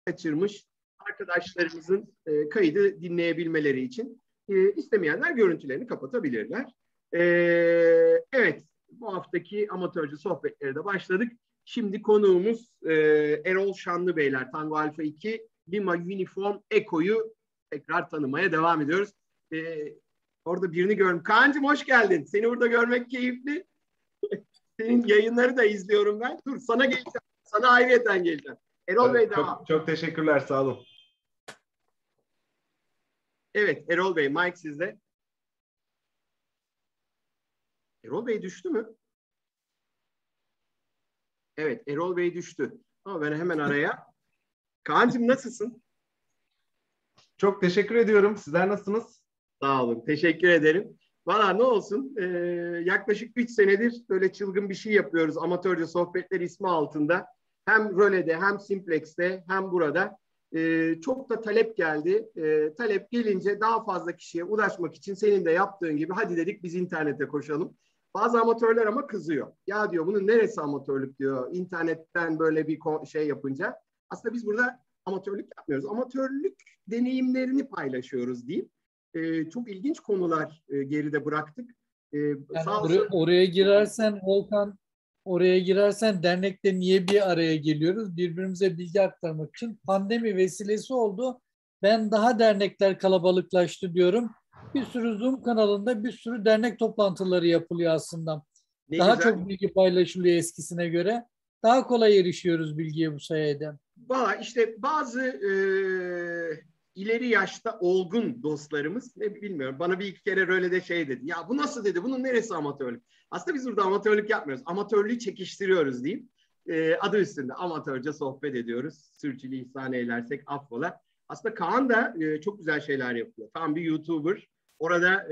kaçırmış arkadaşlarımızın kaydı dinleyebilmeleri için istemeyenler görüntülerini kapatabilirler. Evet, bu haftaki amatörce sohbetleri de başladık. Şimdi konuğumuz Erol Şanlı Beyler, Tango Alfa 2 Lima Uniform Echo'yu tekrar tanımaya devam ediyoruz. Orada birini gördüm. Kaan'cığım hoş geldin. Seni burada görmek keyifli. Senin yayınları da izliyorum ben. Dur sana geleceğim. Sana ayrıyeten geleceğim. Erol Bey devam. Çok teşekkürler, sağ olun. Evet, Erol Bey, Mike sizde. Erol Bey düştü mü? Evet, Erol Bey düştü. Ama ben hemen araya. Kaan'cığım nasılsın? Çok teşekkür ediyorum. Sizler nasılsınız? Sağ olun, teşekkür ederim. Valla ne olsun, yaklaşık 3 senedir böyle çılgın bir şey yapıyoruz. Amatörce Sohbetler ismi altında. Hem Röle'de, hem Simplex'te, hem burada. Çok da talep geldi. Talep gelince daha fazla kişiye ulaşmak için senin de yaptığın gibi hadi dedik biz internete koşalım. Bazı amatörler ama kızıyor. Ya diyor bunun neresi amatörlük diyor. İnternetten böyle bir şey yapınca. Aslında biz burada amatörlük yapmıyoruz. Amatörlük deneyimlerini paylaşıyoruz diyeyim. Çok ilginç konular geride bıraktık. Yani Sağ olsun. oraya girersen Volkan, oraya girersen dernekte niye bir araya geliyoruz? Birbirimize bilgi aktarmak için. Pandemi vesilesi oldu. Ben daha dernekler kalabalıklaştı diyorum. Bir sürü Zoom kanalında bir sürü dernek toplantıları yapılıyor aslında. Ne Daha güzel. çok bilgi paylaşılıyor eskisine göre. Daha kolay erişiyoruz bilgiye bu sayede. Valla işte bazı ileri yaşta olgun dostlarımız ne bilmiyorum bana bir iki kere öyle de şey dedi. Ya bu nasıl dedi? Bunun neresi amatörlük? Aslında biz burada amatörlük yapmıyoruz. Amatörlüğü çekiştiriyoruz diyeyim. Adı üstünde amatörce sohbet ediyoruz. Sürçülisan eylersek affola. Aslında Kaan da çok güzel şeyler yapıyor. Tam bir YouTuber. Orada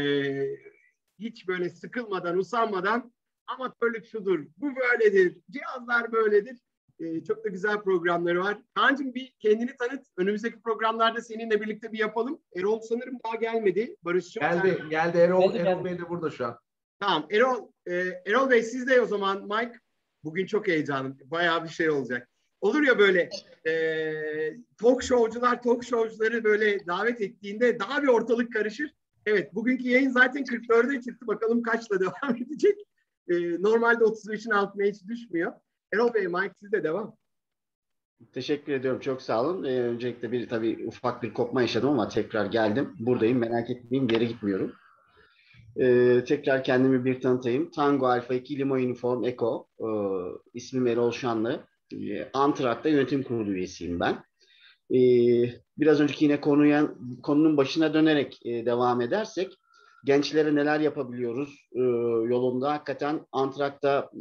hiç böyle sıkılmadan, usanmadan amatörlük şudur, bu böyledir, cihazlar böyledir. Çok da güzel programları var. Kaan'cığım bir kendini tanıt. Önümüzdeki programlarda seninle birlikte bir yapalım. Erol sanırım daha gelmedi. Barış'cığım. Geldi Erol, Geldi. Erol Bey de burada şu an. Tamam. Erol Bey siz de o zaman Mike. Bugün çok heyecanlı. Bayağı bir şey olacak. Olur ya böyle talk showcuları böyle davet ettiğinde daha bir ortalık karışır. Evet bugünkü yayın zaten 44'e çıktı. Bakalım kaçla devam edecek. Normalde 35'in altına hiç düşmüyor. Erol Bey, Mike sizde devam. Teşekkür ediyorum. Çok sağ olun. Öncelikle tabii ufak bir kopma yaşadım ama tekrar geldim. Buradayım. Merak etmeyin. Bir yere gitmiyorum. Tekrar kendimi bir tanıtayım. Tango Alfa 2 Lima Uniform Echo. İsmim Erol Şanlı. Antrak'ta yönetim kurulu üyesiyim ben. Biraz önceki yine konunun başına dönerek devam edersek gençlere neler yapabiliyoruz yolunda. Hakikaten Antrak'ta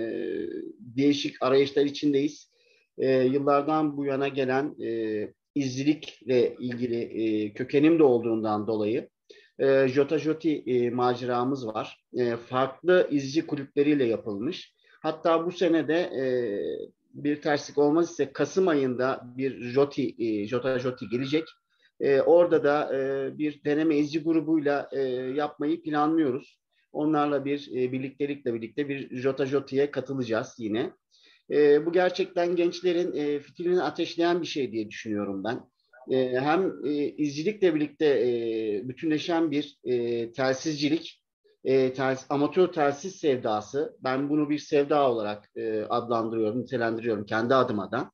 değişik arayışlar içindeyiz. Yıllardan bu yana gelen izcilikle ilgili kökenim de olduğundan dolayı Jota Joti maceramız var. Farklı izci kulüpleriyle yapılmış. Hatta bu sene de bir terslik olmaz ise Kasım ayında bir Jota Joti gelecek. Orada da bir deneme izci grubuyla yapmayı planlıyoruz. Onlarla birliktelikle birlikte bir Jota Joti'ye katılacağız yine. Bu gerçekten gençlerin fitilini ateşleyen bir şey diye düşünüyorum ben. Hem izcilikle birlikte bütünleşen bir telsizcilik, amatör telsiz sevdası. Ben bunu bir sevda olarak adlandırıyorum, nitelendiriyorum kendi adıma da.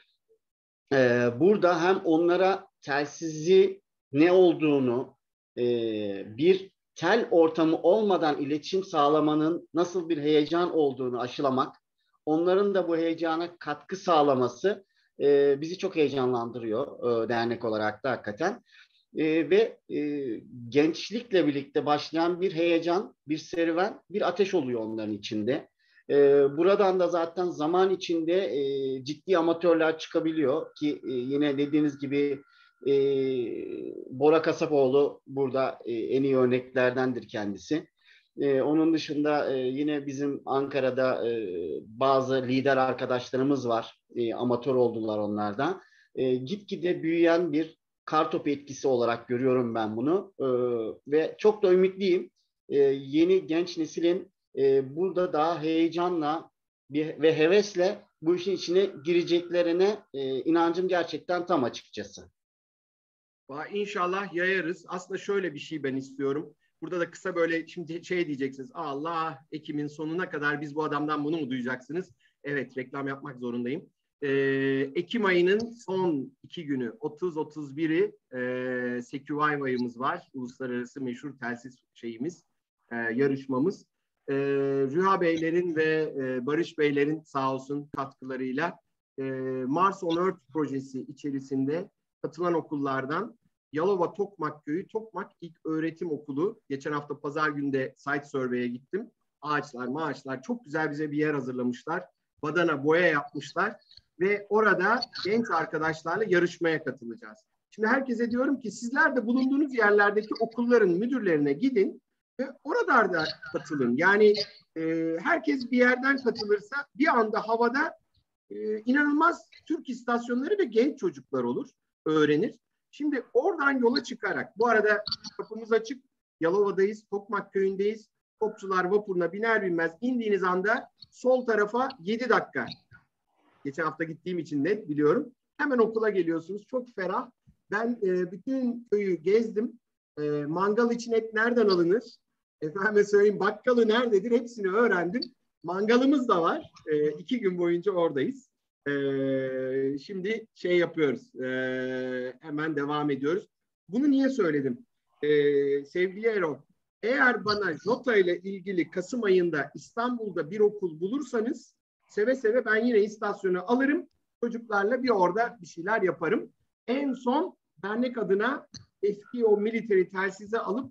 Burada hem onlara telsizi ne olduğunu, bir tel ortamı olmadan iletişim sağlamanın nasıl bir heyecan olduğunu aşılamak, onların da bu heyecana katkı sağlaması bizi çok heyecanlandırıyor dernek olarak da hakikaten. Ve gençlikle birlikte başlayan bir heyecan, bir serüven, bir ateş oluyor onların içinde. Buradan da zaten zaman içinde ciddi amatörler çıkabiliyor ki yine dediğiniz gibi Bora Kasapoğlu burada en iyi örneklerdendir kendisi. Onun dışında yine bizim Ankara'da bazı lider arkadaşlarımız var. Amatör oldular onlardan. Gitgide büyüyen bir kartopu etkisi olarak görüyorum ben bunu. Ve çok da ümitliyim. Yeni genç neslin burada daha heyecanla ve hevesle bu işin içine gireceklerine inancım gerçekten tam açıkçası. İnşallah yayarız. Aslında şöyle bir şey ben istiyorum. Burada da kısa böyle şimdi şey diyeceksiniz. Allah, Ekim'in sonuna kadar biz bu adamdan bunu mu duyacaksınız? Evet, reklam yapmak zorundayım. Ekim ayının son 2 günü 30-31'i Secuvive ayımız var. Uluslararası meşhur telsiz şeyimiz, yarışmamız. Rüha Beylerin ve Barış Beylerin sağ olsun katkılarıyla Mars on Earth projesi içerisinde katılan okullardan Yalova Tokmak Köyü Tokmak İlköğretim Okulu. Geçen hafta pazar günde site survey'e gittim. Ağaçlar çok güzel bize bir yer hazırlamışlar. Badana boya yapmışlar ve orada genç arkadaşlarla yarışmaya katılacağız. Şimdi herkese diyorum ki sizler de bulunduğunuz yerlerdeki okulların müdürlerine gidin ve oralarda katılın. Yani herkes bir yerden katılırsa bir anda havada inanılmaz Türk istasyonları ve genç çocuklar olur, öğrenir. Şimdi oradan yola çıkarak, bu arada kapımız açık, Yalova'dayız, Tokmak Köyü'ndeyiz. Topçular vapuruna biner binmez indiğiniz anda sol tarafa 7 dakika. Geçen hafta gittiğim için net biliyorum. Hemen okula geliyorsunuz. Çok ferah. Ben bütün köyü gezdim. Mangal için et nereden alınır? Efendime söyleyeyim bakkalı nerededir? Hepsini öğrendim. Mangalımız da var. 2 gün boyunca oradayız. Şimdi şey yapıyoruz. Hemen devam ediyoruz. Bunu niye söyledim? Sevgili Erol, eğer bana Jota ile ilgili Kasım ayında İstanbul'da bir okul bulursanız seve seve ben yine istasyonu alırım. Çocuklarla bir orada bir şeyler yaparım. En son dernek adına eski o military telsizi alıp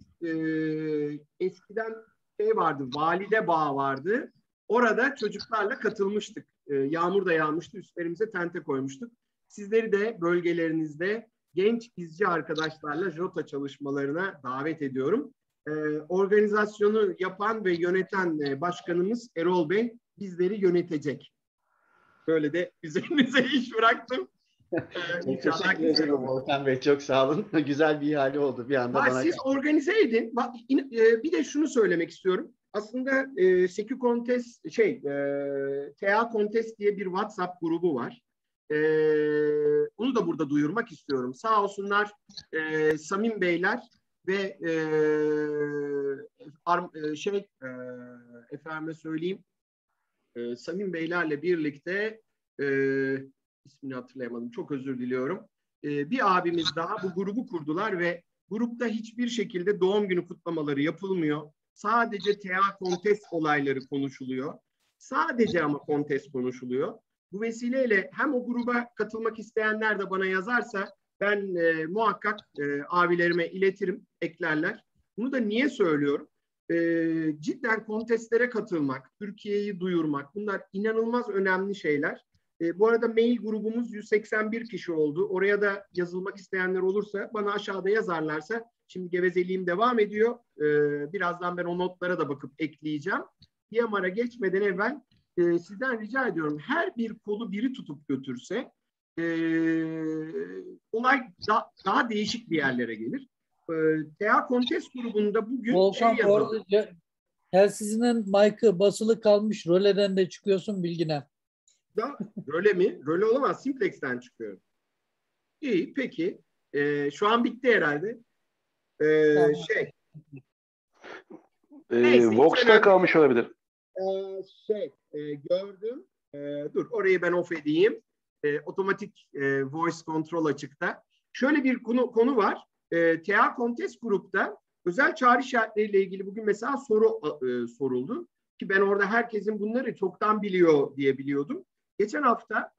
eskiden şey vardı, Valide Bağ vardı. Orada çocuklarla katılmıştık. Yağmur da yağmıştı. Üstlerimize tente koymuştuk. Sizleri de bölgelerinizde genç izci arkadaşlarla Jota çalışmalarına davet ediyorum. Organizasyonu yapan ve yöneten başkanımız Erol Bey bizleri yönetecek. Böyle de üzerinize iş bıraktım. Teşekkür ederim Volkan Bey. Çok sağ olun. Güzel bir ihale oldu bir anda bana. Siz organize edin. Bak, bir de şunu söylemek istiyorum. Aslında Secu Contest TA Contest diye bir WhatsApp grubu var. Onu da burada duyurmak istiyorum. Sağ olsunlar Samim Beyler ve efendime söyleyeyim Samim Beylerle birlikte ismini hatırlayamadım. Çok özür diliyorum. Bir abimiz daha bu grubu kurdular ve grupta hiçbir şekilde doğum günü kutlamaları yapılmıyor. Sadece TA Contest olayları konuşuluyor. Sadece ama Contest konuşuluyor. Bu vesileyle hem o gruba katılmak isteyenler de bana yazarsa ben muhakkak abilerime iletirim, eklerler. Bunu da niye söylüyorum? Cidden kontestlere katılmak, Türkiye'yi duyurmak bunlar inanılmaz önemli şeyler. Bu arada mail grubumuz 181 kişi oldu. Oraya da yazılmak isteyenler olursa bana aşağıda yazarlarsa şimdi gevezeliğim devam ediyor. Birazdan ben o notlara da bakıp ekleyeceğim. DMR'a geçmeden evvel sizden rica ediyorum her bir kolu biri tutup götürse olay daha değişik bir yerlere gelir. TA Contest grubunda bugün Volkan, şey yazalım. telsizinin mic'ı basılı kalmış. Röleden de çıkıyorsun bilgine. Röle mi? Röle olamaz. Simplex'ten çıkıyorum. İyi, peki. Şu an bitti herhalde. Neyse, Vox'ta kalmış olabilir. Gördüm. Dur, orayı ben off edeyim. Otomatik voice control açıkta. Şöyle bir konu var. TA Contest grupta özel çağrı işaretleriyle ilgili bugün mesela soru soruldu. Ki ben orada herkesin bunları çoktan biliyor diye biliyordum. Geçen hafta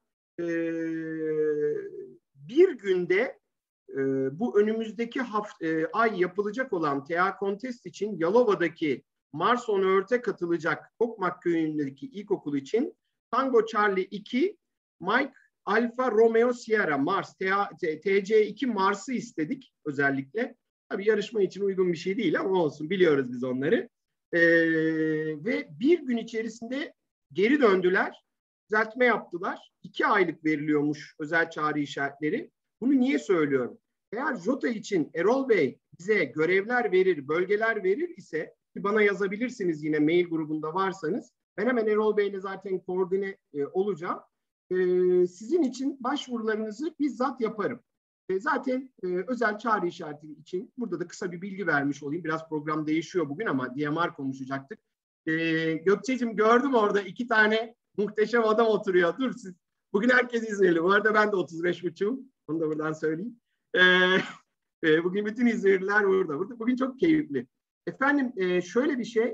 bir günde bu önümüzdeki ay yapılacak olan TA Contest için Yalova'daki Mars on Earth'e katılacak Tokmak Köyü'ndeki ilkokul için Tango Charlie 2, Mike Alfa Romeo Sierra Mars, TC2 Mars'ı istedik özellikle. Tabii yarışma için uygun bir şey değil ama olsun, biliyoruz biz onları. Ve bir gün içerisinde geri döndüler, düzeltme yaptılar. 2 aylık veriliyormuş özel çağrı işaretleri. Bunu niye söylüyorum? Eğer Jota için Erol Bey bize görevler verir, bölgeler verir ise bana yazabilirsiniz yine mail grubunda varsanız. Ben hemen Erol Bey'le zaten koordine olacağım. sizin için başvurularınızı bizzat yaparım. Zaten özel çağrı işareti için burada da kısa bir bilgi vermiş olayım. Biraz program değişiyor bugün ama DMR konuşacaktık. Gökçe'cim gördüm orada 2 tane muhteşem adam oturuyor. Dur siz. Bugün herkes İzmirli. Bu arada ben de 35,5'um. Onu da buradan söyleyeyim. Bugün bütün İzmirliler burada. Bugün çok keyifli. Efendim şöyle bir şey.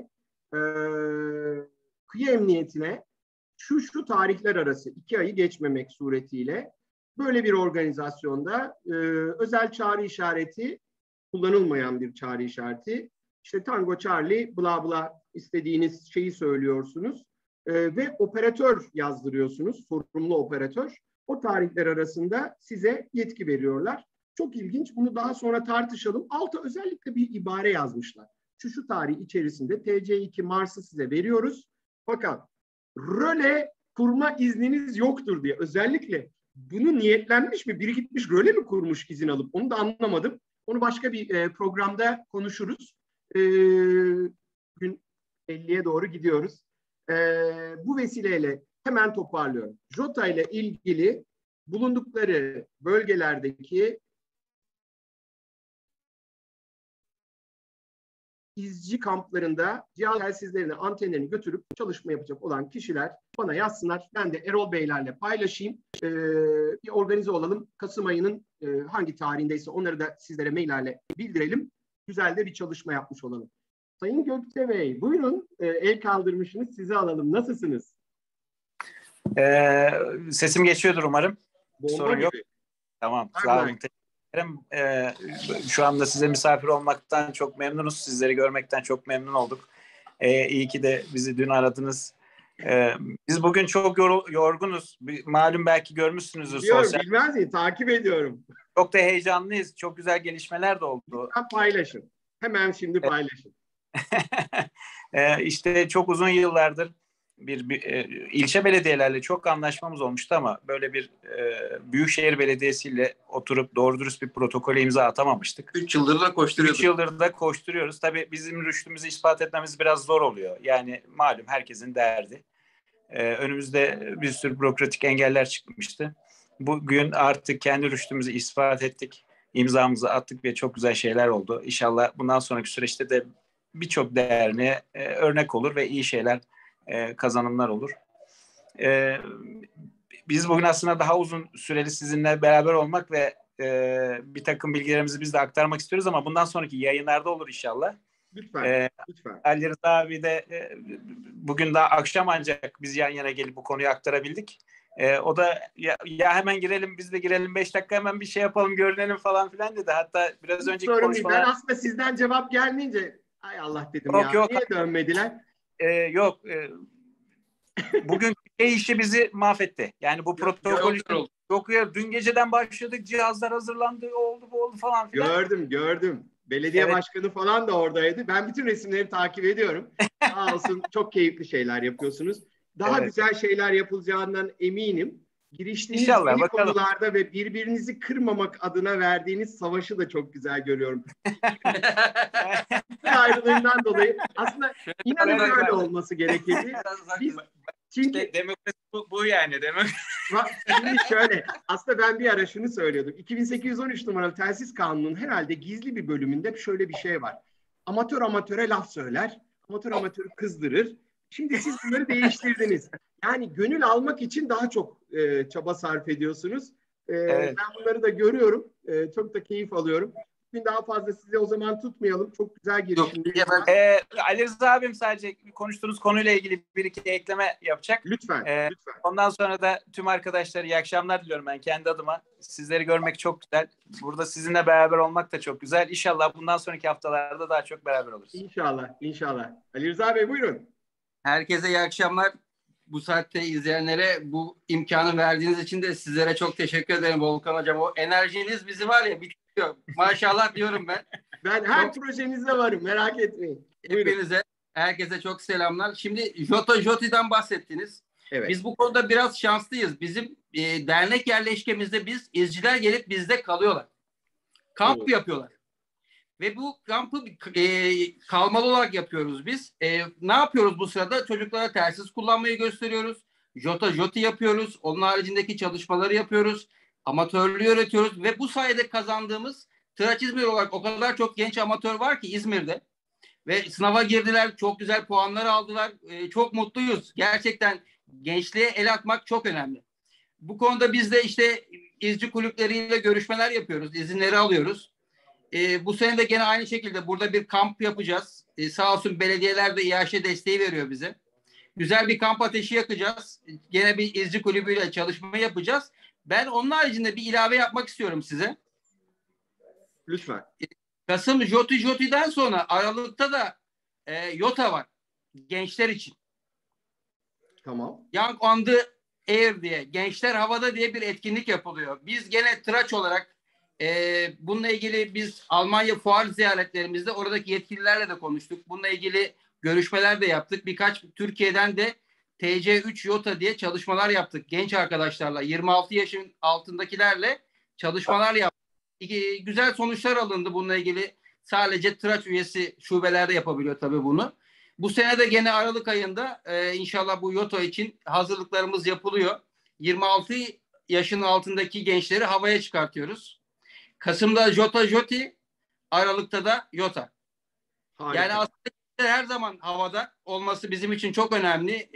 Kıyı Emniyetine şu tarihler arası 2 ayı geçmemek suretiyle böyle bir organizasyonda özel çağrı işareti, kullanılmayan bir çağrı işareti, işte Tango Charlie bla bla istediğiniz şeyi söylüyorsunuz ve operatör yazdırıyorsunuz, sorumlu operatör. O tarihler arasında size yetki veriyorlar. Çok ilginç, bunu daha sonra tartışalım. Alta özellikle bir ibare yazmışlar. Şu tarih içerisinde TC2 Mars'ı size veriyoruz. Fakat röle kurma izniniz yoktur diye. Özellikle bunu niyetlenmiş mi? Biri gitmiş röle mi kurmuş izin alıp? Onu da anlamadım. Onu başka bir programda konuşuruz. Gün 50'ye doğru gidiyoruz. Bu vesileyle hemen toparlıyorum. JOTA ile ilgili bulundukları bölgelerdeki izci kamplarında cihaz telsizlerini, antenlerini götürüp çalışma yapacak olan kişiler bana yazsınlar. Ben de Erol Beylerle paylaşayım. Bir organize olalım. Kasım ayının hangi tarihindeyse onları da sizlere maillerle bildirelim. Güzel de bir çalışma yapmış olalım. Sayın Gökçe Bey, buyurun. El kaldırmışsınız. Sizi alalım. Nasılsınız? Sesim geçiyordur umarım. Bomba Sorun gibi. yok. Tamam. Sağ olun. Şu anda size misafir olmaktan çok memnunuz. Sizleri görmekten çok memnun olduk. İyi ki de bizi dün aradınız. Biz bugün çok yorgunuz. Malum belki görmüşsünüzdür. Biliyorum, bilmez miyim? Takip ediyorum. Çok da heyecanlıyız. Çok güzel gelişmeler de oldu. Lütfen paylaşın. Hemen şimdi paylaşın. İşte çok uzun yıllardır ilçe belediyelerle çok anlaşmamız olmuştu ama böyle bir büyükşehir belediyesiyle oturup doğru dürüst bir protokole imza atamamıştık. 3 yıldır da koşturuyorduk. 3 yıldır da koşturuyoruz. Tabii bizim rüştümüzü ispat etmemiz biraz zor oluyor. Yani malum herkesin derdi. Önümüzde bir sürü bürokratik engeller çıkmıştı. Bugün artık kendi rüştümüzü ispat ettik. İmzamızı attık ve çok güzel şeyler oldu. İnşallah bundan sonraki süreçte de birçok değerine örnek olur ve iyi şeyler, kazanımlar olur. Biz bugün aslında daha uzun süreli sizinle beraber olmak ve bir takım bilgilerimizi biz de aktarmak istiyoruz ama bundan sonraki yayınlarda olur inşallah. Lütfen. Lütfen. Ali Rıza abi de bugün daha akşam ancak biz yan yana gelip bu konuyu aktarabildik. O da ya hemen girelim, biz de girelim 5 dakika hemen bir şey yapalım, görünelim falan filan dedi. Hatta biraz önceki konuşmalar... Ben aslında sizden cevap gelmeyince ay Allah dedim yok. Niye dönmediler? Yok. Bugün işi bizi mahvetti. Yani bu protokol yok ya, dün geceden başladık, cihazlar hazırlandı, oldu bu oldu falan filan. Gördüm. Belediye başkanı falan da oradaydı. Ben bütün resimleri takip ediyorum. Sağ olsun, çok keyifli şeyler yapıyorsunuz. Daha güzel şeyler yapılacağından eminim. Giriştiğiniz yeni konularda ve birbirinizi kırmamak adına verdiğiniz savaşı da çok güzel görüyorum. Ayrılığından dolayı aslında inanın öyle olması gerekirdi. Çünkü demokrasi bu yani demek. Şimdi şöyle, aslında ben bir ara şunu söylüyordum. 2813 numaralı telsiz kanunun herhalde gizli bir bölümünde şöyle bir şey var. Amatör amatöre laf söyler, amatör amatörü kızdırır. Şimdi siz bunları değiştirdiniz. Yani gönül almak için daha çok çaba sarf ediyorsunuz. Ben bunları da görüyorum. Çok da keyif alıyorum. Bugün daha fazla size o zaman tutmayalım. Çok güzel girişimler. Ali Rıza abim sadece konuştuğunuz konuyla ilgili bir iki ekleme yapacak. Lütfen. Ondan sonra da tüm arkadaşlara iyi akşamlar diliyorum ben kendi adıma. Sizleri görmek çok güzel. Burada sizinle beraber olmak da çok güzel. İnşallah bundan sonraki haftalarda daha çok beraber oluruz. İnşallah. Ali Rıza Bey buyurun. Herkese iyi akşamlar. Bu saatte izleyenlere bu imkanı verdiğiniz için de sizlere çok teşekkür ederim Volkan Hocam. O enerjiniz bizi var ya bitiyor. Maşallah diyorum ben. Ben her projenizde varım, merak etmeyin. Hepinize, herkese çok selamlar. Şimdi JOTI'den bahsettiniz. Evet. Biz bu konuda biraz şanslıyız. Bizim dernek yerleşkemizde izciler gelip bizde kalıyorlar. Kamp yapıyorlar. Ve bu kampı kalmalı olarak yapıyoruz biz. Ne yapıyoruz bu sırada? Çocuklara telsiz kullanmayı gösteriyoruz. Joti yapıyoruz. Onun haricindeki çalışmaları yapıyoruz. Amatörlüğü öğretiyoruz ve bu sayede kazandığımız Tıraş İzmir olarak o kadar çok genç amatör var ki İzmir'de. Ve sınava girdiler, çok güzel puanlar aldılar. Çok mutluyuz. Gerçekten gençliğe el atmak çok önemli. Bu konuda biz de işte izci kulüpleriyle görüşmeler yapıyoruz, izinleri alıyoruz. Bu sene de gene aynı şekilde burada bir kamp yapacağız. Sağ olsun belediyeler de İAŞ desteği veriyor bize. Güzel bir kamp ateşi yakacağız. Gene bir izci kulübüyle çalışma yapacağız. Ben onun haricinde bir ilave yapmak istiyorum size. Lütfen. Kasım Joti'den sonra Aralık'ta da YOTA var. Gençler için. Tamam. Young on the Air diye, Gençler Havada diye bir etkinlik yapılıyor. Biz gene tıraş olarak bununla ilgili biz Almanya fuar ziyaretlerimizde oradaki yetkililerle de konuştuk. Bununla ilgili görüşmeler de yaptık. Birkaç Türkiye'den de TC3 YOTA diye çalışmalar yaptık. Genç arkadaşlarla, 26 yaşın altındakilerle çalışmalar yaptık. Güzel sonuçlar alındı bununla ilgili. Sadece tıraş üyesi şubelerde yapabiliyor tabii bunu. Bu sene de gene Aralık ayında inşallah bu YOTA için hazırlıklarımız yapılıyor. 26 yaşın altındaki gençleri havaya çıkartıyoruz. Kasım'da Joti, Aralık'ta da YOTA. Harika. Yani aslında her zaman havada olması bizim için çok önemli.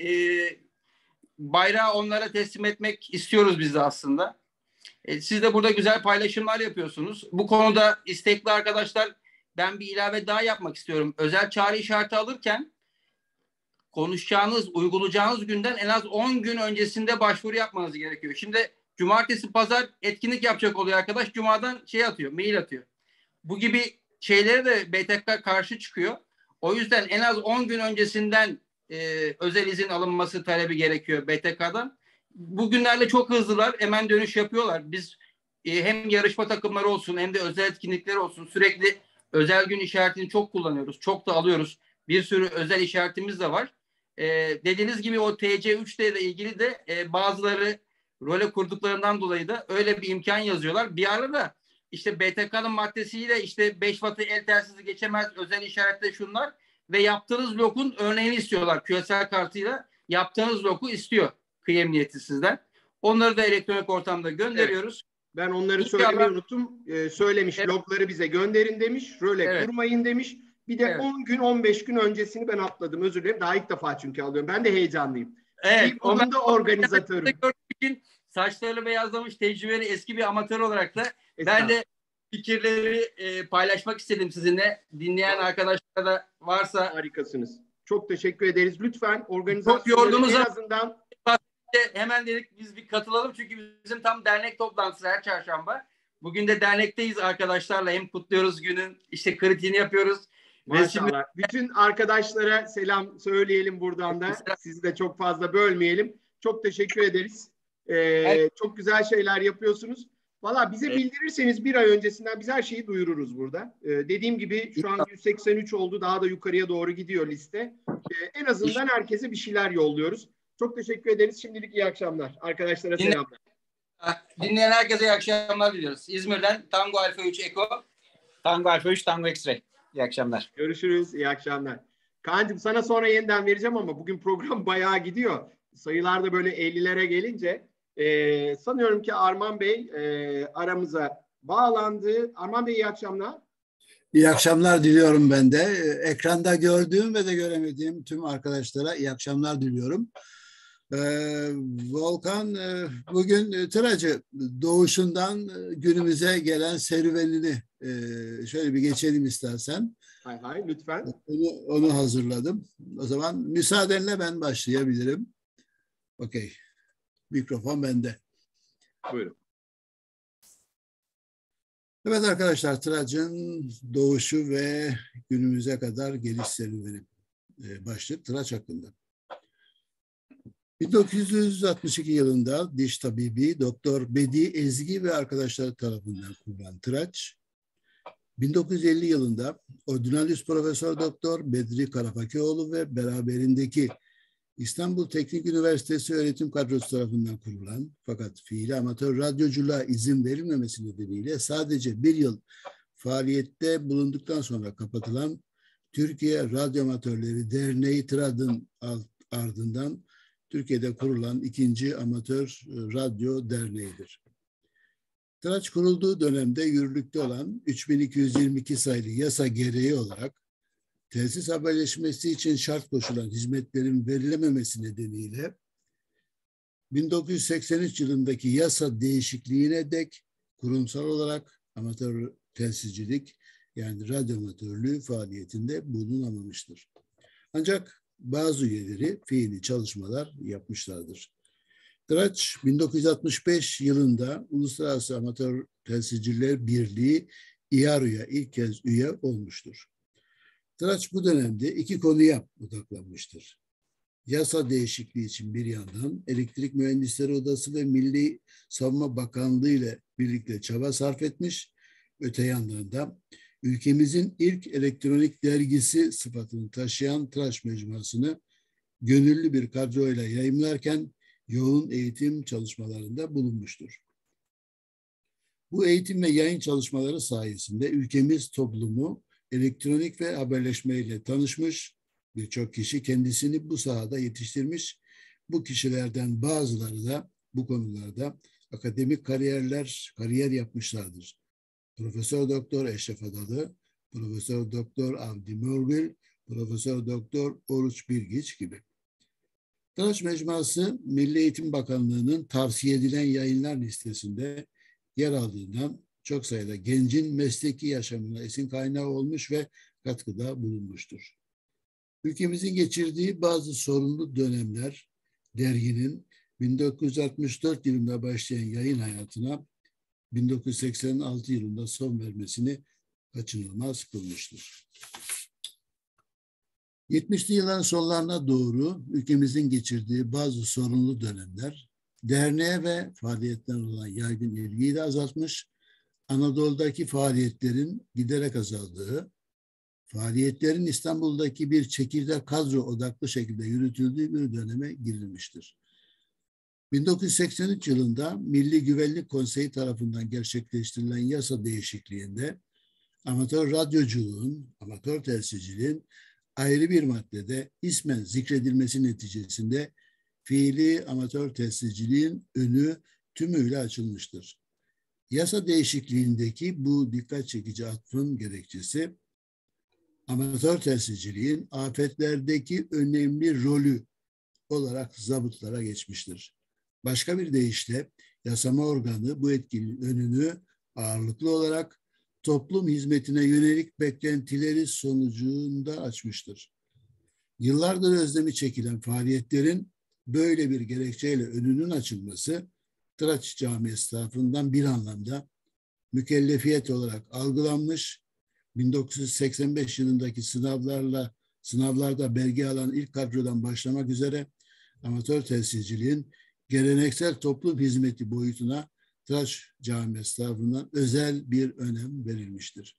Bayrağı onlara teslim etmek istiyoruz biz de aslında. Siz de burada güzel paylaşımlar yapıyorsunuz. Bu konuda istekli arkadaşlar, ben bir ilave daha yapmak istiyorum. Özel çağrı işareti alırken konuşacağınız, uygulayacağınız günden en az 10 gün öncesinde başvuru yapmanız gerekiyor. Şimdi cumartesi, pazar etkinlik yapacak oluyor arkadaş. Cuma'dan atıyor, mail atıyor. Bu gibi şeylere de BTK karşı çıkıyor. O yüzden en az 10 gün öncesinden özel izin alınması talebi gerekiyor BTK'dan. Bugünlerle çok hızlılar. Hemen dönüş yapıyorlar. Biz hem yarışma takımları olsun hem de özel etkinlikler olsun sürekli özel gün işaretini çok kullanıyoruz. Çok da alıyoruz. Bir sürü özel işaretimiz de var. Dediğiniz gibi o TC3 ile ilgili de bazıları role kurduklarından dolayı da öyle bir imkan yazıyorlar. Bir ara da işte BTK'nın maddesiyle işte 5 wattı el telsizi geçemez, özel işaretle şunlar ve yaptığınız lokun örneğini istiyorlar. QSL kartıyla yaptığınız loku istiyor kıyı emniyeti sizden. Onları da elektronik ortamda gönderiyoruz. Evet. Ben onları İnşallah. söylemeyi unuttum. Söylemiş, Evet. logları bize gönderin demiş. Röle Evet. kurmayın demiş. Bir de Evet. 10 gün 15 gün öncesini ben atladım. Özür dilerim. Daha ilk defa çünkü alıyorum. Ben de heyecanlıyım. Evet. Onun da organizatörüm. Saçlarını beyazlamış tecrübeli eski bir amatör olarak da ben de fikirleri paylaşmak istedim sizinle. Dinleyen arkadaşlar da varsa. Harikasınız. Çok teşekkür ederiz. Lütfen Çok organizasyonları yordunuz en ama azından hemen dedik biz bir katılalım çünkü bizim tam dernek toplantısı her çarşamba. Bugün de dernekteyiz arkadaşlarla. Hem kutluyoruz günün işte kritiğini yapıyoruz. maşallah. Bütün arkadaşlara selam söyleyelim buradan da. Sizi de çok fazla bölmeyelim. Çok teşekkür ederiz. Çok güzel şeyler yapıyorsunuz. Valla bize bildirirseniz bir ay öncesinden biz her şeyi duyururuz burada. Dediğim gibi şu an 183 oldu. Daha da yukarıya doğru gidiyor liste. En azından herkese bir şeyler yolluyoruz. Çok teşekkür ederiz. Şimdilik iyi akşamlar. Arkadaşlara selamlar. Dinleyen herkese iyi akşamlar diliyoruz. İzmir'den Tango Alfa 3 Eko. Tango Alfa 3 Tango X-Ray. İyi akşamlar. Görüşürüz. İyi akşamlar. Kaan'cığım sana sonra yeniden vereceğim ama bugün program bayağı gidiyor. Sayılar da böyle 50'lere gelince sanıyorum ki Arman Bey aramıza bağlandı. Arman Bey iyi akşamlar. İyi akşamlar diliyorum ben de. Ekranda gördüğüm ve de göremediğim tüm arkadaşlara iyi akşamlar diliyorum. Volkan bugün Tıracı doğuşundan günümüze gelen serüvenini şöyle bir geçelim istersen. Hay lütfen. Onu hazırladım. O zaman müsaadenle ben başlayabilirim. Okey. Mikrofon bende. Buyurun. Evet arkadaşlar, Tırac'ın doğuşu ve günümüze kadar geliş serüveni. Başlık Tıraç hakkında. 1962 yılında diş tabibi Doktor Bedi Ezgi ve arkadaşları tarafından kurulan Tıraç, 1950 yılında Ordinarius Profesör Doktor Bedri Karapakioğlu ve beraberindeki İstanbul Teknik Üniversitesi öğretim kadrosu tarafından kurulan fakat fiili amatör radyoculuğa izin verilmemesi nedeniyle sadece bir yıl faaliyette bulunduktan sonra kapatılan Türkiye Radyo Amatörleri Derneği TRAD'ın ardından Türkiye'de kurulan ikinci amatör radyo derneğidir. TRAÇ kurulduğu dönemde yürürlükte olan 3222 sayılı yasa gereği olarak telsiz haberleşmesi için şart koşulan hizmetlerin verilememesi nedeniyle 1983 yılındaki yasa değişikliğine dek kurumsal olarak amatör telsizcilik yani radyo amatörlüğü faaliyetinde bulunamamıştır. Ancak bazı üyeleri fiili çalışmalar yapmışlardır. TRAÇ 1965 yılında Uluslararası Amatör Telsizciler Birliği İARU'ya ilk kez üye olmuştur. TRAÇ bu dönemde iki konuya odaklanmıştır. Yasa değişikliği için bir yandan Elektrik Mühendisleri Odası ve Milli Savunma Bakanlığı ile birlikte çaba sarf etmiş, öte yandan da ülkemizin ilk elektronik dergisi sıfatını taşıyan TRAÇ mecmuasını gönüllü bir kadroyla yayımlarken yoğun eğitim çalışmalarında bulunmuştur. Bu eğitim ve yayın çalışmaları sayesinde ülkemiz toplumu elektronik ve haberleşmeyle tanışmış, birçok kişi kendisini bu sahada yetiştirmiş. Bu kişilerden bazıları da bu konularda akademik kariyer yapmışlardır. Profesör Doktor Eşref Adalı, Profesör Doktor Avni Morgül, Profesör Doktor Oruç Bilgiç gibi. TRAÇ mecmuası Milli Eğitim Bakanlığı'nın tavsiye edilen yayınlar listesinde yer aldığından çok sayıda gencin mesleki yaşamına esin kaynağı olmuş ve katkıda bulunmuştur. Ülkemizin geçirdiği bazı sorunlu dönemler derginin 1964 yılında başlayan yayın hayatına 1986 yılında son vermesini kaçınılmaz kılmıştır. 70'li yılların sonlarına doğru ülkemizin geçirdiği bazı sorunlu dönemler derneğe ve faaliyetlerine olan yaygın ilgiyi de azaltmış, Anadolu'daki faaliyetlerin giderek azaldığı, faaliyetlerin İstanbul'daki bir çekirdek kadro odaklı şekilde yürütüldüğü bir döneme girilmiştir. 1983 yılında Milli Güvenlik Konseyi tarafından gerçekleştirilen yasa değişikliğinde amatör radyoculuğun, amatör telsizciliğin ayrı bir maddede ismen zikredilmesi neticesinde fiili amatör telsizciliğin önü tümüyle açılmıştır. Yasa değişikliğindeki bu dikkat çekici atfın gerekçesi, amatör telsizciliğin afetlerdeki önemli rolü olarak zabıtlara geçmiştir. Başka bir deyişle yasama organı bu etkinin önünü ağırlıklı olarak toplum hizmetine yönelik beklentileri sonucunda açmıştır. Yıllardır özlemi çekilen faaliyetlerin böyle bir gerekçeyle önünün açılması TRAÇ camiası tarafından bir anlamda mükellefiyet olarak algılanmış, 1985 yılındaki sınavlarda belge alan ilk kadrodan başlamak üzere amatör telsizciliğin geleneksel toplum hizmeti boyutuna TRAÇ camiası tarafından özel bir önem verilmiştir.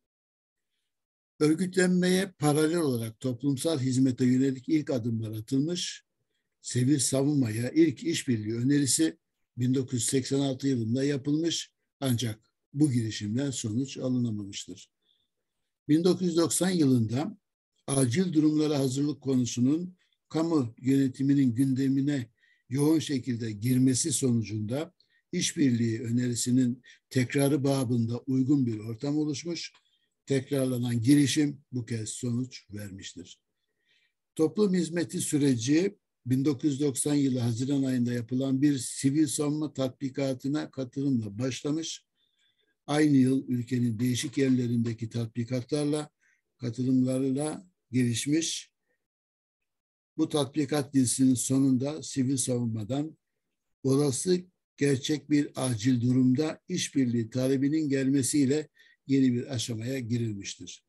Örgütlenmeye paralel olarak toplumsal hizmete yönelik ilk adımlar atılmış, sivil savunmaya ilk işbirliği önerisi 1986 yılında yapılmış ancak bu girişimden sonuç alınamamıştır. 1990 yılında acil durumlara hazırlık konusunun kamu yönetiminin gündemine yoğun şekilde girmesi sonucunda işbirliği önerisinin tekrarı babında uygun bir ortam oluşmuş, tekrarlanan girişim bu kez sonuç vermiştir. Toplum hizmeti süreci 1990 yılı Haziran ayında yapılan bir sivil savunma tatbikatına katılımla başlamış, aynı yıl ülkenin değişik yerlerindeki tatbikatlarla, katılımlarla gelişmiş. Bu tatbikat dizisinin sonunda sivil savunmadan olası gerçek bir acil durumda işbirliği talebinin gelmesiyle yeni bir aşamaya girilmiştir.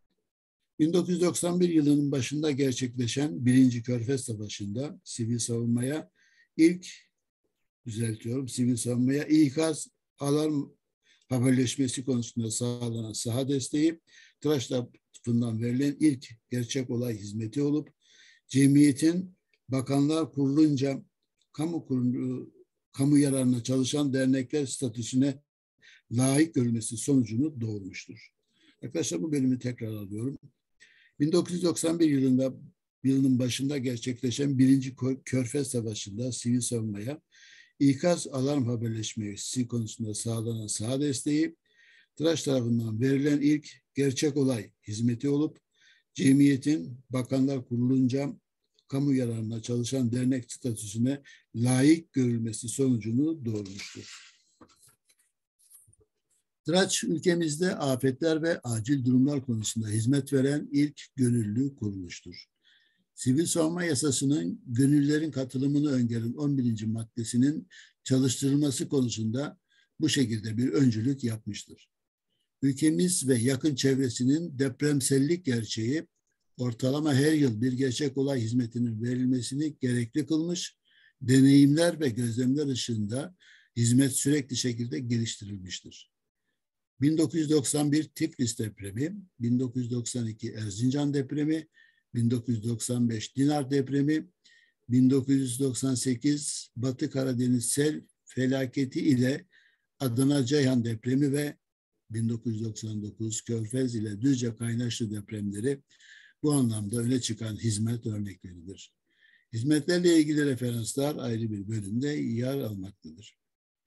1991 yılının başında gerçekleşen 1. Körfez Savaşı'nda sivil savunmaya ikaz, alarm haberleşmesi konusunda sağlanan saha desteği, TRAÇ tarafından verilen ilk gerçek olay hizmeti olup, cemiyetin Bakanlar Kurulu'nca kamu yararına çalışan dernekler statüsüne layık görülmesi sonucunu doğurmuştur. Arkadaşlar bu bölümü tekrar alıyorum. 1991 yılında yılının başında gerçekleşen 1. Körfez Savaşı'nda sivil savunmaya ikaz alarm haberleşmesi konusunda sağlanan saha desteği, Tıraç tarafından verilen ilk gerçek olay hizmeti olup, cemiyetin Bakanlar Kurulu'nca kamu yararına çalışan dernek statüsüne layık görülmesi sonucunu doğurmuştur. Tıraç, ülkemizde afetler ve acil durumlar konusunda hizmet veren ilk gönüllü kuruluştur. Sivil Savunma Yasası'nın gönüllülerin katılımını öngören 11. maddesinin çalıştırılması konusunda bu şekilde bir öncülük yapmıştır. Ülkemiz ve yakın çevresinin depremsellik gerçeği ortalama her yıl bir gerçek olay hizmetinin verilmesini gerekli kılmış, deneyimler ve gözlemler ışığında hizmet sürekli şekilde geliştirilmiştir. 1991 Tiflis depremi, 1992 Erzincan depremi, 1995 Dinar depremi, 1998 Batı Karadeniz sel felaketi ile Adana Ceyhan depremi ve 1999 Körfez ile Düzce Kaynaşlı depremleri bu anlamda öne çıkan hizmet örnekleridir. Hizmetlerle ilgili referanslar ayrı bir bölümde yer almaktadır.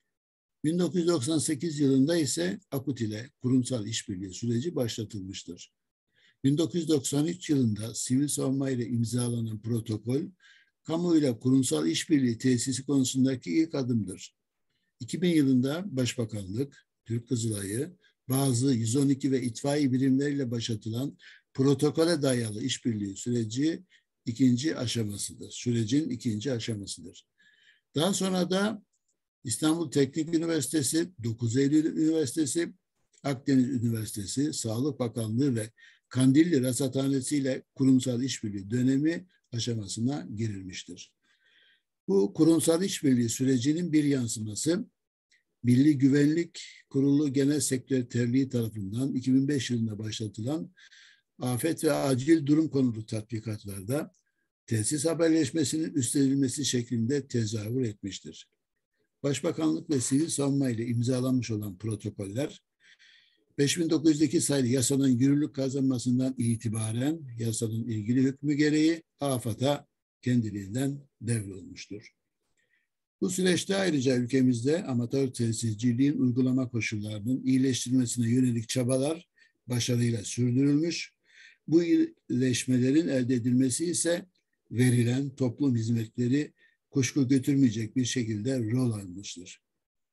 1998 yılında ise AKUT ile kurumsal işbirliği süreci başlatılmıştır. 1993 yılında sivil savunma ile imzalanan protokol, kamu ile kurumsal işbirliği tesisi konusundaki ilk adımdır. 2000 yılında Başbakanlık, Türk Kızılayı, bazı 112 ve itfaiye birimleriyle başlatılan protokole dayalı işbirliği süreci sürecin ikinci aşamasıdır. Daha sonra da İstanbul Teknik Üniversitesi, 9 Eylül Üniversitesi, Akdeniz Üniversitesi, Sağlık Bakanlığı ve Kandilli Rasathanesi ile kurumsal işbirliği dönemi aşamasına girilmiştir. Bu kurumsal işbirliği sürecinin bir yansıması, Milli Güvenlik Kurulu Genel Sekreterliği tarafından 2005 yılında başlatılan afet ve acil durum konulu tatbikatlarda tesis haberleşmesinin üstlenilmesi şeklinde tezahür etmiştir. Başbakanlık ve sivil savunma ile imzalanmış olan protokoller, 5902 sayılı yasanın yürürlük kazanmasından itibaren yasanın ilgili hükmü gereği AFAD'a kendiliğinden devrolmuştur. Bu süreçte ayrıca ülkemizde amatör tesisciliğin uygulama koşullarının iyileştirilmesine yönelik çabalar başarıyla sürdürülmüş. Bu iyileşmelerin elde edilmesi ise verilen toplum hizmetleri kuşku götürmeyecek bir şekilde rol almıştır.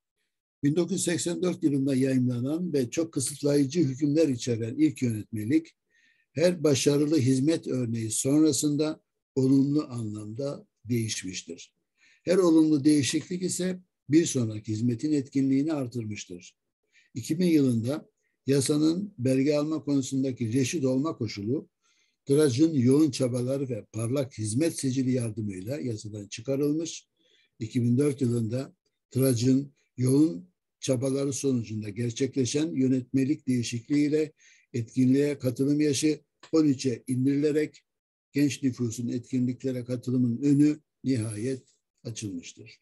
1984 yılında yayımlanan ve çok kısıtlayıcı hükümler içeren ilk yönetmelik, her başarılı hizmet örneği sonrasında olumlu anlamda değişmiştir. Her olumlu değişiklik ise bir sonraki hizmetin etkinliğini artırmıştır. 2000 yılında yasanın belge alma konusundaki reşit olma koşulu, Tıracın yoğun çabaları ve parlak hizmet sicili yardımıyla yasadan çıkarılmış. 2004 yılında Tıracın yoğun çabaları sonucunda gerçekleşen yönetmelik değişikliğiyle etkinliğe katılım yaşı 13'e indirilerek genç nüfusun etkinliklere katılımın önü nihayet açılmıştır.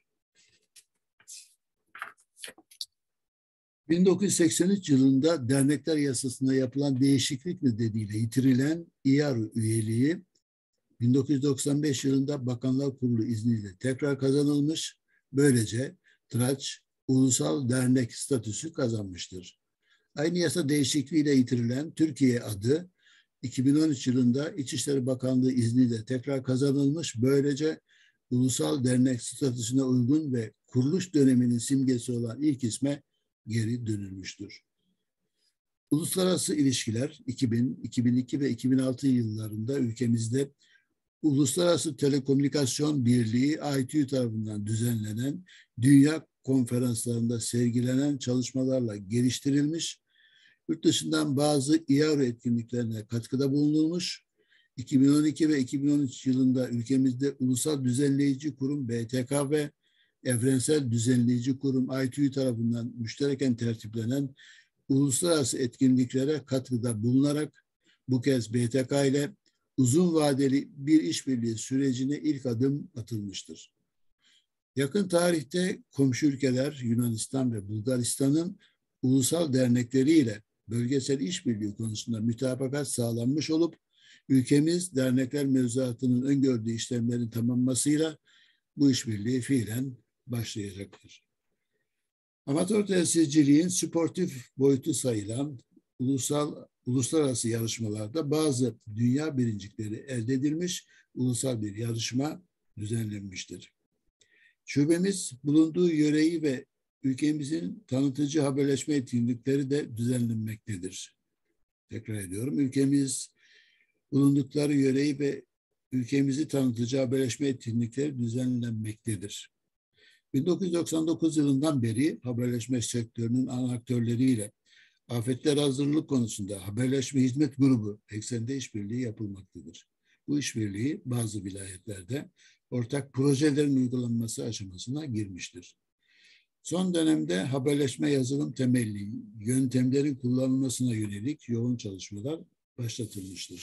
1983 yılında dernekler yasasına yapılan değişiklik nedeniyle yitirilen İARU üyeliği 1995 yılında Bakanlar Kurulu izniyle tekrar kazanılmış. Böylece Tıraç ulusal dernek statüsü kazanmıştır. Aynı yasa değişikliğiyle yitirilen Türkiye adı 2013 yılında İçişleri Bakanlığı izniyle tekrar kazanılmış. Böylece ulusal dernek statüsüne uygun ve kuruluş döneminin simgesi olan ilk isme geri dönülmüştür. Uluslararası ilişkiler 2000, 2002 ve 2006 yıllarında ülkemizde Uluslararası Telekomünikasyon Birliği ITU tarafından düzenlenen dünya konferanslarında sergilenen çalışmalarla geliştirilmiş, yurt dışından bazı İARU etkinliklerine katkıda bulunulmuş, 2012 ve 2013 yılında ülkemizde Ulusal Düzenleyici Kurum BTK ve Evrensel Düzenleyici Kurum ITU tarafından müştereken tertiplenen uluslararası etkinliklere katkıda bulunarak bu kez BTK ile uzun vadeli bir işbirliği sürecine ilk adım atılmıştır. Yakın tarihte komşu ülkeler Yunanistan ve Bulgaristan'ın ulusal dernekleriyle bölgesel işbirliği konusunda mütabakat sağlanmış olup Ülkemiz dernekler mevzuatının öngördüğü işlemlerin tamamlamasıyla bu işbirliği fiilen başlayacaktır. Amatör temsilciliğin sportif boyutu sayılan uluslararası yarışmalarda bazı dünya birincilikleri elde edilmiş, ulusal bir yarışma düzenlenmiştir. Şubemiz bulunduğu yöreyi ve ülkemizin tanıtıcı haberleşme etkinlikleri de düzenlenmektedir. Tekrar ediyorum, ülkemiz bulundukları yöreyi ve ülkemizi tanıtıcı haberleşme etkinlikleri düzenlenmektedir. 1999 yılından beri haberleşme sektörünün ana aktörleriyle afetler hazırlık konusunda haberleşme hizmet grubu eksende işbirliği yapılmaktadır. Bu işbirliği bazı vilayetlerde ortak projelerin uygulanması aşamasına girmiştir. Son dönemde haberleşme yazılım temelli yöntemlerin kullanılmasına yönelik yoğun çalışmalar başlatılmıştır.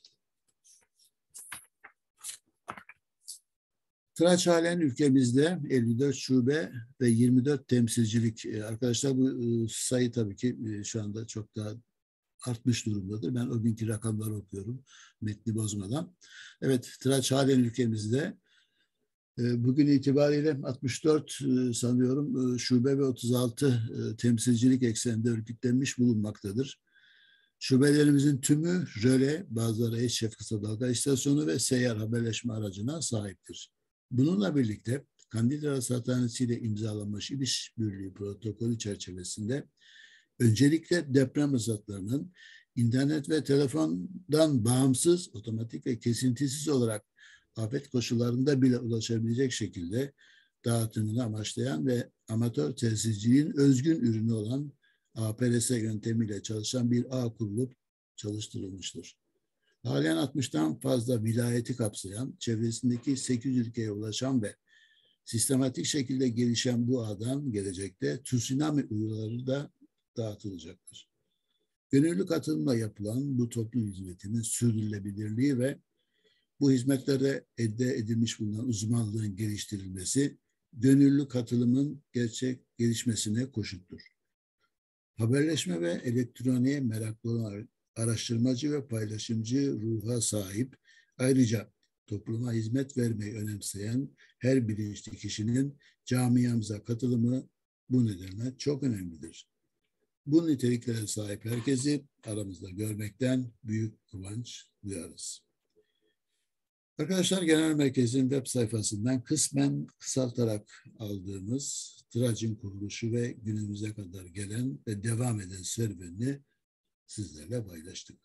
Tıraç halen ülkemizde 54 şube ve 24 temsilcilik. Arkadaşlar bu sayı tabii ki şu anda çok daha artmış durumdadır. Ben o günkü rakamları okuyorum metni bozmadan. Evet, tıraç halen ülkemizde. Bugün itibariyle 64 sanıyorum şube ve 36 temsilcilik ekseninde örgütlenmiş bulunmaktadır. Şubelerimizin tümü röle, bazıları eşref kısa dalga istasyonu ve seyyar haberleşme aracına sahiptir. Bununla birlikte Kandilli Rasathanesi ile imzalanmış işbirliği protokolü çerçevesinde öncelikle deprem ruhsatlarının internet ve telefondan bağımsız, otomatik ve kesintisiz olarak afet koşullarında bile ulaşabilecek şekilde dağıtımını amaçlayan ve amatör tesisciliğin özgün ürünü olan APRS yöntemiyle çalışan bir ağ kurulup çalıştırılmıştır. Halen 60'tan fazla vilayeti kapsayan, çevresindeki 8 ülkeye ulaşan ve sistematik şekilde gelişen bu ağdan gelecekte tsunami uyarıları da dağıtılacaktır. Gönüllü katılımla yapılan bu toplum hizmetinin sürdürülebilirliği ve bu hizmetlerde elde edilmiş bulunan uzmanlığın geliştirilmesi, gönüllü katılımın gerçek gelişmesine koşuldur. Haberleşme ve elektroniğe meraklı olan araştırmacı ve paylaşımcı ruha sahip, ayrıca topluma hizmet vermeyi önemseyen her bilinçli kişinin camiamıza katılımı bu nedenle çok önemlidir. Bu niteliklere sahip herkesi aramızda görmekten büyük kıvanç duyarız. Arkadaşlar, Genel Merkez'in web sayfasından kısmen kısaltarak aldığımız Tıraç'ın kuruluşu ve günümüze kadar gelen ve devam eden serüvenini sizlerle paylaştık.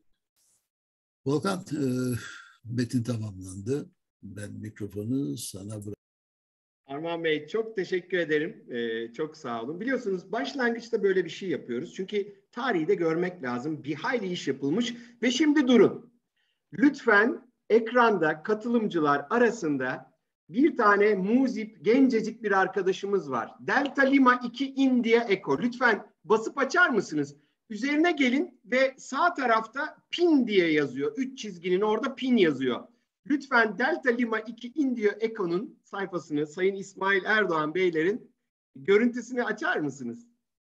Volkan, metin tamamlandı. Ben mikrofonu sana bırakıyorum. Armağan Bey, çok teşekkür ederim. Çok sağ olun. Biliyorsunuz başlangıçta böyle bir şey yapıyoruz. Çünkü tarihi de görmek lazım. Bir hayli iş yapılmış ve şimdi durun. Lütfen ekranda katılımcılar arasında bir tane muzip, gencecik bir arkadaşımız var. Delta Lima 2 India Echo. Lütfen basıp açar mısınız? Üzerine gelin ve sağ tarafta PIN diye yazıyor. 3 çizginin orada PIN yazıyor. Lütfen Delta Lima 2 India Echo'nun sayfasını Sayın İsmail Erdoğan Beylerin görüntüsünü açar mısınız?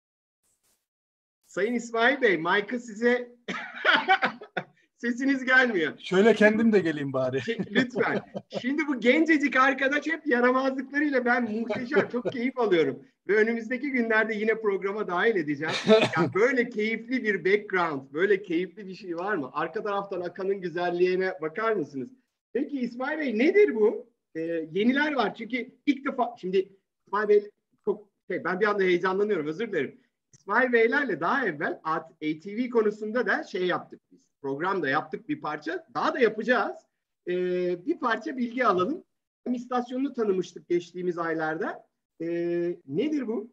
Sayın İsmail Bey, mic'ı size sesiniz gelmiyor. Şöyle kendim de geleyim bari. Lütfen. Şimdi bu gencecik arkadaş hep yaramazlıklarıyla ben muhteşem, çok keyif alıyorum. Ve önümüzdeki günlerde yine programa dahil edeceğim. Yani böyle keyifli bir background, böyle keyifli bir şey var mı? Arka taraftan akanın güzelliğine bakar mısınız? Peki İsmail Bey, nedir bu? Yeniler var çünkü ilk defa, şimdi İsmail Bey çok ben bir anda heyecanlanıyorum, özür dilerim. İsmail Beylerle daha evvel ATV konusunda da şey yaptık biz. Programda yaptık bir parça. Daha da yapacağız. Bir parça bilgi alalım. Hem istasyonunu tanımıştık geçtiğimiz aylarda. Nedir bu?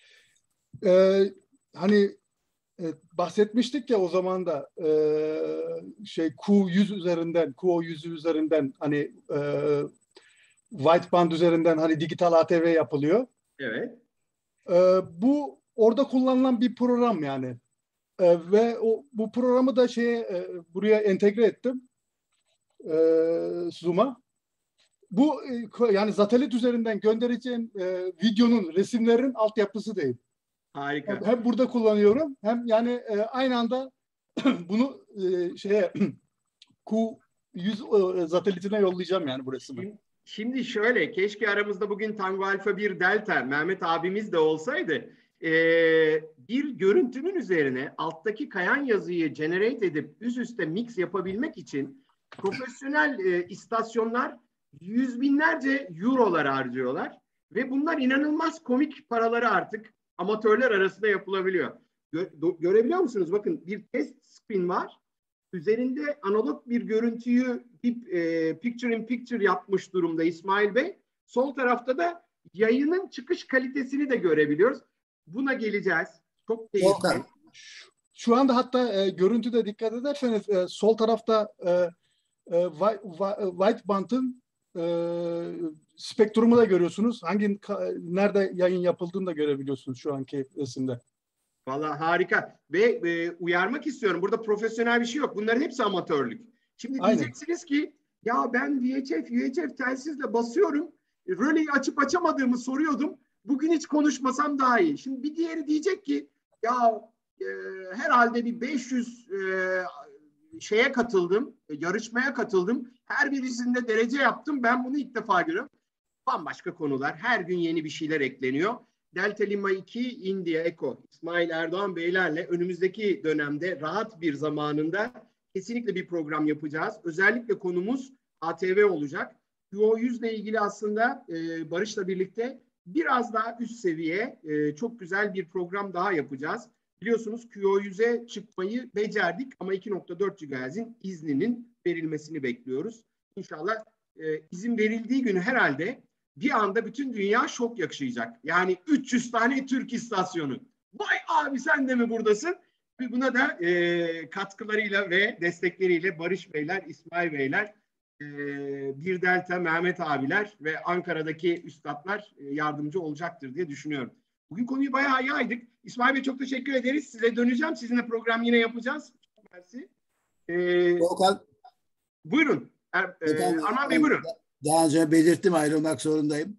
Bahsetmiştik ya o zaman da Q100 üzerinden, QO100 üzerinden hani wideband üzerinden hani dijital ATV yapılıyor. Evet. Bu orada kullanılan bir program yani. Ve bu programı da buraya entegre ettim. Zoom'a. Bu yani satelit üzerinden göndereceğim videonun, resimlerin altyapısı değil. Harika. Hem burada kullanıyorum hem yani aynı anda bunu Q100 satelitine yollayacağım yani bu resmi. Şimdi şöyle, keşke aramızda bugün Tango Alfa 1 Delta Mehmet abimiz de olsaydı. Bir görüntünün üzerine alttaki kayan yazıyı generate edip üst üste mix yapabilmek için profesyonel istasyonlar yüz binlerce eurolar harcıyorlar. Ve bunlar inanılmaz komik paraları artık amatörler arasında yapılabiliyor. Görebiliyor musunuz? Bakın bir test spin var. Üzerinde analog bir görüntüyü picture in picture yapmış durumda İsmail Bey. Sol tarafta da yayının çıkış kalitesini de görebiliyoruz. Buna geleceğiz. Çok keyifli. Şu anda hatta görüntüde dikkat ederseniz sol tarafta wideband'ın spektrumu da görüyorsunuz. Nerede yayın yapıldığını da görebiliyorsunuz şu anki resimde. Vallahi harika. Ve uyarmak istiyorum. Burada profesyonel bir şey yok. Bunların hepsi amatörlük. Şimdi diyeceksiniz ki ya ben UHF telsizle basıyorum. Röleyi açıp açamadığımı soruyordum. Bugün hiç konuşmasam daha iyi. Şimdi bir diğeri diyecek ki ya herhalde bir 500 şeye katıldım. Yarışmaya katıldım. Her birisinde derece yaptım. Ben bunu ilk defa görüyorum. Bambaşka konular. Her gün yeni bir şeyler ekleniyor. Delta Lima 2 India Echo İsmail Erdoğan Beylerle önümüzdeki dönemde rahat bir zamanında kesinlikle bir program yapacağız. Özellikle konumuz ATV olacak. QO100 ile ilgili aslında Barış'la birlikte biraz daha üst seviye çok güzel bir program daha yapacağız. Biliyorsunuz QO100'e çıkmayı becerdik ama 2.4 GHz'in izninin verilmesini bekliyoruz. İnşallah izin verildiği günü herhalde bir anda bütün dünya şok yaşayacak. Yani 300 tane Türk istasyonu. Vay abi sen de mi buradasın? Ve buna da katkılarıyla ve destekleriyle Barış Beyler, İsmail Beyler, Bir Delta, Mehmet abiler ve Ankara'daki üstadlar yardımcı olacaktır diye düşünüyorum. Bugün konuyu bayağı yaydık. İsmail Bey çok teşekkür ederiz. Size döneceğim. Sizinle program yine yapacağız. Mersi. Volkan. Buyurun. Arman Bey buyurun. Daha önce belirttim ayrılmak zorundayım.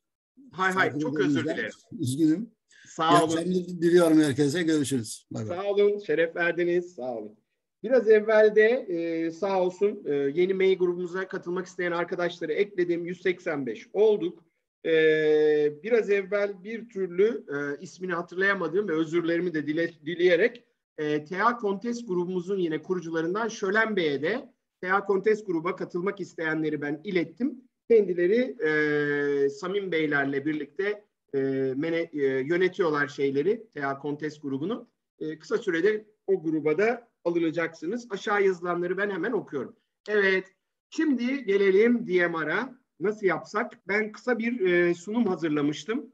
Hay çok özür dilerim. Üzgünüm. Sağ olun. Diliyorum herkese. Görüşürüz. Bye bye. Sağ olun. Şeref verdiniz. Sağ olun. Biraz evvel de sağ olsun yeni mail grubumuza katılmak isteyen arkadaşları ekledim. 185 olduk. Biraz evvel bir türlü ismini hatırlayamadığım ve özürlerimi de dileyerek TA Kontes grubumuzun yine kurucularından Şölen Bey'e de TA Kontes gruba katılmak isteyenleri ben ilettim. Kendileri Samim Beylerle birlikte yönetiyorlar TA Kontes grubunu. Kısa sürede o gruba da alınacaksınız. Aşağı yazılanları ben hemen okuyorum. Evet, şimdi gelelim DMR'a. Nasıl yapsak? Ben kısa bir sunum hazırlamıştım.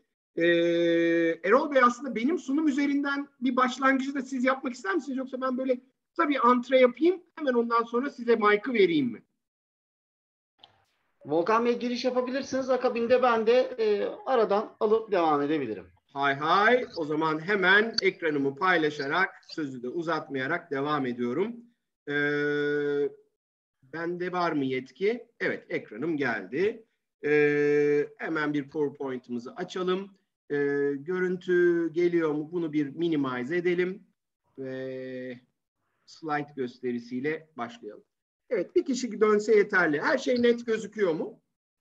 Erol Bey aslında benim sunum üzerinden bir başlangıcı da siz yapmak ister misiniz? Yoksa ben böyle kısa bir antre yapayım, hemen ondan sonra size mic'ı vereyim mi? Volkan Bey giriş yapabilirsiniz. Akabinde ben de aradan alıp devam edebilirim. Hay. O zaman hemen ekranımı paylaşarak, sözü de uzatmayarak devam ediyorum. Bende var mı yetki? Evet, ekranım geldi. Hemen bir PowerPoint'imizi açalım. Görüntü geliyor mu? Bunu bir minimize edelim. Slide gösterisiyle başlayalım. Evet, bir kişi dönse yeterli. Her şey net gözüküyor mu?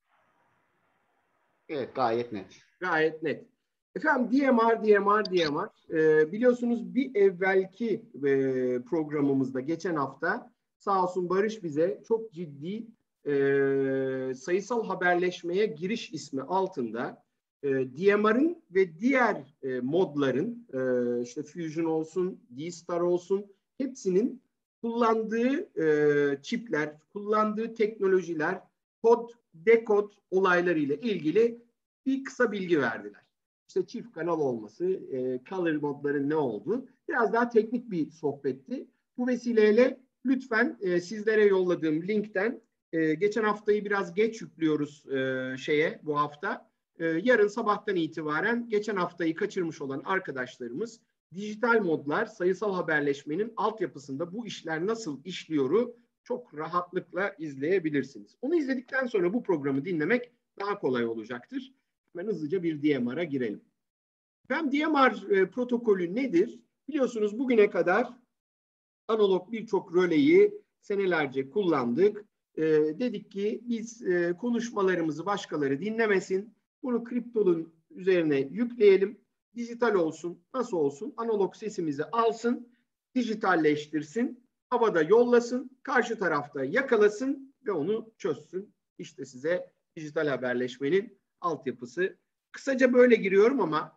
Evet, gayet net. Gayet net. Efendim DMR. Biliyorsunuz bir evvelki programımızda geçen hafta sağ olsun Barış bize çok ciddi sayısal haberleşmeye giriş ismi altında DMR'ın ve diğer modların işte Fusion olsun, D-Star olsun hepsinin kullandığı çipler, kullandığı teknolojiler, kod, dekod olaylarıyla ilgili bir kısa bilgi verdiler. İşte çift kanal olması, color modların ne olduğu biraz daha teknik bir sohbetti. Bu vesileyle lütfen sizlere yolladığım linkten geçen haftayı biraz geç yüklüyoruz bu hafta. Yarın sabahtan itibaren geçen haftayı kaçırmış olan arkadaşlarımız dijital modlar, sayısal haberleşmenin altyapısında bu işler nasıl işliyoru çok rahatlıkla izleyebilirsiniz. Onu izledikten sonra bu programı dinlemek daha kolay olacaktır. Hemen hızlıca bir DMR'a girelim. DMR protokolü nedir? Biliyorsunuz bugüne kadar analog birçok röleyi senelerce kullandık. Dedik ki biz konuşmalarımızı başkaları dinlemesin. Bunu kriptonun üzerine yükleyelim. Dijital olsun. Nasıl olsun? Analog sesimizi alsın, dijitalleştirsin, havada yollasın, karşı tarafta yakalasın ve onu çözsün. İşte size dijital haberleşmenin altyapısı. Kısaca böyle giriyorum ama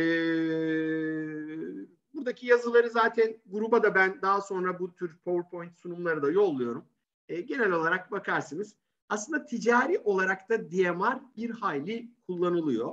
buradaki yazıları zaten gruba da ben daha sonra bu tür PowerPoint sunumları da yolluyorum. Genel olarak bakarsınız. Aslında ticari olarak da DMR bir hayli kullanılıyor.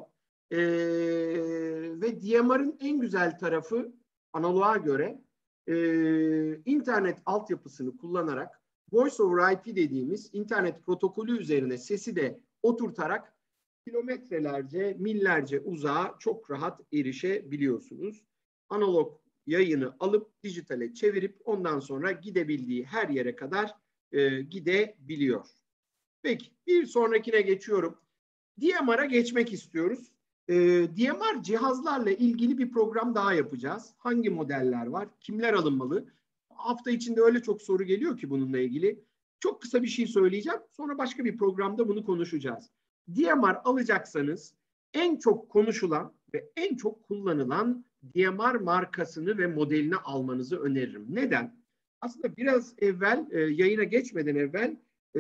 Ve DMR'ın en güzel tarafı analoğa göre internet altyapısını kullanarak Voice over IP dediğimiz internet protokolü üzerine sesi de oturtarak kilometrelerce, millerce uzağa çok rahat erişebiliyorsunuz. Analog yayını alıp dijitale çevirip ondan sonra gidebildiği her yere kadar gidebiliyor. Peki bir sonrakine geçiyorum. DMR'a geçmek istiyoruz. DMR cihazlarla ilgili bir program daha yapacağız. Hangi modeller var? Kimler alınmalı? Hafta içinde öyle çok soru geliyor ki bununla ilgili. Çok kısa bir şey söyleyeceğim. Sonra başka bir programda bunu konuşacağız. DMR alacaksanız en çok konuşulan ve en çok kullanılan DMR markasını ve modelini almanızı öneririm. Neden? Aslında biraz evvel, yayına geçmeden evvel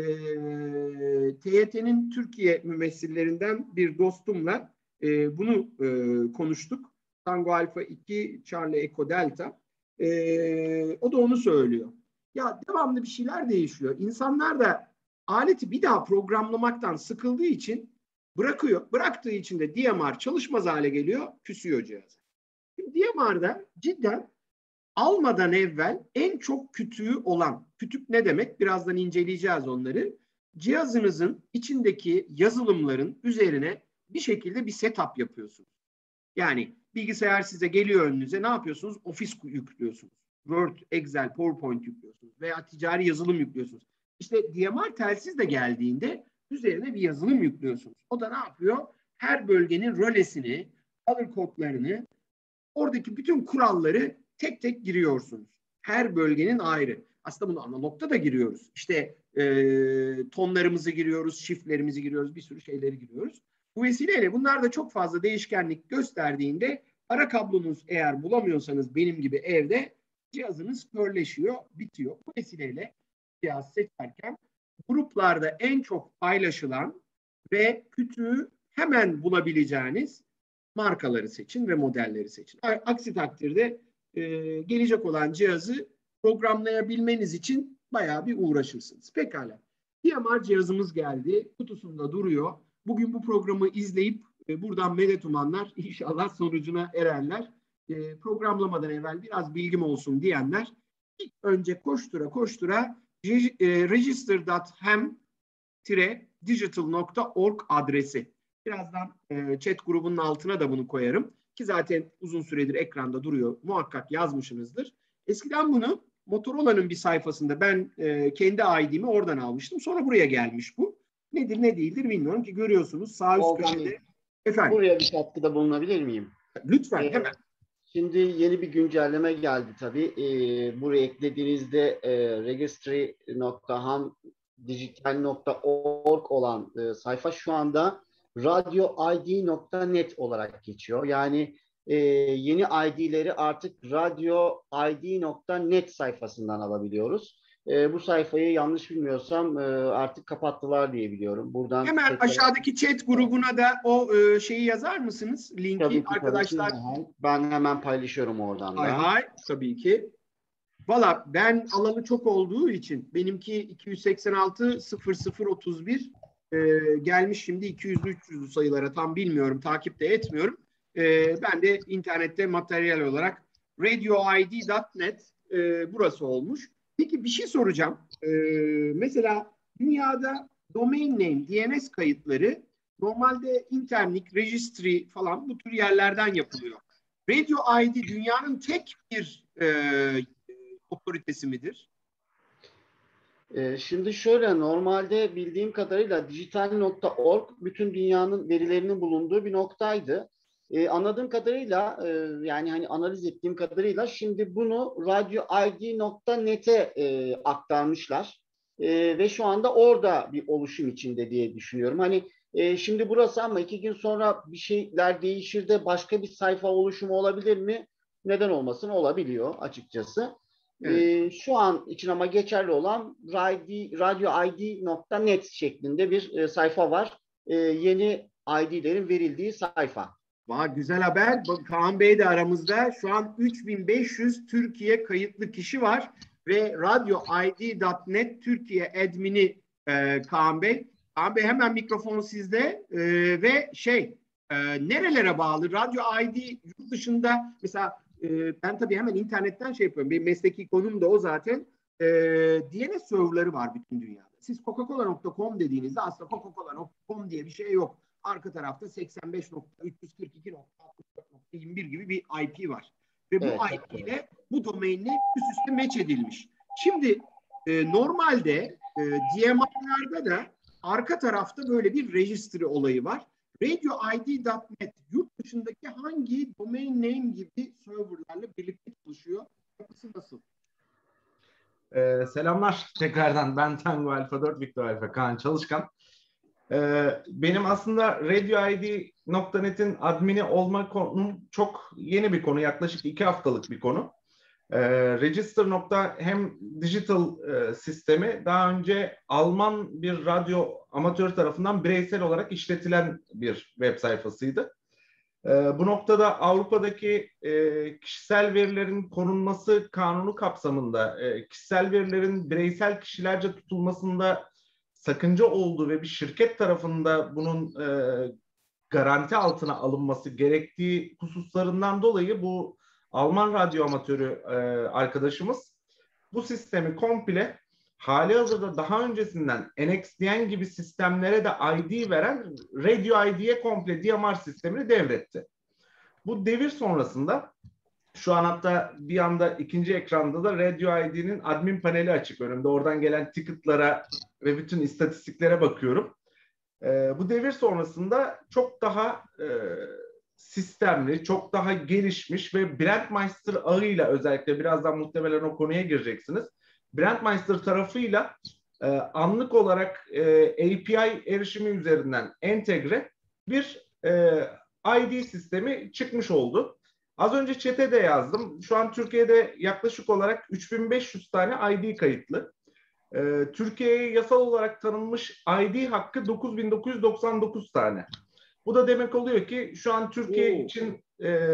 TYT'nin Türkiye mümessillerinden bir dostumla bunu konuştuk. Tango Alfa 2, Charlie Echo Delta. O da onu söylüyor. Ya devamlı bir şeyler değişiyor. İnsanlar da aleti bir daha programlamaktan sıkıldığı için bırakıyor. Bıraktığı için de DMR çalışmaz hale geliyor, küsüyor cihaz. Şimdi DMR'da cidden almadan evvel en çok kütüğü olan, kütük ne demek? Birazdan inceleyeceğiz onları. Cihazınızın içindeki yazılımların üzerine bir şekilde bir setup yapıyorsunuz. Yani bilgisayar size geliyor önünüze, ne yapıyorsunuz? Office yüklüyorsunuz. Word, Excel, PowerPoint yüklüyorsunuz veya ticari yazılım yüklüyorsunuz. İşte DMR telsiz de geldiğinde üzerine bir yazılım yüklüyorsunuz. O da ne yapıyor? Her bölgenin rölesini, color kodlarını, oradaki bütün kuralları tek tek giriyorsunuz. Her bölgenin ayrı. Aslında bunu analogda da giriyoruz. İşte tonlarımızı giriyoruz, shiftlerimizi giriyoruz, bir sürü şeyleri giriyoruz. Bu vesileyle bunlar da çok fazla değişkenlik gösterdiğinde ara kablonuz eğer bulamıyorsanız benim gibi evde cihazınız körleşiyor, bitiyor. Bu vesileyle cihaz seçerken gruplarda en çok paylaşılan ve kütüğü hemen bulabileceğiniz markaları seçin ve modelleri seçin. Aksi takdirde gelecek olan cihazı programlayabilmeniz için bayağı bir uğraşırsınız. Pekala. DMR cihazımız geldi. Kutusunda duruyor. Bugün bu programı izleyip buradan medet umanlar inşallah sonucuna ererler. Programlamadan evvel biraz bilgim olsun diyenler ilk önce koştura koştura register.ham-digital.org adresi. Birazdan chat grubunun altına da bunu koyarım. Ki zaten uzun süredir ekranda duruyor. Muhakkak yazmışsınızdır. Eskiden bunu Motorola'nın bir sayfasında ben kendi ID'mi oradan almıştım. Sonra buraya gelmiş bu. Nedir ne değildir bilmiyorum ki görüyorsunuz sağ üst köşede. Efendim. Buraya bir katkıda bulunabilir miyim? Lütfen hemen. Şimdi yeni bir güncelleme geldi tabii. Buraya eklediğinizde registry.ham-digital.org olan sayfa şu anda radioid.net olarak geçiyor. Yani yeni ID'leri artık radioid.net sayfasından alabiliyoruz. Bu sayfayı yanlış bilmiyorsam artık kapattılar diye biliyorum. Buradan hemen tekrar... aşağıdaki chat grubuna da o şeyi yazar mısınız? Linki tabii ki, arkadaşlar. tabii ki. Ben hemen paylaşıyorum oradan da. Hay tabii ki. Valla ben alalı çok olduğu için benimki 286 0031 gelmiş şimdi 200-300'lü sayılara tam bilmiyorum, takip de etmiyorum. Ben de internette materyal olarak radioid.net burası olmuş. Peki bir şey soracağım. Mesela dünyada domain name, DNS kayıtları normalde internet, registry falan bu tür yerlerden yapılıyor. Radio ID dünyanın tek bir otoritesi midir? Şimdi şöyle, normalde bildiğim kadarıyla dijital.org bütün dünyanın verilerinin bulunduğu bir noktaydı. Anladığım kadarıyla yani hani analiz ettiğim kadarıyla şimdi bunu radioid.net'e aktarmışlar. Ve şu anda orada bir oluşum içinde diye düşünüyorum. Hani şimdi burası ama 2 gün sonra bir şeyler değişir de başka bir sayfa oluşumu olabilir mi? Neden olmasın? Olabiliyor açıkçası. Evet. Şu an için ama geçerli olan radioid.net şeklinde bir sayfa var. Yeni ID'lerin verildiği sayfa. Güzel haber. Kaan Bey de aramızda. Şu an 3500 Türkiye kayıtlı kişi var ve radioid.net Türkiye admini Kaan Bey. Kaan Bey hemen mikrofonu sizde ve nerelere bağlı? Radyo ID yurt dışında mesela ben tabii hemen internetten yapıyorum. Benim mesleki konum da o zaten. DNS serverları var bütün dünyada. Siz coca-cola.com dediğinizde aslında coca-cola.com diye bir şey yok. Arka tarafta 85.342.64.21 gibi bir IP var. Ve bu IP ile bu domainle üst üste match edilmiş. Şimdi normalde DMR'larda da arka tarafta böyle bir registry olayı var. RadioID.net yurt dışındaki hangi domain name gibi serverlarla birlikte çalışıyor? Yapısı nasıl? Selamlar tekrardan. Ben Tango Alfa 4 Victor Alfa Kaan Çalışkan. Benim aslında RadioID.net'in admini olma konum çok yeni bir konu. Yaklaşık 2 haftalık bir konu. Register. Hem digital sistemi daha önce Alman bir radyo amatör tarafından bireysel olarak işletilen bir web sayfasıydı. Bu noktada Avrupa'daki kişisel verilerin korunması kanunu kapsamında kişisel verilerin bireysel kişilerce tutulmasında sakınca olduğu ve bir şirket tarafında bunun garanti altına alınması gerektiği hususlarından dolayı bu Alman radyo amatörü arkadaşımız bu sistemi komple halihazırda daha öncesinden NXDN gibi sistemlere de ID veren Radio ID'ye komple DMR sistemini devretti. Bu devir sonrasında şu an hatta bir anda ikinci ekranda da Radio ID'nin admin paneli açık önümde. Oradan gelen ticket'lara ve bütün istatistiklere bakıyorum. Bu devir sonrasında çok daha sistemli, çok daha gelişmiş ve Brandmeister ağıyla özellikle birazdan muhtemelen o konuya gireceksiniz. Brandmeister tarafıyla anlık olarak API erişimi üzerinden entegre bir ID sistemi çıkmış oldu. Az önce chat'e de yazdım. Şu an Türkiye'de yaklaşık olarak 3500 tane ID kayıtlı. Türkiye'ye yasal olarak tanınmış ID hakkı 9999 tane. Bu da demek oluyor ki şu an Türkiye için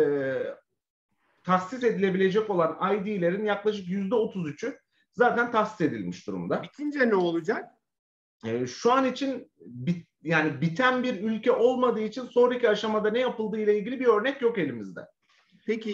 tahsis edilebilecek olan ID'lerin yaklaşık %33'ü zaten tahsis edilmiş durumda. Bitince ne olacak? Şu an için yani biten bir ülke olmadığı için sonraki aşamada ne yapıldığı ile ilgili bir örnek yok elimizde. Peki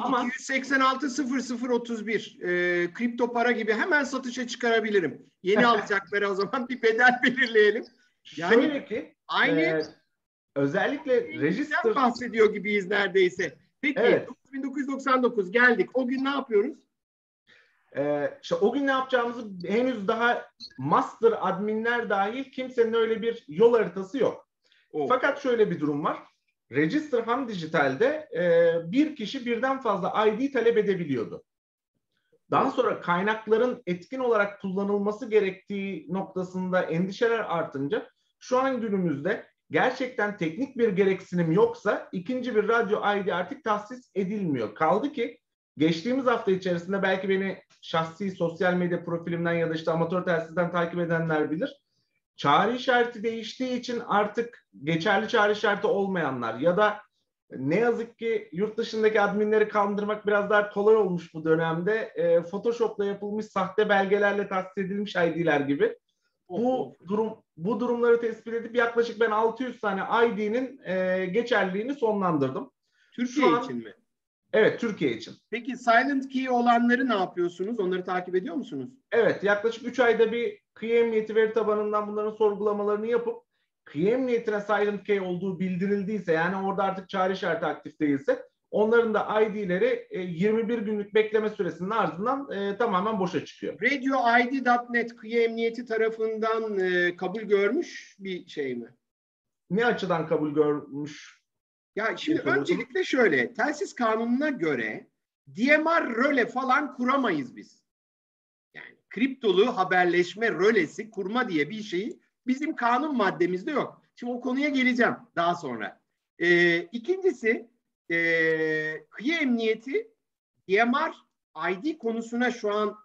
286.0031 kripto para gibi hemen satışa çıkarabilirim. Yeni alacakları o zaman bir bedel belirleyelim. Yani şöyle ki aynı özellikle register bahsediyor gibiyiz neredeyse. Peki evet. 9999 geldik. O gün ne yapıyoruz? İşte o gün ne yapacağımızı henüz daha master adminler dahil kimsenin öyle bir yol haritası yok. Fakat şöyle bir durum var. Register Ham Dijital'de bir kişi birden fazla ID talep edebiliyordu. Daha sonra kaynakların etkin olarak kullanılması gerektiği noktasında endişeler artınca şu an günümüzde gerçekten teknik bir gereksinim yoksa ikinci bir radyo ID artık tahsis edilmiyor. Kaldı ki geçtiğimiz hafta içerisinde belki beni şahsi sosyal medya profilimden ya da işte amatör telsizden takip edenler bilir. Çağrı işareti değiştiği için artık geçerli çağrı işareti olmayanlar ya da ne yazık ki yurt dışındaki adminleri kandırmak biraz daha kolay olmuş bu dönemde. Photoshop'la yapılmış sahte belgelerle tahsis edilmiş ID'ler gibi. Bu durumları tespit edip yaklaşık ben 600 tane ID'nin geçerliliğini sonlandırdım. Türkiye için mi? Evet, Türkiye için. Peki Silent Key olanları ne yapıyorsunuz? Onları takip ediyor musunuz? Evet, yaklaşık 3 ayda bir kıyı emniyeti veri tabanından bunların sorgulamalarını yapıp kıyı emniyetine Silent Key olduğu bildirildiyse, yani orada artık çağrı işareti aktif değilse onların da ID'leri 21 günlük bekleme süresinin ardından tamamen boşa çıkıyor. RadioID.net kıyı emniyeti tarafından kabul görmüş bir şey mi? Ne açıdan kabul görmüş? Ya şimdi öncelikle şöyle, telsiz kanununa göre DMR röle falan kuramayız biz. Yani kriptolu haberleşme rölesi kurma diye bir şey bizim kanun maddemizde yok. Şimdi o konuya geleceğim daha sonra. İkincisi, kıyı emniyeti DMR ID konusuna şu an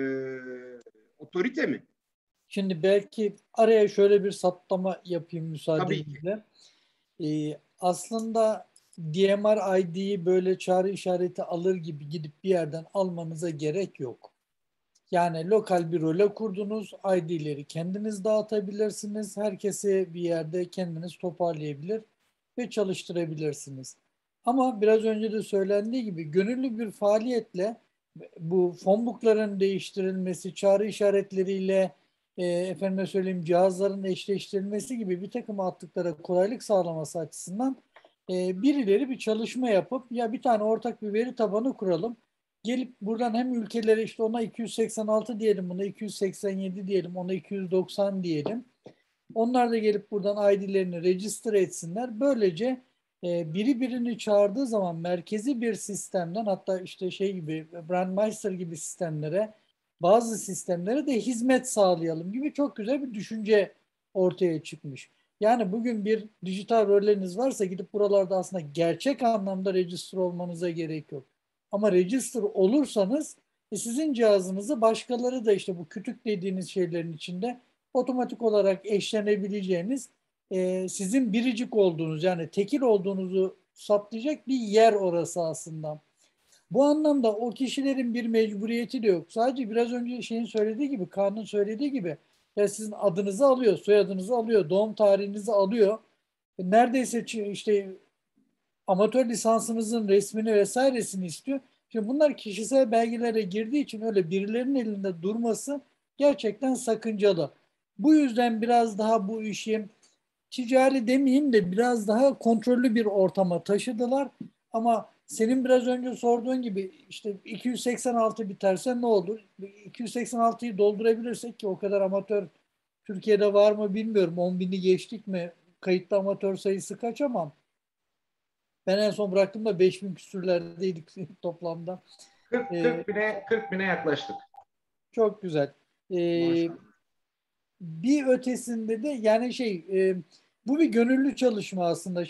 otorite mi? Şimdi belki araya şöyle bir saptama yapayım Tabii ki. müsaadenizle. Aslında DMR ID'yi böyle çağrı işareti alır gibi gidip bir yerden almanıza gerek yok. Yani lokal bir role kurdunuz, ID'leri kendiniz dağıtabilirsiniz. Herkesi bir yerde kendiniz toparlayabilir ve çalıştırabilirsiniz. Ama biraz önce de söylendiği gibi gönüllü bir faaliyetle bu phonebook'ların değiştirilmesi, çağrı işaretleriyle efendime söyleyeyim cihazların eşleştirilmesi gibi bir takım attıklara kolaylık sağlaması açısından birileri bir çalışma yapıp ya bir tane ortak bir veri tabanı kuralım. Gelip buradan hem ülkelere işte ona 286 diyelim, buna 287 diyelim, ona 290 diyelim. Onlar da gelip buradan ID'lerini register etsinler. Böylece biri birini çağırdığı zaman merkezi bir sistemden, hatta işte şey gibi Brandmeister gibi sistemlere, bazı sistemlere de hizmet sağlayalım gibi çok güzel bir düşünce ortaya çıkmış. Yani bugün bir dijital rolleriniz varsa gidip buralarda aslında gerçek anlamda register olmanıza gerek yok. Ama register olursanız sizin cihazınızı başkaları da işte bu kütük dediğiniz şeylerin içinde otomatik olarak eşlenebileceğiniz, sizin biricik olduğunuz, yani tekil olduğunuzu saptayacak bir yer orası aslında. Bu anlamda o kişilerin bir mecburiyeti de yok. Sadece biraz önce şeyin söylediği gibi, Kaan'ın söylediği gibi, ya sizin adınızı alıyor, soyadınızı alıyor, doğum tarihinizi alıyor. Neredeyse işte amatör lisansınızın resmini vesairesini istiyor. Şimdi bunlar kişisel belgelere girdiği için öyle birilerinin elinde durması gerçekten sakıncalı. Bu yüzden biraz daha bu işi ticari demeyeyim de biraz daha kontrollü bir ortama taşıdılar. Ama senin biraz önce sorduğun gibi işte 286 biterse ne olur? 286'yı doldurabilirsek, ki o kadar amatör Türkiye'de var mı bilmiyorum. 10.000'i geçtik mi? Kayıtlı amatör sayısı kaç ama ben en son bıraktığımda 5.000 küsürlerdeydik toplamda. 40 bine yaklaştık. Çok güzel. Maşallah. Bir ötesinde de yani bu bir gönüllü çalışma aslında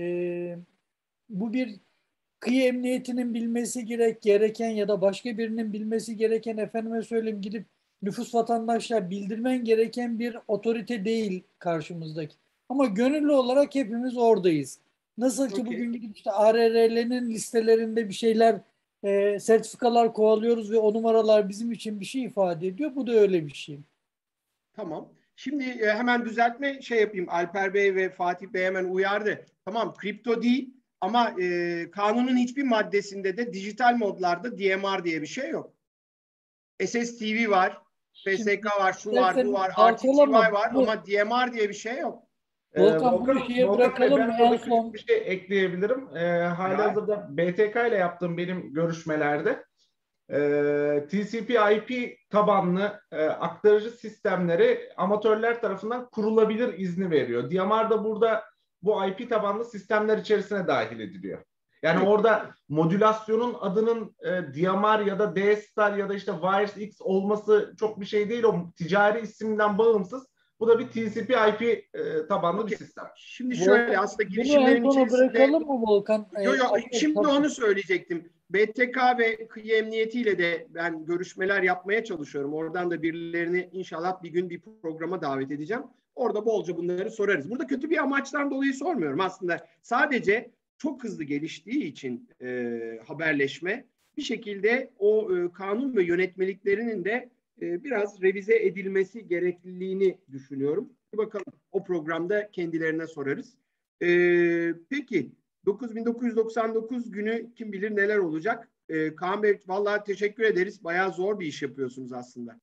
bu bir kıyı emniyetinin bilmesi gereken ya da başka birinin bilmesi gereken, efendime söyleyeyim gidip nüfus vatandaşlar bildirmen gereken bir otorite değil karşımızdaki. Ama gönüllü olarak hepimiz oradayız. Nasıl ki bugün gidip işte ARR'lerin listelerinde bir şeyler, sertifikalar kovalıyoruz ve o numaralar bizim için bir şey ifade ediyor. Bu da öyle bir şey. Tamam. Şimdi hemen düzeltme yapayım. Alper Bey ve Fatih Bey hemen uyardı. Tamam, kripto değil ama kanunun hiçbir maddesinde de dijital modlarda DMR diye bir şey yok. SSTV var, PSK var, şu var, bu var, RTTY var ama DMR diye bir şey yok. Volkan bunu şeye bırakalım mı? Ben burada küçük bir şey ekleyebilirim. Halihazırda BTK ile yaptığım benim görüşmelerde TCP/IP tabanlı aktarıcı sistemleri amatörler tarafından kurulabilir izni veriyor. DMR da burada bu IP tabanlı sistemler içerisine dahil ediliyor. Yani orada modülasyonun adının DMR ya da D-Star ya da işte WiresX olması çok bir şey değil. O ticari isimden bağımsız. Bu da bir TCP/IP tabanlı bir sistem. Şimdi şöyle, aslında girişimlerin içerisinde... bırakalım mı Volkan? Şimdi onu söyleyecektim. BTK ve kıyı emniyetiyle de ben görüşmeler yapmaya çalışıyorum. Oradan da birilerini inşallah bir gün bir programa davet edeceğim. Orada bolca bunları sorarız. Burada kötü bir amaçtan dolayı sormuyorum aslında. Sadece çok hızlı geliştiği için haberleşme bir şekilde o kanun ve yönetmeliklerinin de biraz revize edilmesi gerekliliğini düşünüyorum. Bir bakalım, o programda kendilerine sorarız. Peki 9.999 günü kim bilir neler olacak? Kaan Bey, vallahi teşekkür ederiz. Bayağı zor bir iş yapıyorsunuz aslında.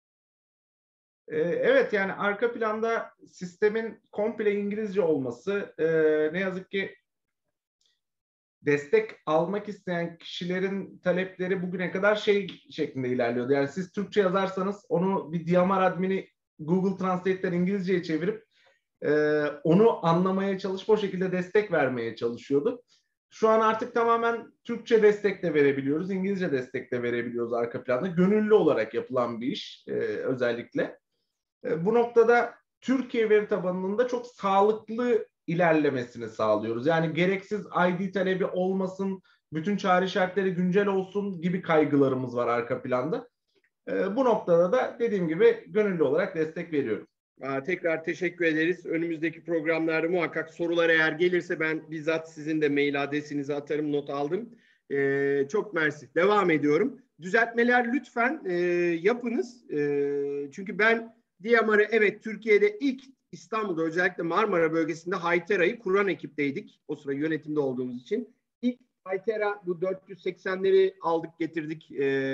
Evet, yani arka planda sistemin komple İngilizce olması, ne yazık ki destek almak isteyen kişilerin talepleri bugüne kadar şeklinde ilerliyordu. Yani siz Türkçe yazarsanız onu bir DMR admini Google Translate'ten İngilizceye çevirip onu anlamaya çalışıp o şekilde destek vermeye çalışıyorduk. Şu an artık tamamen Türkçe destek de verebiliyoruz, İngilizce destek de verebiliyoruz arka planda. Gönüllü olarak yapılan bir iş özellikle. Bu noktada Türkiye veri tabanının da çok sağlıklı ilerlemesini sağlıyoruz. Yani gereksiz ID talebi olmasın, bütün çağrı işaretleri güncel olsun gibi kaygılarımız var arka planda. Bu noktada da dediğim gibi gönüllü olarak destek veriyorum. Tekrar teşekkür ederiz. Önümüzdeki programlarda muhakkak sorular eğer gelirse ben bizzat sizin de mail adresinizi atarım, not aldım. Çok mersi. Devam ediyorum. Düzeltmeler lütfen yapınız. Çünkü ben DMR'ı evet Türkiye'de ilk İstanbul'da özellikle Marmara bölgesinde Haytera'yı kuran ekipteydik. O sıra yönetimde olduğumuz için. İlk Haytera bu 480'leri aldık getirdik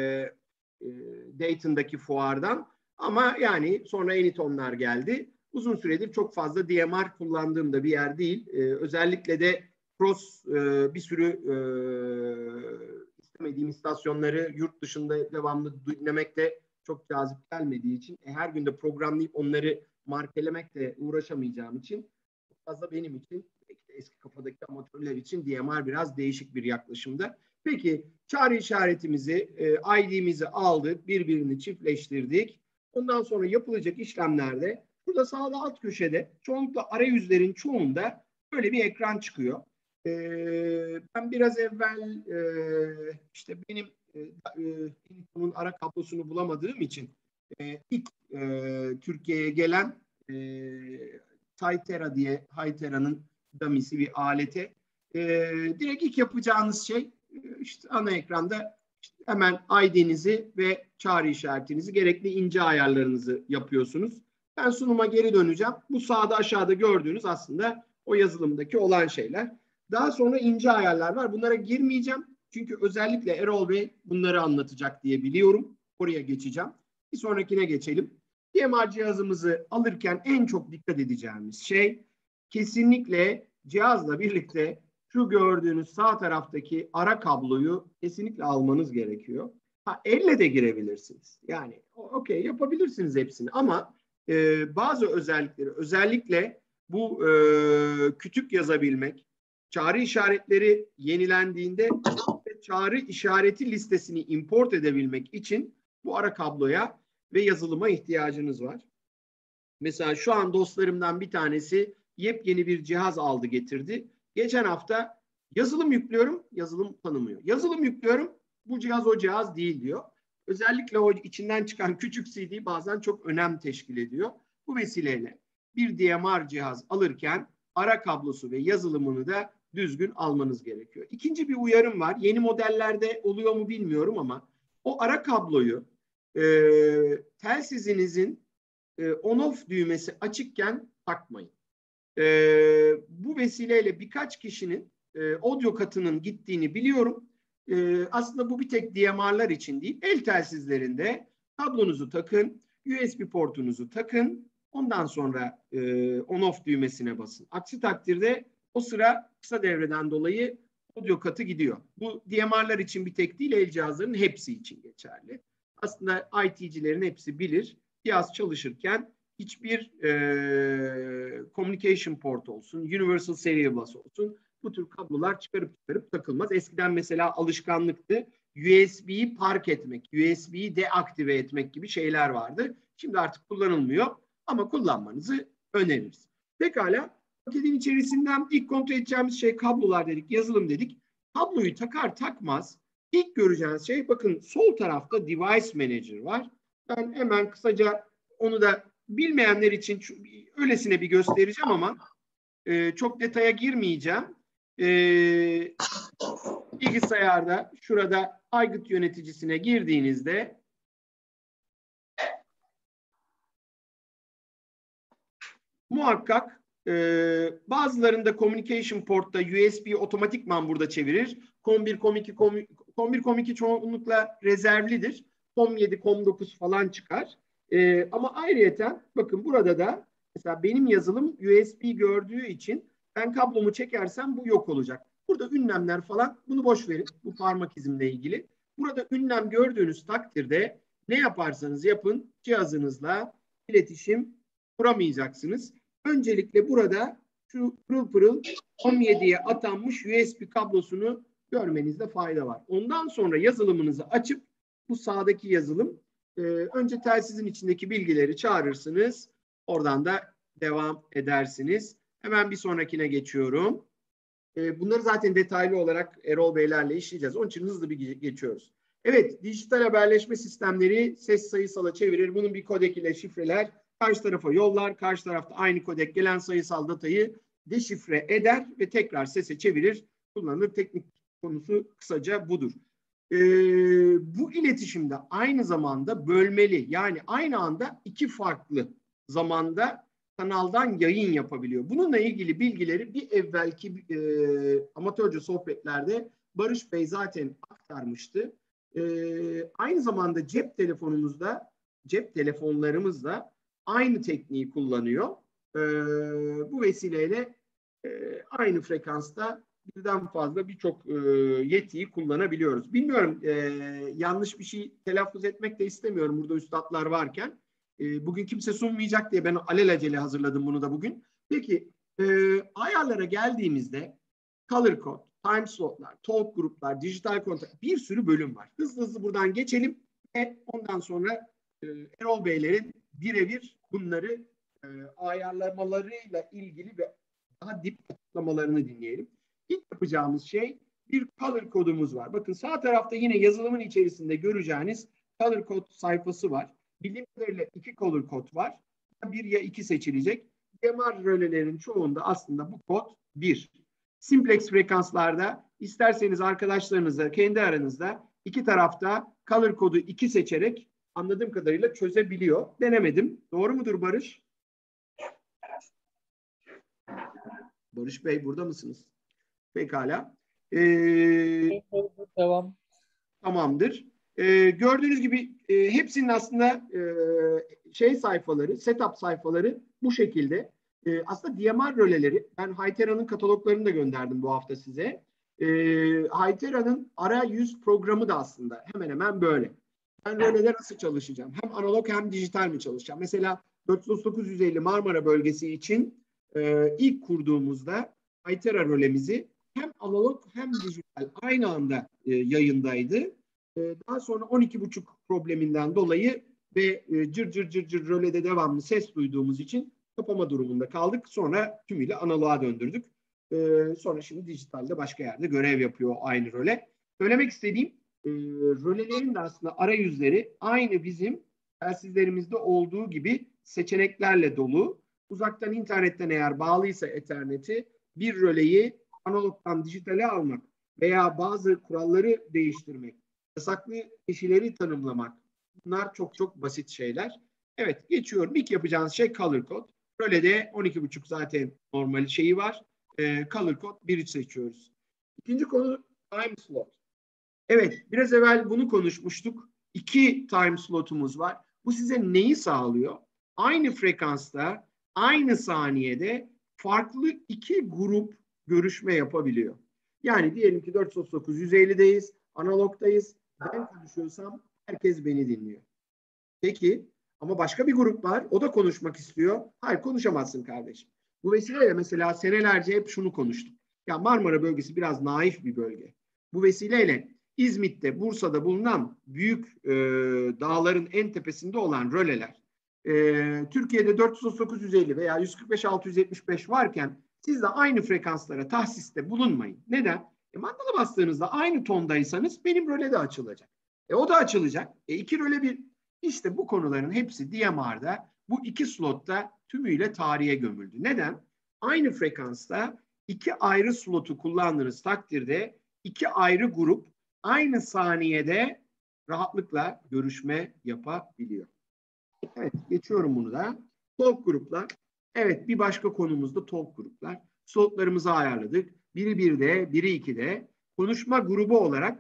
Dayton'daki fuardan. Ama yani sonra Anyton'lar geldi. Uzun süredir çok fazla DMR kullandığım da bir yer değil. Özellikle de cross bir sürü istemediğim istasyonları yurt dışında devamlı dinlemek de çok cazip gelmediği için her gün de programlayıp onları markelemekle uğraşamayacağım için çok fazla benim için eski kafadaki amatörler için DMR biraz değişik bir yaklaşımda. Peki çağrı işaretimizi, ID'mizi aldık, birbirini çiftleştirdik. Ondan sonra yapılacak işlemlerde burada sağda alt köşede çoğunlukla arayüzlerin çoğunda böyle bir ekran çıkıyor. Ben biraz evvel işte benim bunun ara kablosunu bulamadığım için ilk Türkiye'ye gelen Haytera diye Haytera'nın damisi bir alete direkt ilk yapacağınız şey işte ana ekranda işte hemen ID'nizi ve çağrı işaretinizi gerekli ince ayarlarınızı yapıyorsunuz. Ben sunuma geri döneceğim. Bu sağda aşağıda gördüğünüz aslında o yazılımdaki olan şeyler. Daha sonra ince ayarlar var. Bunlara girmeyeceğim. Çünkü özellikle Erol Bey bunları anlatacak diye biliyorum. Oraya geçeceğim. Bir sonrakine geçelim. DMR cihazımızı alırken en çok dikkat edeceğimiz şey kesinlikle cihazla birlikte şu gördüğünüz sağ taraftaki ara kabloyu kesinlikle almanız gerekiyor. Elle de girebilirsiniz. Yani okey yapabilirsiniz hepsini ama bazı özellikleri özellikle bu kütük yazabilmek, çağrı işaretleri yenilendiğinde çağrı işareti listesini import edebilmek için bu ara kabloya ve yazılıma ihtiyacınız var. Mesela şu an dostlarımdan bir tanesi yepyeni bir cihaz aldı getirdi. Geçen hafta yazılım yüklüyorum, yazılım tanımıyor. Yazılım yüklüyorum, bu cihaz o cihaz değil diyor. Özellikle o içinden çıkan küçük CD bazen çok önem teşkil ediyor. Bu vesileyle bir DMR cihaz alırken ara kablosu ve yazılımını da düzgün almanız gerekiyor. İkinci bir uyarım var. Yeni modellerde oluyor mu bilmiyorum ama o ara kabloyu telsizinizin on-off düğmesi açıkken takmayın. Bu vesileyle birkaç kişinin audio katının gittiğini biliyorum. Aslında bu bir tek DMR'lar için değil. El telsizlerinde kablonuzu takın, USB portunuzu takın. Ondan sonra on-off düğmesine basın. Aksi takdirde o sıra kısa devreden dolayı audio katı gidiyor. Bu DMR'lar için bir tek değil, el cihazlarının hepsi için geçerli. Aslında IT'cilerin hepsi bilir. Cihaz çalışırken hiçbir communication port olsun, universal serial bus olsun bu tür kablolar çıkarıp takılmaz. Eskiden mesela alışkanlıktı. USB'yi park etmek, USB'yi deaktive etmek gibi şeyler vardı. Şimdi artık kullanılmıyor ama kullanmanızı öneririz. Pekala, paketin içerisinden ilk kontrol edeceğimiz şey kablolar dedik, yazılım dedik. Kabloyu takar takmaz ilk göreceğiniz şey bakın sol tarafta Device Manager var. Ben hemen kısaca onu da bilmeyenler için öylesine bir göstereceğim ama çok detaya girmeyeceğim. Bilgisayarda şurada aygıt yöneticisine girdiğinizde muhakkak bazılarında Communication Port'ta USB otomatikman burada çevirir. COM1, COM2, COM1, COM2 çoğunlukla rezervlidir. COM7, COM9 falan çıkar. Ama ayrıyeten bakın burada da mesela benim yazılım USB gördüğü için ben kablomu çekersem bu yok olacak. Burada ünlemler falan bunu boş verin. Bu parmak izimle ilgili. Burada ünlem gördüğünüz takdirde ne yaparsanız yapın cihazınızla iletişim kuramayacaksınız. Öncelikle burada şu pırıl pırıl 17'ye atanmış USB kablosunu görmenizde fayda var. Ondan sonra yazılımınızı açıp bu sağdaki yazılım, önce telsizin içindeki bilgileri çağırırsınız. Oradan da devam edersiniz. Hemen bir sonrakine geçiyorum. Bunları zaten detaylı olarak Erol Beylerle işleyeceğiz. Onun için hızlı bir geçiyoruz. Evet, dijital haberleşme sistemleri ses sayısala çevirir. Bunun bir kodek ile şifreler. Karşı tarafa yollar. Karşı tarafta aynı kodek gelen sayısal datayı deşifre eder ve tekrar sese çevirir. Kullanılır. Teknik konusu kısaca budur. Bu iletişimde aynı zamanda bölmeli, yani aynı anda iki farklı zamanda kanaldan yayın yapabiliyor. Bununla ilgili bilgileri bir evvelki amatörce sohbetlerde Barış Bey zaten aktarmıştı. Aynı zamanda cep telefonlarımızda aynı tekniği kullanıyor. Bu vesileyle aynı frekansta birden fazla birçok yetiyi kullanabiliyoruz. Bilmiyorum, yanlış bir şey telaffuz etmek de istemiyorum burada üstadlar varken. Bugün kimse sunmayacak diye ben alelacele hazırladım bunu da bugün. Peki ayarlara geldiğimizde color code, time slotlar, talk gruplar, dijital kontak, bir sürü bölüm var. Hızlı hızlı buradan geçelim ve ondan sonra Erol Beylerin birebir bunları ayarlamalarıyla ilgili ve daha dip açıklamalarını dinleyelim. İlk yapacağımız şey, bir color kodumuz var. Bakın sağ tarafta yine yazılımın içerisinde göreceğiniz color code sayfası var. Bildiğim kadarıyla 2 color kod var. 1 ya 2 seçilecek. DMR rölelerin çoğunda aslında bu kod 1. Simplex frekanslarda isterseniz arkadaşlarınızla kendi aranızda iki tarafta color kodu 2 seçerek anladığım kadarıyla çözebiliyor. Denemedim. Doğru mudur Barış? Barış Bey burada mısınız? Pekala. Devam. Tamamdır. Gördüğünüz gibi hepsinin aslında sayfaları, setup sayfaları bu şekilde. Aslında DMR röleleri, ben Hytera'nın kataloglarını da gönderdim bu hafta size. Hytera'nın arayüz programı da aslında hemen hemen böyle. Ben rölede nasıl çalışacağım? Hem analog hem dijital mi çalışacağım? Mesela 439-150 Marmara bölgesi için ilk kurduğumuzda Hytera rölemizi hem analog hem dijital aynı anda yayındaydı. Daha sonra 12.5 probleminden dolayı ve cır cır cır cır rölede devamlı ses duyduğumuz için kapama durumunda kaldık. Sonra tümüyle analoğa döndürdük. Sonra şimdi dijitalde başka yerde görev yapıyor aynı röle. Söylemek istediğim, rölelerin de aslında arayüzleri aynı bizim telsizlerimizde olduğu gibi seçeneklerle dolu. Uzaktan internetten eğer bağlıysa Ethernet'i, bir röleyi analogdan dijitale almak veya bazı kuralları değiştirmek, yasaklı kişileri tanımlamak, bunlar çok çok basit şeyler. Evet, geçiyorum. İlk yapacağınız şey color code. Rölede 12.5 zaten normal şeyi var. Color code 1'i seçiyoruz. İkinci konu time slot. Evet, biraz evvel bunu konuşmuştuk. 2 time slotumuz var. Bu size neyi sağlıyor? Aynı frekansta, aynı saniyede farklı 2 grup görüşme yapabiliyor. Yani diyelim ki 439-150'deyiz, analogdayız. Ben konuşuyorsam herkes beni dinliyor. Peki, ama başka bir grup var, o da konuşmak istiyor. Hayır, konuşamazsın kardeşim. Bu vesileyle mesela senelerce hep şunu konuştuk. Ya Marmara bölgesi biraz naif bir bölge. Bu vesileyle İzmit'te, Bursa'da bulunan büyük dağların en tepesinde olan röleler, Türkiye'de 439-150 veya 145-675 varken siz de aynı frekanslara tahsiste bulunmayın. Neden? Mandala bastığınızda aynı tondaysanız benim röle de açılacak. O da açılacak. 2 röle bir. İşte bu konuların hepsi DMR'da, bu 2 slotta tümüyle tarihe gömüldü. Neden? Aynı frekansta 2 ayrı slotu kullandığınız takdirde 2 ayrı grup aynı saniyede rahatlıkla görüşme yapabiliyor. Evet, geçiyorum bunu da. Talk gruplar. Evet, bir başka konumuz da talk gruplar. Slotlarımızı ayarladık. Biri 1'de, biri 2'de. Konuşma grubu olarak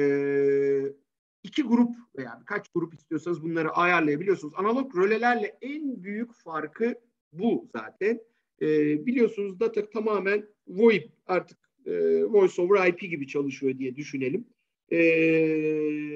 2 grup veya kaç grup istiyorsanız bunları ayarlayabiliyorsunuz. Analog rölelerle en büyük farkı bu zaten. Biliyorsunuz data tamamen VoIP, artık Voice over IP gibi çalışıyor diye düşünelim.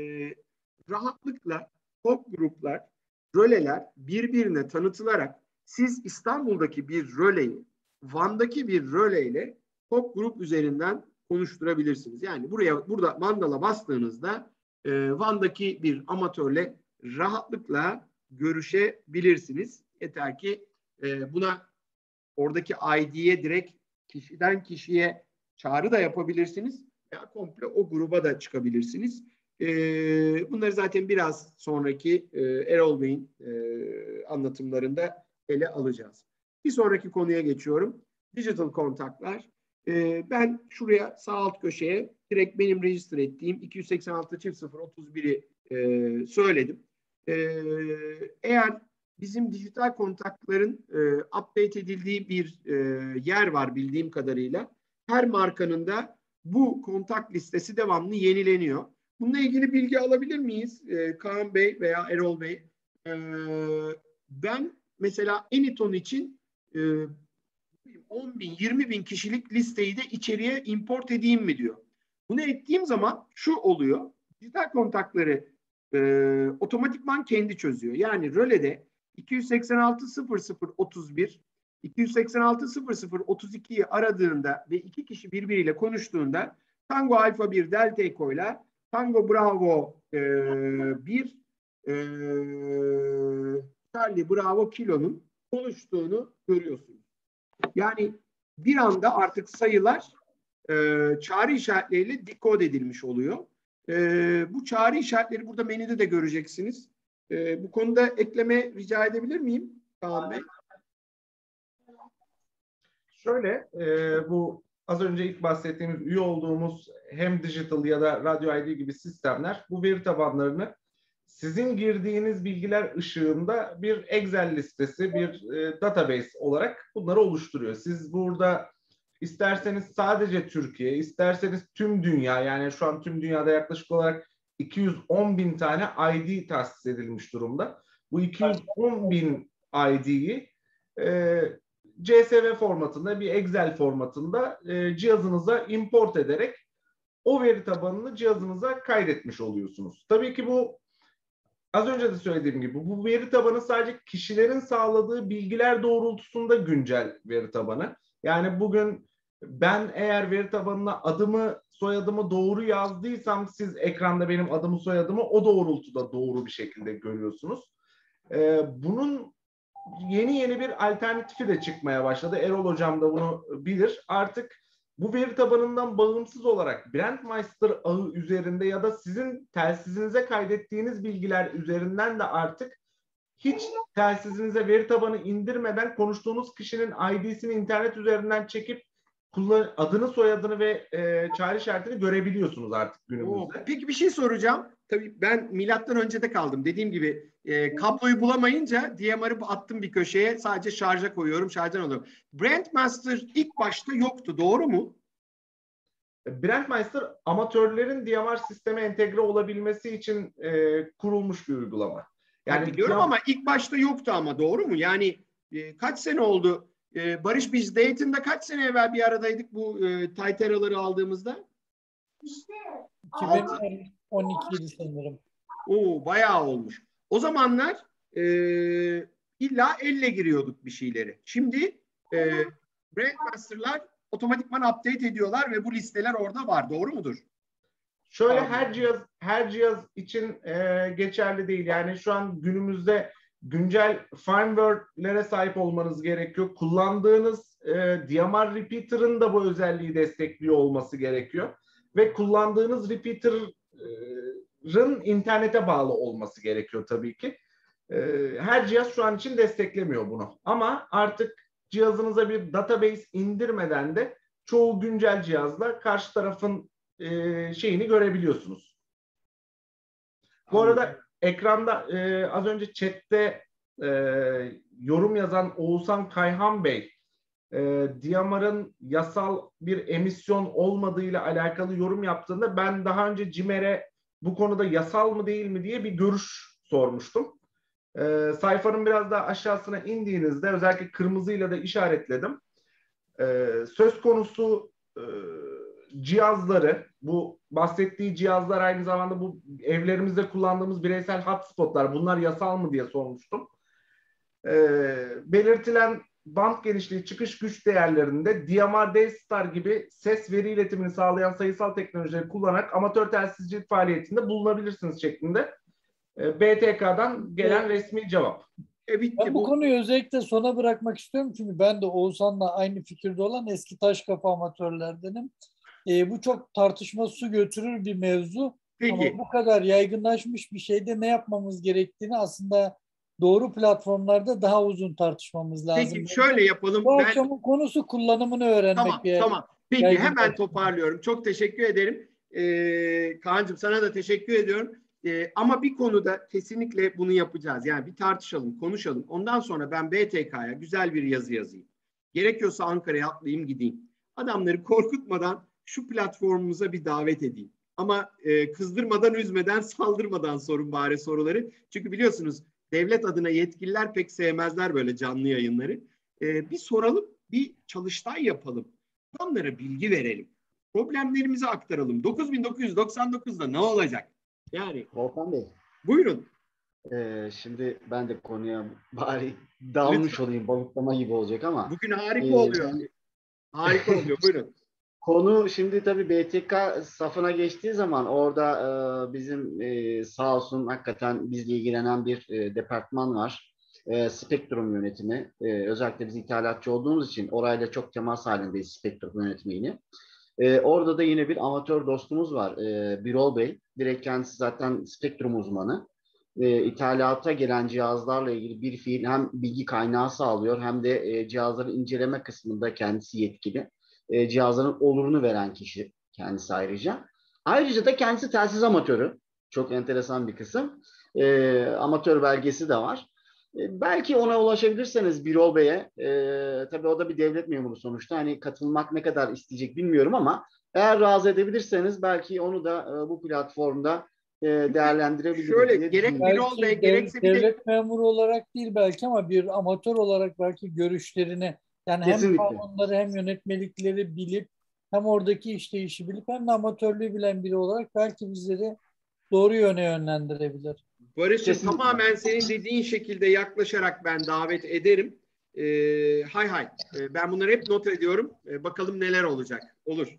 Rahatlıkla talk gruplar, röleler birbirine tanıtılarak siz İstanbul'daki bir röleyi Van'daki bir röleyle top grup üzerinden konuşturabilirsiniz. Yani burada mandala bastığınızda Van'daki bir amatörle rahatlıkla görüşebilirsiniz. Yeter ki buna oradaki ID'ye direkt kişiden kişiye çağrı da yapabilirsiniz. Ya komple o gruba da çıkabilirsiniz. Bunları zaten biraz sonraki Erol Bey'in anlatımlarında ele alacağız. Bir sonraki konuya geçiyorum. Digital kontaklar. Ben şuraya sağ alt köşeye direkt benim register ettiğim 286.031'i söyledim. Eğer bizim dijital kontakların update edildiği bir yer var bildiğim kadarıyla. Her markanın da bu kontak listesi devamlı yenileniyor. Bununla ilgili bilgi alabilir miyiz? Kaan Bey veya Erol Bey. Ben mesela Anyton için 10 bin, 20 bin kişilik listeyi de içeriye import edeyim mi diyor. Bunu ettiğim zaman şu oluyor. Dijital kontakları otomatikman kendi çözüyor. Yani rölede 286.00.31 286.00.32'yi aradığında ve iki kişi birbiriyle konuştuğunda Tango Alfa 1 Delta Echo ile Tango Bravo 1 Charlie Bravo Kilo'nun konuştuğunu görüyorsunuz. Yani bir anda artık sayılar çağrı işaretleriyle dekod edilmiş oluyor. Bu çağrı işaretleri burada menüde de göreceksiniz. Bu konuda ekleme rica edebilir miyim Kaan Bey? Şöyle, bu az önce ilk bahsettiğimiz üye olduğumuz hem digital ya da radyo ID gibi sistemler bu veri tabanlarını sizin girdiğiniz bilgiler ışığında bir Excel listesi, bir database olarak bunları oluşturuyor. Siz burada isterseniz sadece Türkiye, isterseniz tüm dünya, yani şu an tüm dünyada yaklaşık olarak 210 bin tane ID tahsis edilmiş durumda. Bu 210 bin ID'yi CSV formatında, bir Excel formatında cihazınıza import ederek o veri tabanını cihazınıza kaydetmiş oluyorsunuz. Tabii ki bu az önce de söylediğim gibi bu veri tabanı sadece kişilerin sağladığı bilgiler doğrultusunda güncel veri tabanı. Yani bugün ben eğer veri tabanına adımı, soyadımı doğru yazdıysam siz ekranda benim adımı, soyadımı o doğrultuda doğru bir şekilde görüyorsunuz. Bunun yeni bir alternatifi de çıkmaya başladı. Erol Hocam da bunu bilir. Artık bu veri tabanından bağımsız olarak Brandmeister ağı üzerinde ya da sizin telsizinize kaydettiğiniz bilgiler üzerinden de artık hiç telsizinize veri tabanı indirmeden konuştuğunuz kişinin ID'sini internet üzerinden çekip adını, soyadını ve çağrı işaretini görebiliyorsunuz artık günümüzde. Peki bir şey soracağım. Tabii ben milattan önce de kaldım. Dediğim gibi kabloyu bulamayınca DMR'ı attım bir köşeye. Sadece şarja koyuyorum, şarjdan alıyorum. Brandmaster ilk başta yoktu. Doğru mu? Brandmeister amatörlerin DMR sisteme entegre olabilmesi için kurulmuş bir uygulama. Yani biliyorum ama ilk başta yoktu ama doğru mu? Yani kaç sene oldu? Barış, biz Dayton'da kaç sene evvel bir aradaydık bu Tayteraları aldığımızda? 2012'ydi sanırım. Bayağı olmuş. O zamanlar illa elle giriyorduk bir şeyleri. Şimdi Brandmaster'lar otomatikman update ediyorlar ve bu listeler orada var. Doğru mudur? Şöyle her cihaz için geçerli değil. Yani şu an günümüzde güncel firmware'lere sahip olmanız gerekiyor. Kullandığınız DMR repeater'ın da bu özelliği destekliyor olması gerekiyor. Ve kullandığınız repeater'ın internete bağlı olması gerekiyor tabii ki. Her cihaz şu an için desteklemiyor bunu. Ama artık cihazınıza bir database indirmeden de çoğu güncel cihazla karşı tarafın şeyini görebiliyorsunuz. Bu arada ekranda az önce chatte yorum yazan Oğuzhan Kayhan Bey DMR'ın yasal bir emisyon olmadığıyla alakalı yorum yaptığında ben daha önce CİMER'e bu konuda yasal mı değil mi diye bir görüş sormuştum. Sayfanın biraz daha aşağısına indiğinizde özellikle kırmızıyla da işaretledim. Söz konusu cihazları, bu bahsettiği cihazlar aynı zamanda bu evlerimizde kullandığımız bireysel hotspotlar, bunlar yasal mı diye sormuştum. belirtilen band genişliği çıkış güç değerlerinde DMR, D-Star gibi ses veri iletimini sağlayan sayısal teknolojileri kullanarak amatör telsizcilik faaliyetinde bulunabilirsiniz şeklinde BTK'dan gelen resmi cevap. Bitti. Ben bu konuyu özellikle sona bırakmak istiyorum çünkü ben de Oğuzhan'la aynı fikirde olan eski taş kafa amatörlerdenim. Bu çok tartışma su götürür bir mevzu. Peki. Ama bu kadar yaygınlaşmış bir şeyde ne yapmamız gerektiğini aslında doğru platformlarda daha uzun tartışmamız lazım. Peki şöyle yapalım. Bu akşamın konusu kullanımını öğrenmek. Tamam. Peki hemen toparlıyorum. Çok teşekkür ederim. Kaan'cığım sana da teşekkür ediyorum. Ama bir konuda kesinlikle bunu yapacağız. Yani bir tartışalım, konuşalım. Ondan sonra ben BTK'ya güzel bir yazı yazayım. Gerekiyorsa Ankara'ya atlayayım gideyim. Adamları korkutmadan şu platformumuza bir davet edeyim. Ama kızdırmadan, üzmeden, saldırmadan sorun bari soruları. Çünkü biliyorsunuz devlet adına yetkililer pek sevmezler böyle canlı yayınları. Bir soralım, bir çalıştay yapalım. Onlara bilgi verelim. Problemlerimizi aktaralım. 9999'da ne olacak? Yani. Volkan Bey. Buyurun. Şimdi ben de konuya bari dalmış olayım. Balıklama gibi olacak ama. Bugün harika oluyor. Harika oluyor. Buyurun. Konu şimdi tabii BTK safına geçtiği zaman orada bizim sağ olsun hakikaten bizle ilgilenen bir departman var. Spektrum yönetimi. Özellikle biz ithalatçı olduğumuz için orayla çok temas halindeyiz spektrum yönetimiyle. Orada da yine bir amatör dostumuz var. Birol Bey. Direkt kendisi zaten spektrum uzmanı. İthalata gelen cihazlarla ilgili bir fiil hem bilgi kaynağı sağlıyor hem de cihazları inceleme kısmında kendisi yetkili. Cihazların olurunu veren kişi kendisi ayrıca. Ayrıca da kendisi telsiz amatörü. Çok enteresan bir kısım. Amatör belgesi de var. Belki ona ulaşabilirseniz Birol Bey'e, tabii o da bir devlet memuru sonuçta. Hani katılmak ne kadar isteyecek bilmiyorum ama eğer razı edebilirseniz belki onu da bu platformda değerlendirebiliriz. Şöyle gerek Birol Bey gerekse bir devlet memuru olarak değil belki ama bir amatör olarak belki görüşlerini yani kesinlikle. hem kanunları hem yönetmelikleri bilip hem oradaki işleyişi bilip hem de amatörlüğü bilen biri olarak belki bizleri doğru yöne yönlendirebilir. Barış'ım tamamen senin dediğin şekilde yaklaşarak ben davet ederim. Hay. Ben bunları hep not ediyorum. Bakalım neler olacak. Olur.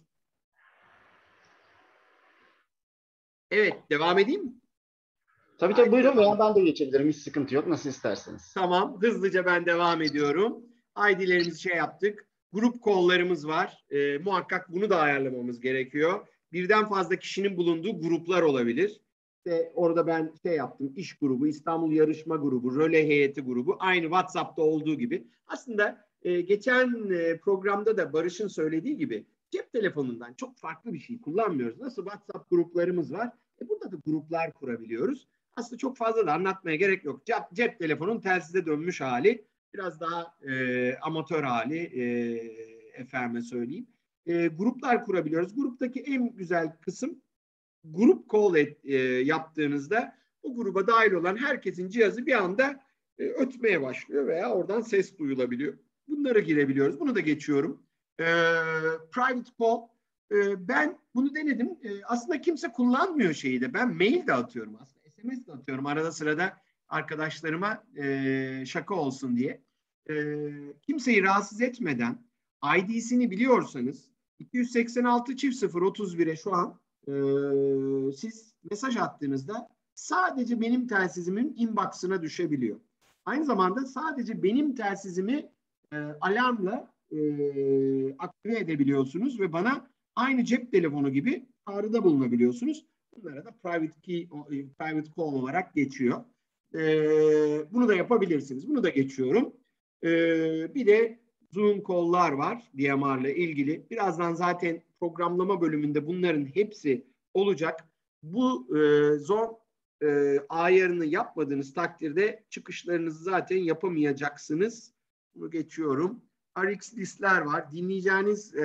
Evet, devam edeyim mi? Tabii buyurun veya ben de geçebilirim. Hiç sıkıntı yok. Nasıl isterseniz. Tamam. Hızlıca ben devam ediyorum. ID'lerimizi yaptık. Grup kollarımız var. Muhakkak bunu da ayarlamamız gerekiyor. Birden fazla kişinin bulunduğu gruplar olabilir. Orada ben yaptım. İş grubu, İstanbul Yarışma Grubu, Röle Heyeti grubu. Aynı WhatsApp'ta olduğu gibi. Aslında geçen programda da Barış'ın söylediği gibi cep telefonundan çok farklı bir şey kullanmıyoruz. Nasıl WhatsApp gruplarımız var? Burada da gruplar kurabiliyoruz. Aslında çok fazla da anlatmaya gerek yok. Cep telefonun telsize dönmüş hali. Biraz daha amatör hali efendime söyleyeyim. Gruplar kurabiliyoruz. Gruptaki en güzel kısım grup call yaptığınızda o gruba dahil olan herkesin cihazı bir anda ötmeye başlıyor veya oradan ses duyulabiliyor. Bunlara girebiliyoruz. Bunu da geçiyorum. Private call. Ben bunu denedim. Aslında kimse kullanmıyor şeyi de. Ben mail de atıyorum aslında. SMS de atıyorum arada sırada arkadaşlarıma şaka olsun diye. Kimseyi rahatsız etmeden ID'sini biliyorsanız 286-031'e şu an siz mesaj attığınızda sadece benim telsizimin inbox'ına düşebiliyor. Aynı zamanda sadece benim telsizimi alarmla aktive edebiliyorsunuz ve bana aynı cep telefonu gibi çağrıda bulunabiliyorsunuz. Bunlara da private call olarak geçiyor. Bunu da yapabilirsiniz. Bunu da geçiyorum. Bir de Zoom call'lar var DMR ile ilgili. Birazdan zaten programlama bölümünde bunların hepsi olacak. Bu zor ayarını yapmadığınız takdirde çıkışlarınızı zaten yapamayacaksınız. Bunu geçiyorum. RX listler var. Dinleyeceğiniz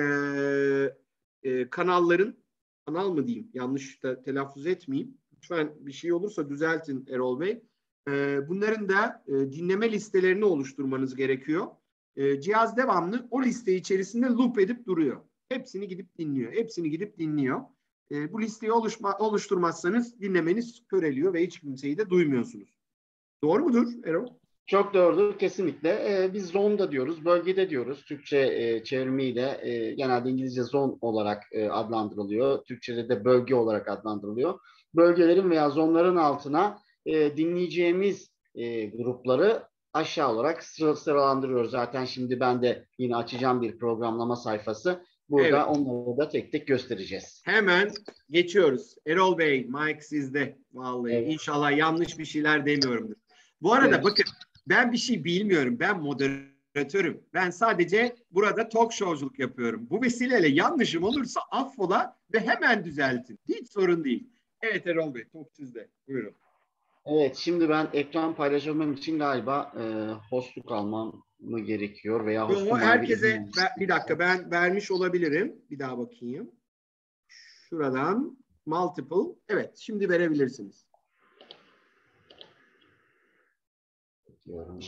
kanalların, kanal mı diyeyim, yanlış da telaffuz etmeyeyim. Lütfen bir şey olursa düzeltin Erol Bey. Bunların da dinleme listelerini oluşturmanız gerekiyor. Cihaz devamlı o liste içerisinde loop edip duruyor. Hepsini gidip dinliyor. Bu listeyi oluşturmazsanız dinlemeniz köreliyor ve hiç kimseyi de duymuyorsunuz. Doğru mudur Erol? Çok doğrudur, kesinlikle. Biz zonda diyoruz, bölgede diyoruz. Türkçe çevirimiyle genelde İngilizce zon olarak adlandırılıyor. Türkçe'de de bölge olarak adlandırılıyor. Bölgelerin veya zonların altına dinleyeceğimiz grupları aşağı olarak sıralandırıyoruz. Zaten şimdi ben de yine açacağım bir programlama sayfası. Burada Evet. onları da tek tek göstereceğiz. Hemen geçiyoruz. Erol Bey, Mike sizde. Vallahi Evet. inşallah yanlış bir şeyler demiyorumdur. Bu arada Evet. bakın, ben bir şey bilmiyorum. Ben moderatörüm. Ben sadece burada talk showculuk yapıyorum. Bu vesileyle yanlışım olursa affola ve hemen düzeltin. Hiç sorun değil. Evet Erol Bey, top sizde. Buyurun. Evet, şimdi ben ekran paylaşmam için galiba hostluk almam mı gerekiyor veya hostum bana Herkese bir dakika, ben vermiş olabilirim. Bir daha bakayım. Şuradan multiple. Evet, şimdi verebilirsiniz. diyorum.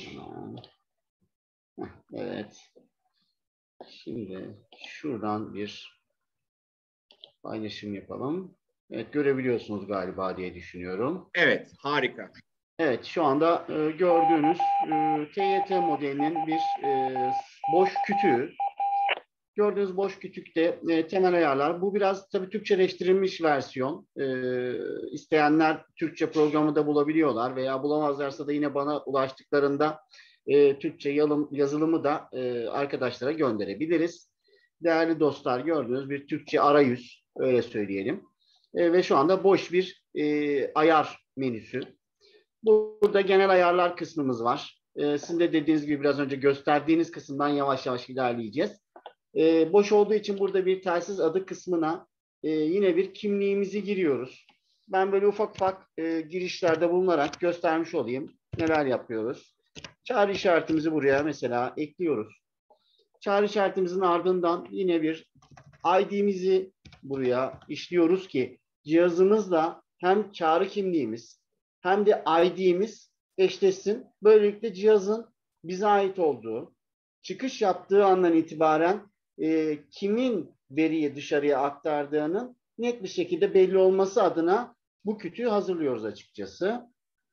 Evet. Şimdi şuradan bir paylaşım yapalım. Evet, görebiliyorsunuz galiba diye düşünüyorum. Evet, harika. Evet, şu anda gördüğünüz TYT modelinin bir boş kütüğü. Gördüğünüz boş kütükte temel ayarlar. Bu biraz tabii Türkçeleştirilmiş versiyon. İsteyenler Türkçe programı da bulabiliyorlar veya bulamazlarsa da yine bana ulaştıklarında Türkçe yazılımı da arkadaşlara gönderebiliriz. Değerli dostlar, gördüğünüz bir Türkçe arayüz, öyle söyleyelim. Ve şu anda boş bir ayar menüsü. Burada genel ayarlar kısmımız var. Sizin de dediğiniz gibi biraz önce gösterdiğiniz kısımdan yavaş yavaş ilerleyeceğiz. Boş olduğu için burada bir telsiz adı kısmına yine bir kimliğimizi giriyoruz. Ben böyle ufak ufak girişlerde bulunarak göstermiş olayım. Neler yapıyoruz? Çağrı işaretimizi buraya mesela ekliyoruz. Çağrı işaretimizin ardından yine bir ID'mizi buraya işliyoruz ki cihazımızla hem çağrı kimliğimiz hem de ID'miz eşleşsin. Böylelikle cihazın bize ait olduğu, çıkış yaptığı andan itibaren kimin veriyi dışarıya aktardığının net bir şekilde belli olması adına bu kütüğü hazırlıyoruz açıkçası.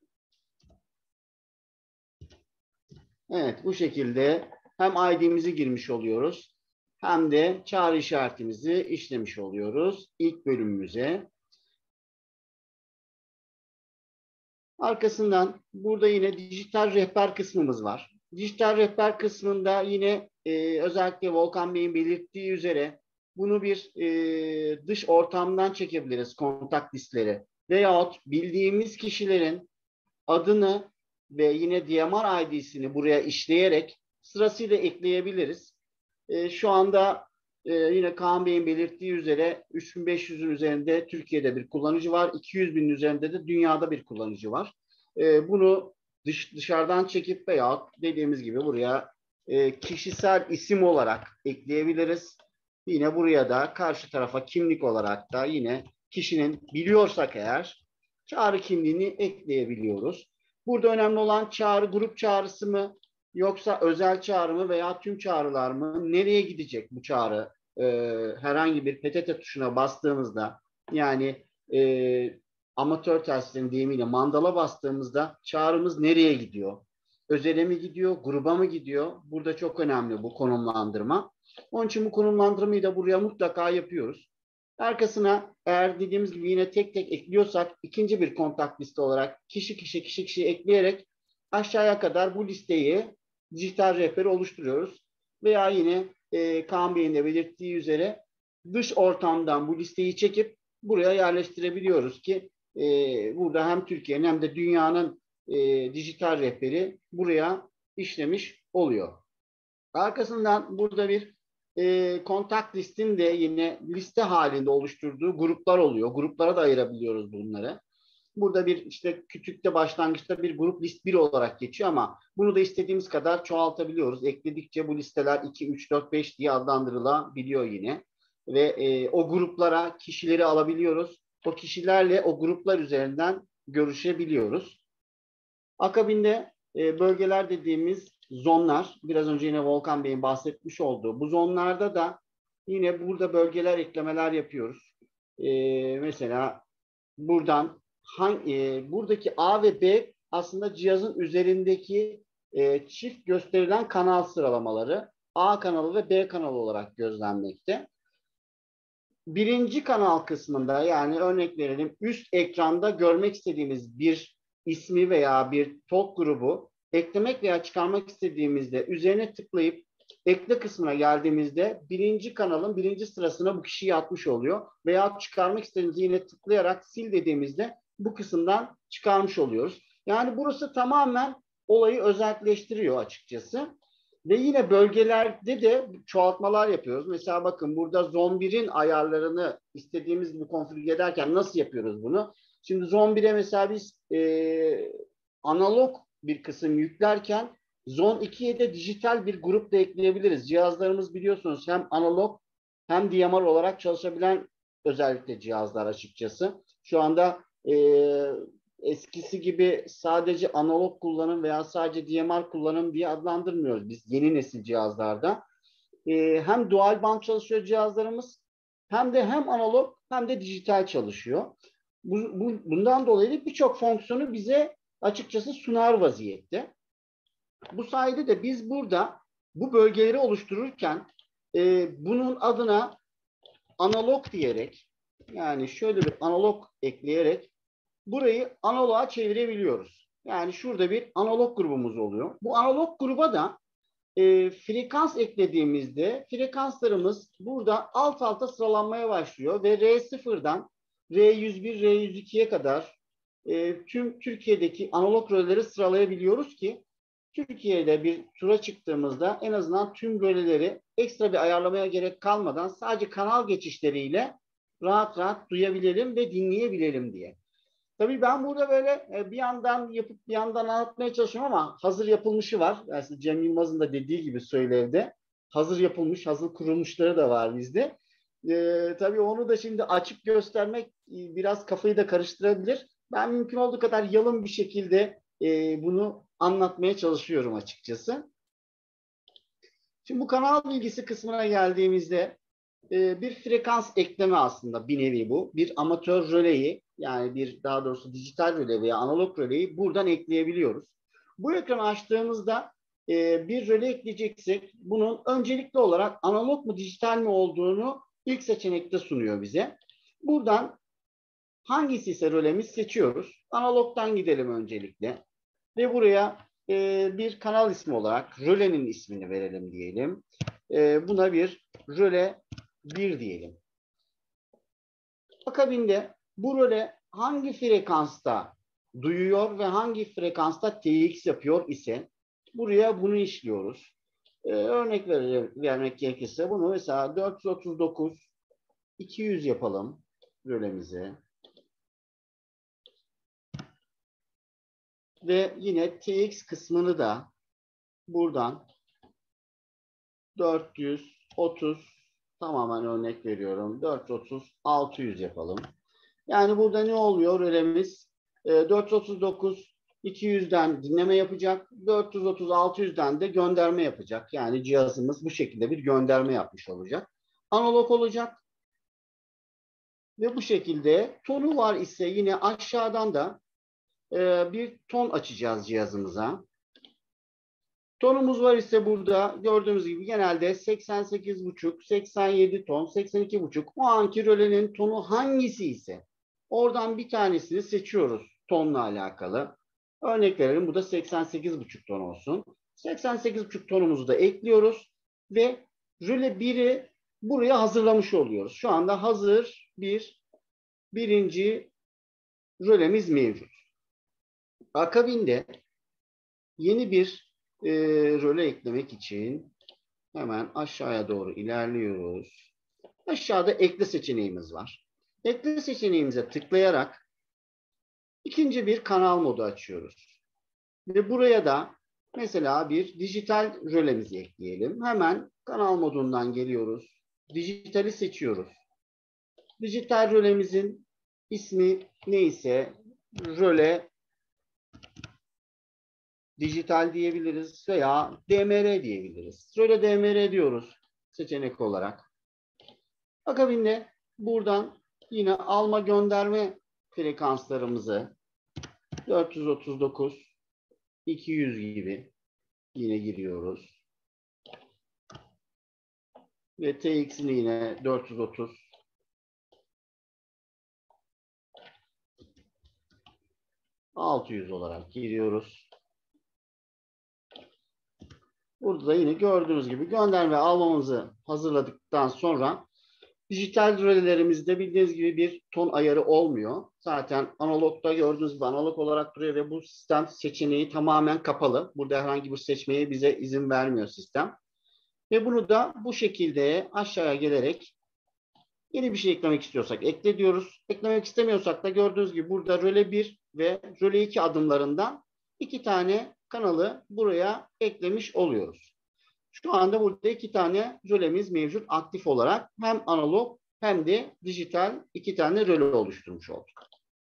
Evet, bu şekilde hem ID'mizi girmiş oluyoruz hem de çağrı işaretimizi işlemiş oluyoruz ilk bölümümüze. Arkasından burada yine dijital rehber kısmımız var. Dijital rehber kısmında yine özellikle Volkan Bey'in belirttiği üzere bunu bir dış ortamdan çekebiliriz, kontak listleri. Veyahut bildiğimiz kişilerin adını ve yine DMR ID'sini buraya işleyerek sırasıyla ekleyebiliriz. Şu anda yine Kaan Bey'in belirttiği üzere 3500'ün üzerinde Türkiye'de bir kullanıcı var. 200.000'in üzerinde de dünyada bir kullanıcı var. Bunu dışarıdan çekip veya dediğimiz gibi buraya kişisel isim olarak ekleyebiliriz. Yine buraya da karşı tarafa kimlik olarak da yine kişinin biliyorsak eğer çağrı kimliğini ekleyebiliyoruz. Burada önemli olan çağrı grup çağrısı mı yoksa özel çağrı mı veya tüm çağrılar mı? Nereye gidecek bu çağrı? Herhangi bir PTT tuşuna bastığımızda yani amatör telsizlerin deyimiyle mandala bastığımızda çağrımız nereye gidiyor? Özele mi gidiyor? Gruba mı gidiyor? Burada çok önemli bu konumlandırma. Onun için bu konumlandırmayı da buraya mutlaka yapıyoruz. Arkasına eğer dediğimiz gibi yine tek tek ekliyorsak ikinci bir kontak liste olarak kişi ekleyerek aşağıya kadar bu listeyi dijital rehberi oluşturuyoruz. Veya yine Kaan Bey'in de belirttiği üzere dış ortamdan bu listeyi çekip buraya yerleştirebiliyoruz ki burada hem Türkiye'nin hem de dünyanın dijital rehberi buraya işlemiş oluyor. Arkasından burada bir kontak listin de yine liste halinde oluşturduğu gruplar oluyor. Gruplara da ayırabiliyoruz bunları. Burada bir işte küçükte başlangıçta bir grup list 1 olarak geçiyor ama bunu da istediğimiz kadar çoğaltabiliyoruz. Ekledikçe bu listeler 2, 3, 4, 5 diye adlandırılabiliyor yine. Ve o gruplara kişileri alabiliyoruz. O kişilerle o gruplar üzerinden görüşebiliyoruz. Akabinde bölgeler dediğimiz zonlar, biraz önce yine Volkan Bey'in bahsetmiş olduğu bu zonlarda da yine burada bölgeler eklemeler yapıyoruz. Mesela buradan buradaki A ve B aslında cihazın üzerindeki çift gösterilen kanal sıralamaları A kanalı ve B kanalı olarak gözlenmekte. Birinci kanal kısmında, yani örnek verelim, üst ekranda görmek istediğimiz bir ismi veya bir talk grubu eklemek veya çıkarmak istediğimizde üzerine tıklayıp ekle kısmına geldiğimizde birinci kanalın birinci sırasına bu kişiyi atmış oluyor. Veya çıkarmak istediğimizde yine tıklayarak sil dediğimizde bu kısımdan çıkarmış oluyoruz. Yani burası tamamen olayı özelleştiriyor açıkçası. Ve yine bölgelerde de çoğaltmalar yapıyoruz. Mesela bakın burada Zone 1'in ayarlarını istediğimiz gibi konfigüre ederken nasıl yapıyoruz bunu? Şimdi Zone 1'e mesela biz analog bir kısım yüklerken Zone 2'ye de dijital bir grup da ekleyebiliriz. Cihazlarımız biliyorsunuz hem analog hem DMR olarak çalışabilen özellikle cihazlar açıkçası. Şu anda eskisi gibi sadece analog kullanım veya sadece DMR kullanım diye adlandırmıyoruz biz yeni nesil cihazlarda. Hem dual band çalışıyor cihazlarımız, hem de hem analog hem de dijital çalışıyor. Bundan dolayı birçok fonksiyonu bize açıkçası sunar vaziyette. Bu sayede de biz burada bu bölgeleri oluştururken bunun adına analog diyerek, yani şöyle bir analog ekleyerek burayı analoğa çevirebiliyoruz. Yani şurada bir analog grubumuz oluyor. Bu analog gruba da frekans eklediğimizde frekanslarımız burada alt alta sıralanmaya başlıyor ve R0'dan R101, R102'ye kadar tüm Türkiye'deki analog röleleri sıralayabiliyoruz ki Türkiye'de bir tura çıktığımızda en azından tüm röleleri ekstra bir ayarlamaya gerek kalmadan sadece kanal geçişleriyle rahat rahat duyabilelim ve dinleyebilelim diye. Tabii ben burada böyle bir yandan yapıp bir yandan anlatmaya çalışıyorum ama hazır yapılmışı var. Yani Cem Yılmaz'ın da dediği gibi Söylev'de hazır yapılmış, hazır kurulmuşları da var bizde. Tabii onu da şimdi açıp göstermek biraz kafayı da karıştırabilir. Ben mümkün olduğu kadar yalın bir şekilde bunu anlatmaya çalışıyorum açıkçası. Şimdi bu kanal bilgisi kısmına geldiğimizde bir frekans ekleme aslında bir nevi bu. Bir amatör röleyi, yani daha doğrusu dijital röle veya analog röleyi buradan ekleyebiliyoruz. Bu ekranı açtığımızda bir röle ekleyeceksek bunun öncelikli olarak analog mu dijital mi olduğunu ilk seçenekte sunuyor bize. Buradan hangisi ise rölemiz seçiyoruz. Analogdan gidelim öncelikle. Ve buraya bir kanal ismi olarak rölenin ismini verelim diyelim. Buna bir röle 1 diyelim. Akabinde bu röle hangi frekansta duyuyor ve hangi frekansta TX yapıyor ise buraya bunu işliyoruz. Örnek vermek gerekirse bunu mesela 439 200 yapalım rölemizi. Ve yine TX kısmını da buradan 430 tamamen örnek veriyorum. 430 600 yapalım. Yani burada ne oluyor? Rölemiz 439 200'den dinleme yapacak. 430 600'den de gönderme yapacak. Yani cihazımız bu şekilde bir gönderme yapmış olacak. Analog olacak. Ve bu şekilde tonu var ise yine aşağıdan da bir ton açacağız cihazımıza. Tonumuz var ise burada gördüğümüz gibi genelde 88,5, 87 ton, 82,5 o anki rölenin tonu hangisi ise oradan bir tanesini seçiyoruz tonla alakalı. Örnek verelim, bu da 88,5 ton olsun. 88,5 tonumuzu da ekliyoruz ve röle 1'i buraya hazırlamış oluyoruz. Şu anda hazır birinci rölemiz mevcut. Akabinde yeni bir röle eklemek için hemen aşağıya doğru ilerliyoruz. Aşağıda ekle seçeneğimiz var. Ekle seçeneğimize tıklayarak ikinci bir kanal modu açıyoruz. Ve buraya da mesela bir dijital rölemizi ekleyelim. Hemen kanal modundan geliyoruz. Dijitali seçiyoruz. Dijital rölemizin ismi neyse röle dijital diyebiliriz veya DMR diyebiliriz. Röle DMR diyoruz seçenek olarak. Akabinde buradan yine alma gönderme frekanslarımızı 439 200 gibi yine giriyoruz. Ve TX'ini yine 430. ...600 olarak giriyoruz. Burada da yine gördüğünüz gibi gönderme almamızı hazırladıktan sonra dijital rölelerimizde bildiğiniz gibi bir ton ayarı olmuyor. Zaten analogda gördüğünüz gibi analog olarak duruyor ve bu sistem seçeneği tamamen kapalı. Burada herhangi bir seçmeye bize izin vermiyor sistem. Ve bunu da bu şekilde aşağıya gelerek yeni bir şey eklemek istiyorsak ekle diyoruz. Eklemek istemiyorsak da gördüğünüz gibi burada röle 1 ve röle 2 adımlarından 2 tane kanalı buraya eklemiş oluyoruz. Şu anda burada 2 tane rölemiz mevcut aktif olarak. Hem analog hem de dijital 2 tane röle oluşturmuş olduk.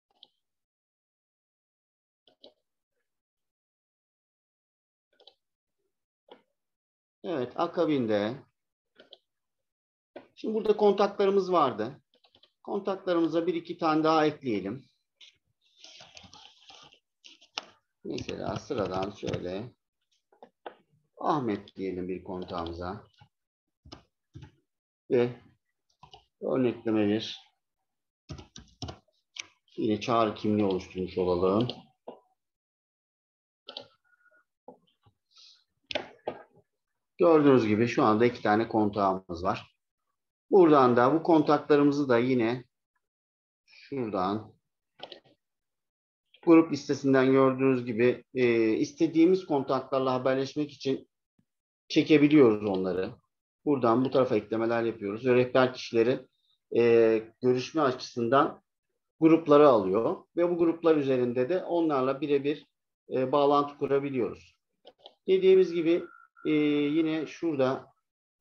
Evet, akabinde şimdi burada kontaklarımız vardı. Kontaklarımıza 1-2 tane daha ekleyelim. Mesela sıradan şöyle Ahmet diyelim bir kontağımıza. Ve örnekleme bir yine çağrı kimliği oluşturmuş olalım. Gördüğünüz gibi şu anda 2 tane kontağımız var. Buradan da bu kontaklarımızı da yine şuradan grup listesinden gördüğünüz gibi istediğimiz kontaklarla haberleşmek için çekebiliyoruz onları. Buradan bu tarafa eklemeler yapıyoruz ve rehber kişileri görüşme açısından grupları alıyor ve bu gruplar üzerinde de onlarla birebir bağlantı kurabiliyoruz. Dediğimiz gibi yine şurada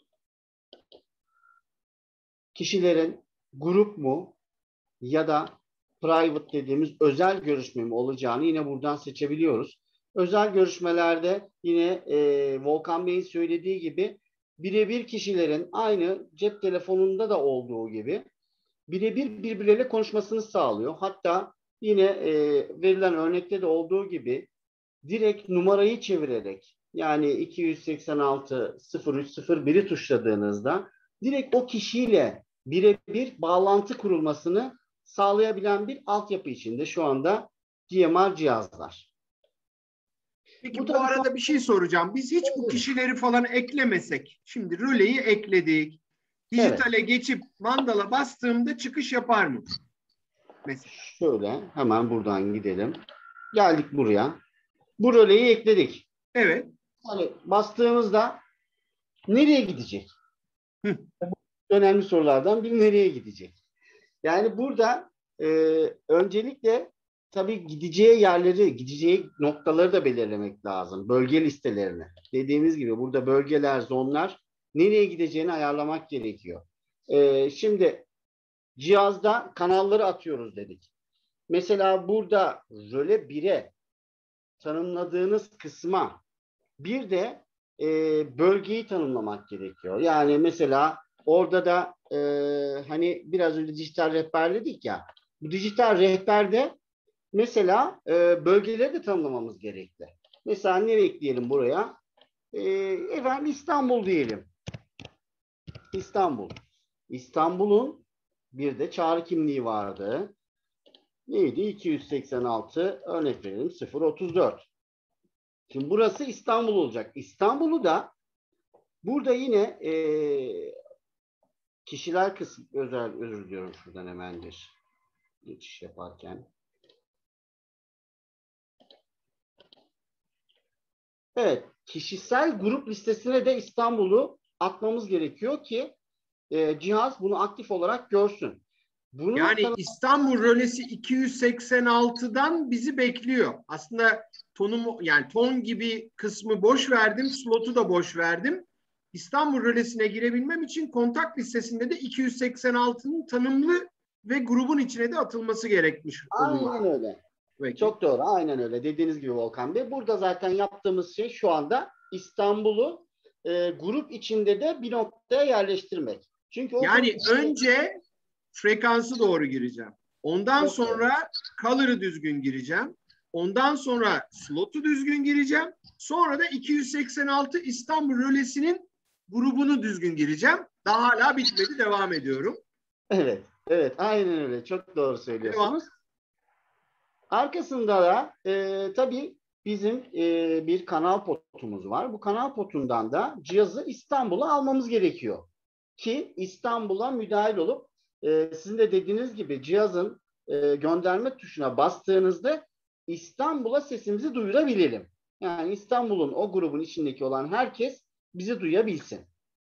kişilerin grup mu ya da private dediğimiz özel görüşme mi olacağını yine buradan seçebiliyoruz. Özel görüşmelerde yine Volkan Bey'in söylediği gibi birebir kişilerin aynı cep telefonunda da olduğu gibi birebir birbirleriyle konuşmasını sağlıyor. Hatta yine verilen örnekte de olduğu gibi direkt numarayı çevirerek yani 286 0301'i tuşladığınızda direkt o kişiyle birebir bağlantı kurulmasını sağlayabilen bir altyapı içinde şu anda DMR cihazlar. Peki bu arada bir şey soracağım. Biz hiç bu kişileri falan eklemesek, şimdi röleyi ekledik, dijitale geçip mandala bastığımda çıkış yapar mı? Mesela. Şöyle hemen buradan gidelim. Geldik buraya. Bu röleyi ekledik. Evet. Hani bastığımızda nereye gidecek? Önemli sorulardan biri nereye gidecek? Yani burada öncelikle tabii gideceği yerleri, gideceği noktaları da belirlemek lazım. Bölge listelerini. Dediğimiz gibi burada bölgeler, zonlar nereye gideceğini ayarlamak gerekiyor. Şimdi cihazda kanalları atıyoruz dedik. Mesela burada röle 1'e tanımladığınız kısma bir de bölgeyi tanımlamak gerekiyor. Yani mesela orada da hani biraz önce dijital rehber dedik ya. Bu dijital rehberde mesela bölgeleri de tanımlamamız gerekli. Mesela nereye ekleyelim buraya? Efendim İstanbul diyelim. İstanbul. İstanbul'un bir de çağrı kimliği vardı. Neydi? 286 örnek verelim 034. Şimdi burası İstanbul olacak. İstanbul'u da burada yine kişiler kısmı özür diliyorum şuradan hemen bir geçiş yaparken. Evet, kişisel grup listesine de İstanbul'u atmamız gerekiyor ki cihaz bunu aktif olarak görsün. Bunu yani İstanbul rölesi 286'dan bizi bekliyor. Aslında yani ton gibi kısmı boş verdim, slotu da boş verdim. İstanbul rölesine girebilmem için kontak listesinde de 286'nın tanımlı ve grubun içine de atılması gerekmiş oluyor. Aynen öyle. Peki. Çok doğru. Aynen öyle. Dediğiniz gibi Volkan Bey. Burada zaten yaptığımız şey şu anda İstanbul'u grup içinde de bir noktaya yerleştirmek. Çünkü yani önce frekansı doğru gireceğim. Ondan sonra color'ı düzgün gireceğim. Ondan sonra slotu düzgün gireceğim. Sonra da 286 İstanbul rölesinin grubunu düzgün gireceğim. Daha hala bitmedi. Devam ediyorum. Evet. Evet. Aynen öyle. Çok doğru söylüyorsunuz. Devam. Arkasında da tabii bizim bir kanal potumuz var. Bu kanal potundan da cihazı İstanbul'a almamız gerekiyor. Ki İstanbul'a müdahil olup sizin de dediğiniz gibi cihazın gönderme tuşuna bastığınızda İstanbul'a sesimizi duyurabilelim. Yani İstanbul'un o grubun içindeki olan herkes bizi duyabilsin.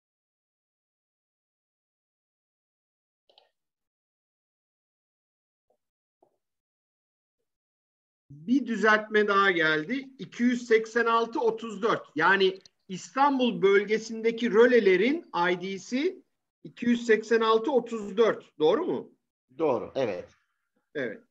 Bir düzeltme daha geldi. 286-34. Yani İstanbul bölgesindeki rölelerin ID'si 286-34. Doğru mu? Doğru. Evet. Evet.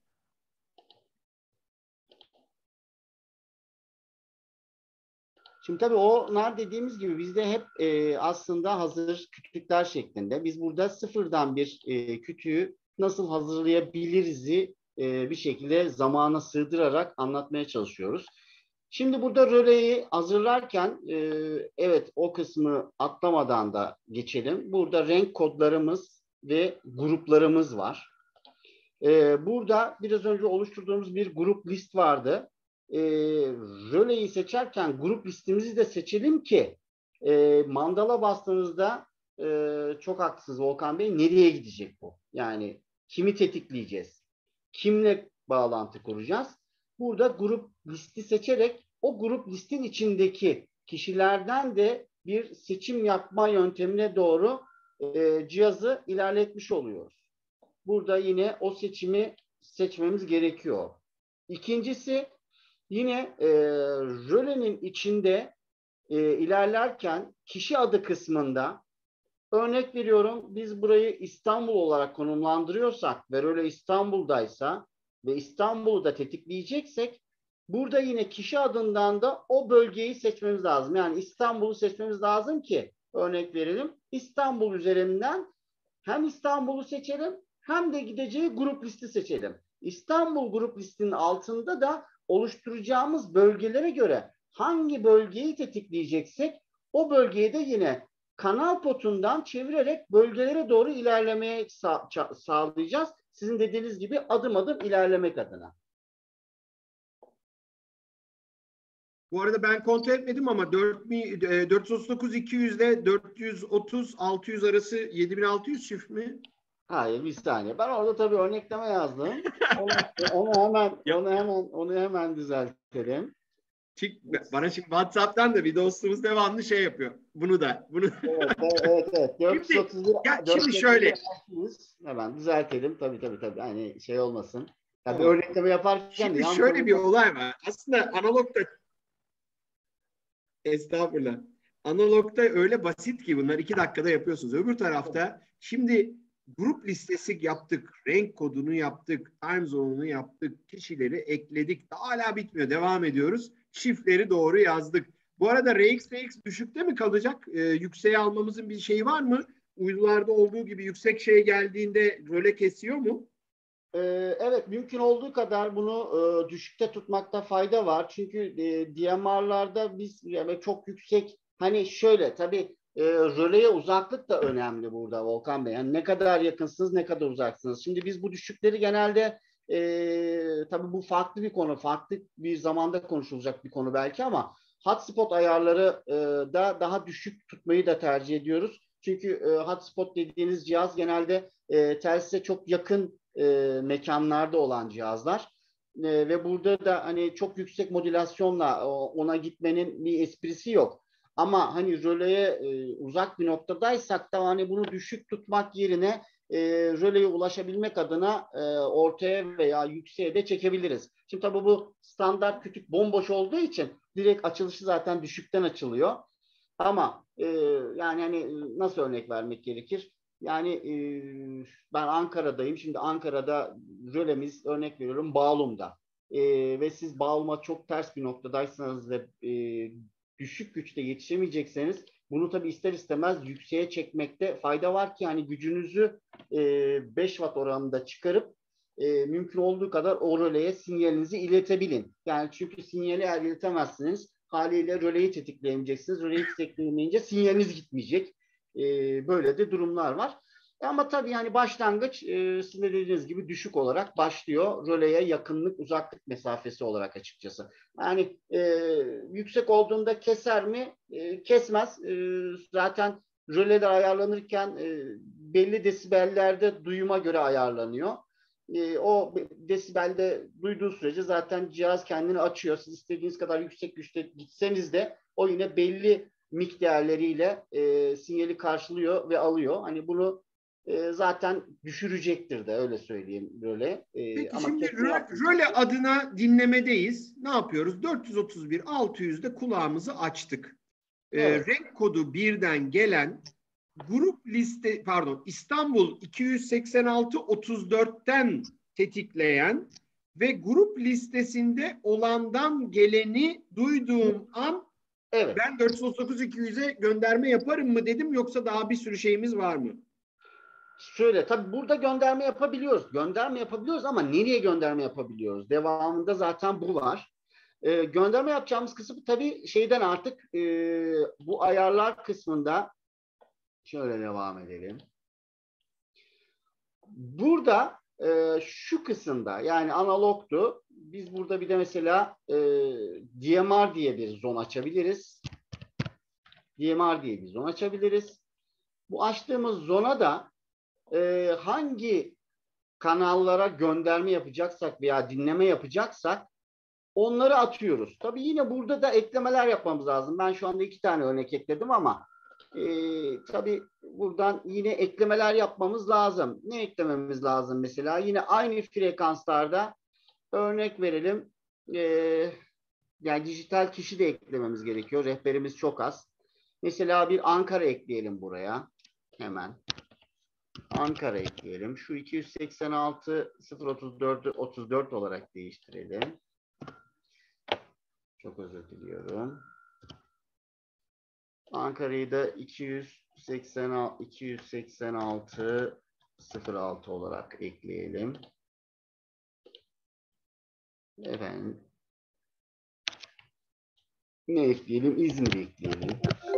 Şimdi tabii onlar dediğimiz gibi bizde hep aslında hazır kütükler şeklinde. Biz burada sıfırdan bir kütüğü nasıl hazırlayabiliriz'i bir şekilde zamana sığdırarak anlatmaya çalışıyoruz. Şimdi burada röleyi hazırlarken evet o kısmı atlamadan da geçelim. Burada renk kodlarımız ve gruplarımız var. Burada biraz önce oluşturduğumuz bir grup list vardı. Röleyi seçerken grup listimizi de seçelim ki mandala bastığınızda çok haklısınız Volkan Bey, nereye gidecek bu? Yani kimi tetikleyeceğiz? Kimle bağlantı kuracağız? Burada grup listi seçerek o grup listin içindeki kişilerden de bir seçim yapma yöntemine doğru cihazı ilerletmiş oluyoruz. Burada yine o seçimi seçmemiz gerekiyor. İkincisi yine rölenin içinde ilerlerken kişi adı kısmında örnek veriyorum, biz burayı İstanbul olarak konumlandırıyorsak ve röle İstanbul'daysa ve İstanbul'u da tetikleyeceksek burada yine kişi adından da o bölgeyi seçmemiz lazım. Yani İstanbul'u seçmemiz lazım ki örnek verelim, İstanbul üzerinden hem İstanbul'u seçelim hem de gideceği grup listi seçelim. İstanbul grup listinin altında da oluşturacağımız bölgelere göre hangi bölgeyi tetikleyeceksek o bölgeyi de yine kanal potundan çevirerek bölgelere doğru ilerlemeye sağlayacağız. Sizin dediğiniz gibi adım adım ilerlemek adına. Bu arada ben kontrol etmedim ama 439-200 ile 430-600 arası 7600 çift mi? Hayır, bir saniye. Ben orada tabii örnekleme yazdım. Onu hemen düzeltelim. Bana şimdi WhatsApp'tan da bir dostumuz devamlı şey yapıyor. Bunu da. Evet. 431, şimdi şöyle. Hemen düzeltelim. Tabii. Hani şey olmasın. Yani bir örnekleme yaparken şimdi şöyle bir olay var. Aslında analogda estağfurullah. Analogda öyle basit ki bunlar 2 dakikada yapıyorsunuz. Öbür tarafta şimdi grup listesi yaptık, renk kodunu yaptık, time zone'unu yaptık, kişileri ekledik. Daha hala bitmiyor. Devam ediyoruz. Şifreleri doğru yazdık. Bu arada RX düşükte mi kalacak? Yükseğe almamızın bir şeyi var mı? Uydularda olduğu gibi yüksek şey geldiğinde röle kesiyor mu? Evet, mümkün olduğu kadar bunu düşükte tutmakta fayda var. Çünkü DMR'larda biz yani çok yüksek, hani şöyle tabii röleye uzaklık da önemli burada Volkan Bey. Yani ne kadar yakınsınız, ne kadar uzaksınız. Şimdi biz bu düşükleri genelde tabii bu farklı bir konu, farklı bir zamanda konuşulacak bir konu belki ama hotspot ayarları da daha düşük tutmayı da tercih ediyoruz. Çünkü hotspot dediğiniz cihaz genelde telsize çok yakın mekanlarda olan cihazlar ve burada da hani çok yüksek modülasyonla ona gitmenin bir esprisi yok. Ama hani röleye uzak bir noktadaysak da hani bunu düşük tutmak yerine röleye ulaşabilmek adına ortaya veya yükseğe de çekebiliriz. Şimdi tabii bu standart kütük bomboş olduğu için direkt açılışı zaten düşükten açılıyor. Ama yani hani nasıl örnek vermek gerekir? Yani ben Ankara'dayım. Şimdi Ankara'da rölemiz örnek veriyorum Bağlum'da. Ve siz Bağlum'a çok ters bir noktadaysanız ve düşük güçte yetişemeyecekseniz bunu tabii ister istemez yükseğe çekmekte fayda var ki yani gücünüzü 5 watt oranında çıkarıp mümkün olduğu kadar o röleye sinyalinizi iletebilin. Yani çünkü sinyali eğer iletemezsiniz haliyle röleyi tetikleyemeyeceksiniz. Röleyi tetikleyemeyince sinyaliniz gitmeyecek. Böyle de durumlar var. Ama tabii yani başlangıç sizin de dediğiniz gibi düşük olarak başlıyor. Röleye yakınlık, uzaklık mesafesi olarak açıkçası. Yani yüksek olduğunda keser mi? Kesmez. Zaten röleler ayarlanırken belli desibellerde duyuma göre ayarlanıyor. O desibelde duyduğu sürece zaten cihaz kendini açıyor. Siz istediğiniz kadar yüksek güçte gitseniz de o yine belli miktarlarıyla sinyali karşılıyor ve alıyor. Hani bunu zaten düşürecektir de öyle söyleyeyim böyle. Peki Ama şimdi röle adına dinlemedeyiz. Ne yapıyoruz? 431 600'de kulağımızı açtık. Evet. Renk kodu 1'den gelen grup liste İstanbul 286 34'ten tetikleyen ve grup listesinde olandan geleni duyduğum an Evet. ben 439 200'e gönderme yaparım mı dedim, yoksa daha bir sürü şeyimiz var mı? Şöyle tabii burada gönderme yapabiliyoruz. Gönderme yapabiliyoruz ama nereye gönderme yapabiliyoruz? Devamında zaten bu var. Gönderme yapacağımız kısım tabii şeyden artık bu ayarlar kısmında şöyle devam edelim. Burada şu kısımda yani analogtu. Biz burada bir de mesela DMR diye bir zon açabiliriz. DMR diye bir zon açabiliriz. Bu açtığımız zona da hangi kanallara gönderme yapacaksak veya dinleme yapacaksak onları atıyoruz. Tabii yine burada da eklemeler yapmamız lazım. Ben şu anda 2 tane örnek ekledim ama tabii buradan yine eklemeler yapmamız lazım. Ne eklememiz lazım mesela? Yine aynı frekanslarda örnek verelim. Yani dijital kişi de eklememiz gerekiyor. Rehberimiz çok az. Mesela bir Ankara ekleyelim buraya. Hemen. Ankara ekleyelim. Şu 286 034'ü 34 olarak değiştirelim. Çok özür diliyorum. Ankara'yı da 286 06 olarak ekleyelim. Efendim. Ne ekleyelim? İzmir ekleyelim.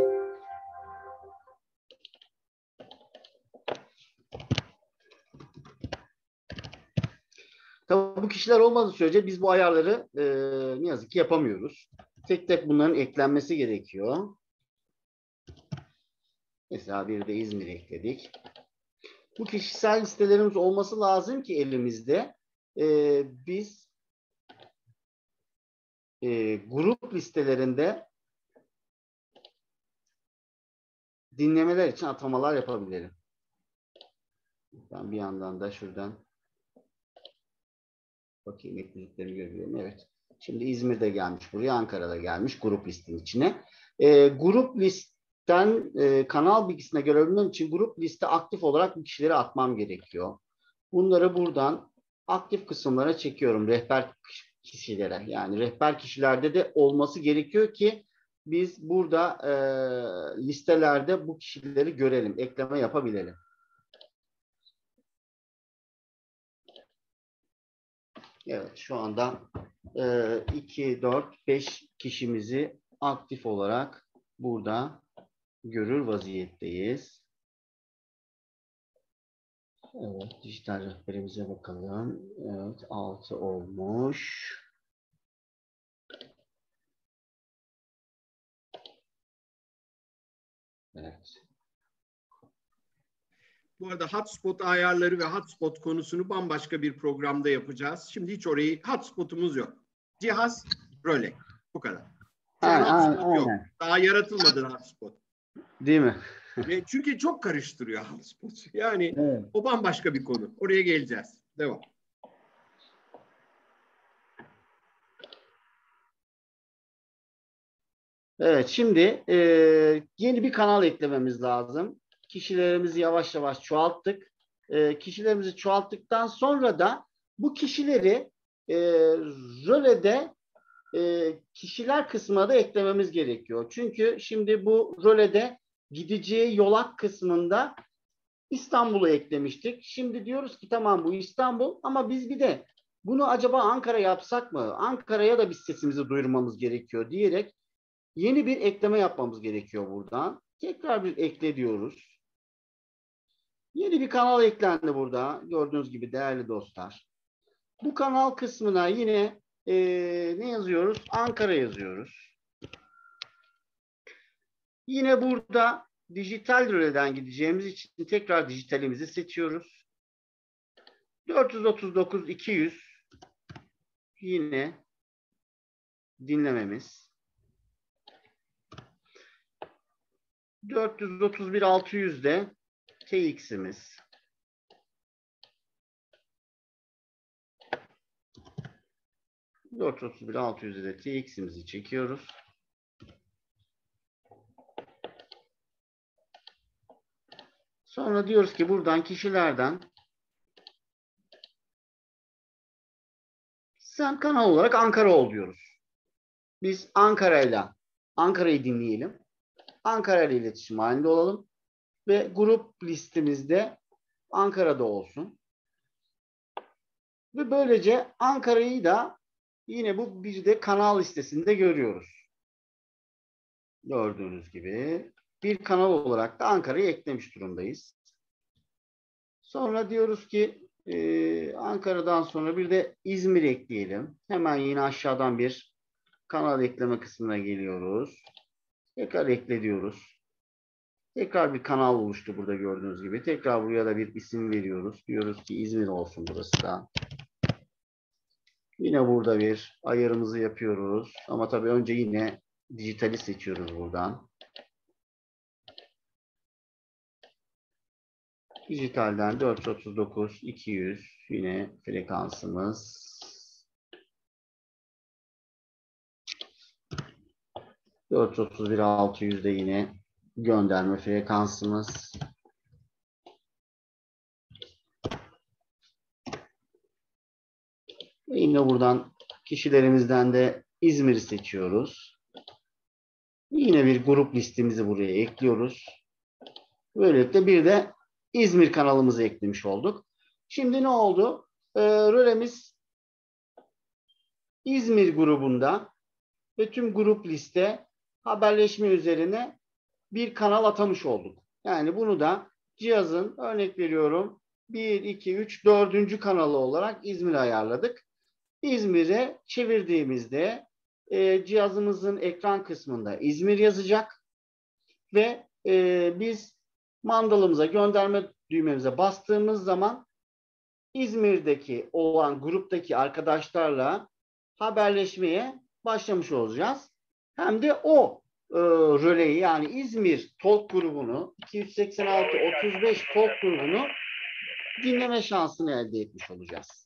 Tabii bu kişiler olmadığı sürece biz bu ayarları ne yazık ki yapamıyoruz. Tek tek bunların eklenmesi gerekiyor. Mesela bir de İzmir ekledik. Bu kişisel listelerimiz olması lazım ki elimizde biz grup listelerinde dinlemeler için atamalar yapabilirim. Ben bir yandan da şuradan bakayım eklediklerimi görüyorum. Evet. Şimdi İzmir'de gelmiş buraya, Ankara'da gelmiş grup listenin içine. Grup listten kanal bilgisine görebilmem için grup liste aktif olarak bu kişileri atmam gerekiyor. Bunları buradan aktif kısımlara çekiyorum. Rehber kişilere. Yani rehber kişilerde de olması gerekiyor ki biz burada listelerde bu kişileri görelim. Ekleme yapabilelim. Evet, şu anda 2, 4, 5 kişimizi aktif olarak burada görür vaziyetteyiz. Evet, dijital rehberimize bakalım. Evet, 6 olmuş. Evet. Bu arada hotspot ayarları ve hotspot konusunu bambaşka bir programda yapacağız. Şimdi hiç orayı, hotspot'umuz yok. Cihaz röle. Bu kadar. Şu an hotspot yok. Daha yaratılmadı hotspot. Değil mi? Çünkü çok karıştırıyor hotspot. Yani evet. O bambaşka bir konu. Oraya geleceğiz. Devam. Evet, şimdi yeni bir kanal eklememiz lazım. Kişilerimizi yavaş yavaş çoğalttık. Kişilerimizi çoğalttıktan sonra da bu kişileri rölede kişiler kısmına da eklememiz gerekiyor. Çünkü şimdi bu rölede gideceği yolak kısmında İstanbul'u eklemiştik. Şimdi diyoruz ki tamam bu İstanbul ama biz bir de bunu acaba Ankara yapsak mı? Ankara'ya da biz sesimizi duyurmamız gerekiyor diyerek yeni bir ekleme yapmamız gerekiyor buradan. Tekrar bir ekle diyoruz. Yeni bir kanal eklendi burada. Gördüğünüz gibi değerli dostlar. Bu kanal kısmına yine ne yazıyoruz? Ankara yazıyoruz. Yine burada dijital röleden gideceğimiz için tekrar dijitalimizi seçiyoruz. 439-200 yine dinlememiz. 431-600 de TX'imiz. ...431-600'e de TX'imizi çekiyoruz. Sonra diyoruz ki buradan kişilerden sen kanal olarak Ankara ol diyoruz. Biz Ankara'yı dinleyelim. Ankara ile iletişim halinde olalım. Ve grup listemizde Ankara'da olsun. Ve böylece Ankara'yı da yine bu bir de kanal listesinde görüyoruz. Gördüğünüz gibi bir kanal olarak da Ankara'yı eklemiş durumdayız. Sonra diyoruz ki Ankara'dan sonra bir de İzmir ekleyelim. Hemen yine aşağıdan bir kanal ekleme kısmına geliyoruz. Tekrar ekle diyoruz. Tekrar bir kanal oluştu burada gördüğünüz gibi. Tekrar buraya da bir isim veriyoruz. Diyoruz ki İzmir olsun burası da. Yine burada bir ayarımızı yapıyoruz. Ama tabii önce yine dijitali seçiyoruz buradan. Dijitalden 439-200 yine frekansımız. ...431-600'de yine gönderme frekansımız. Ve yine buradan kişilerimizden de İzmir'i seçiyoruz. Yine bir grup listemizi buraya ekliyoruz. Böylelikle bir de İzmir kanalımızı eklemiş olduk. Şimdi ne oldu? Rölemiz İzmir grubunda ve tüm grup liste haberleşme üzerine bir kanal atamış olduk. Yani bunu da cihazın örnek veriyorum 1, 2, 3, 4. kanalı olarak İzmir'e ayarladık. İzmir'e çevirdiğimizde cihazımızın ekran kısmında İzmir yazacak ve biz mandalımıza gönderme düğmemize bastığımız zaman İzmir'deki olan gruptaki arkadaşlarla haberleşmeye başlamış olacağız. Hem de o röleyi yani İzmir Talk grubunu 286-35 Talk grubunu dinleme şansını elde etmiş olacağız.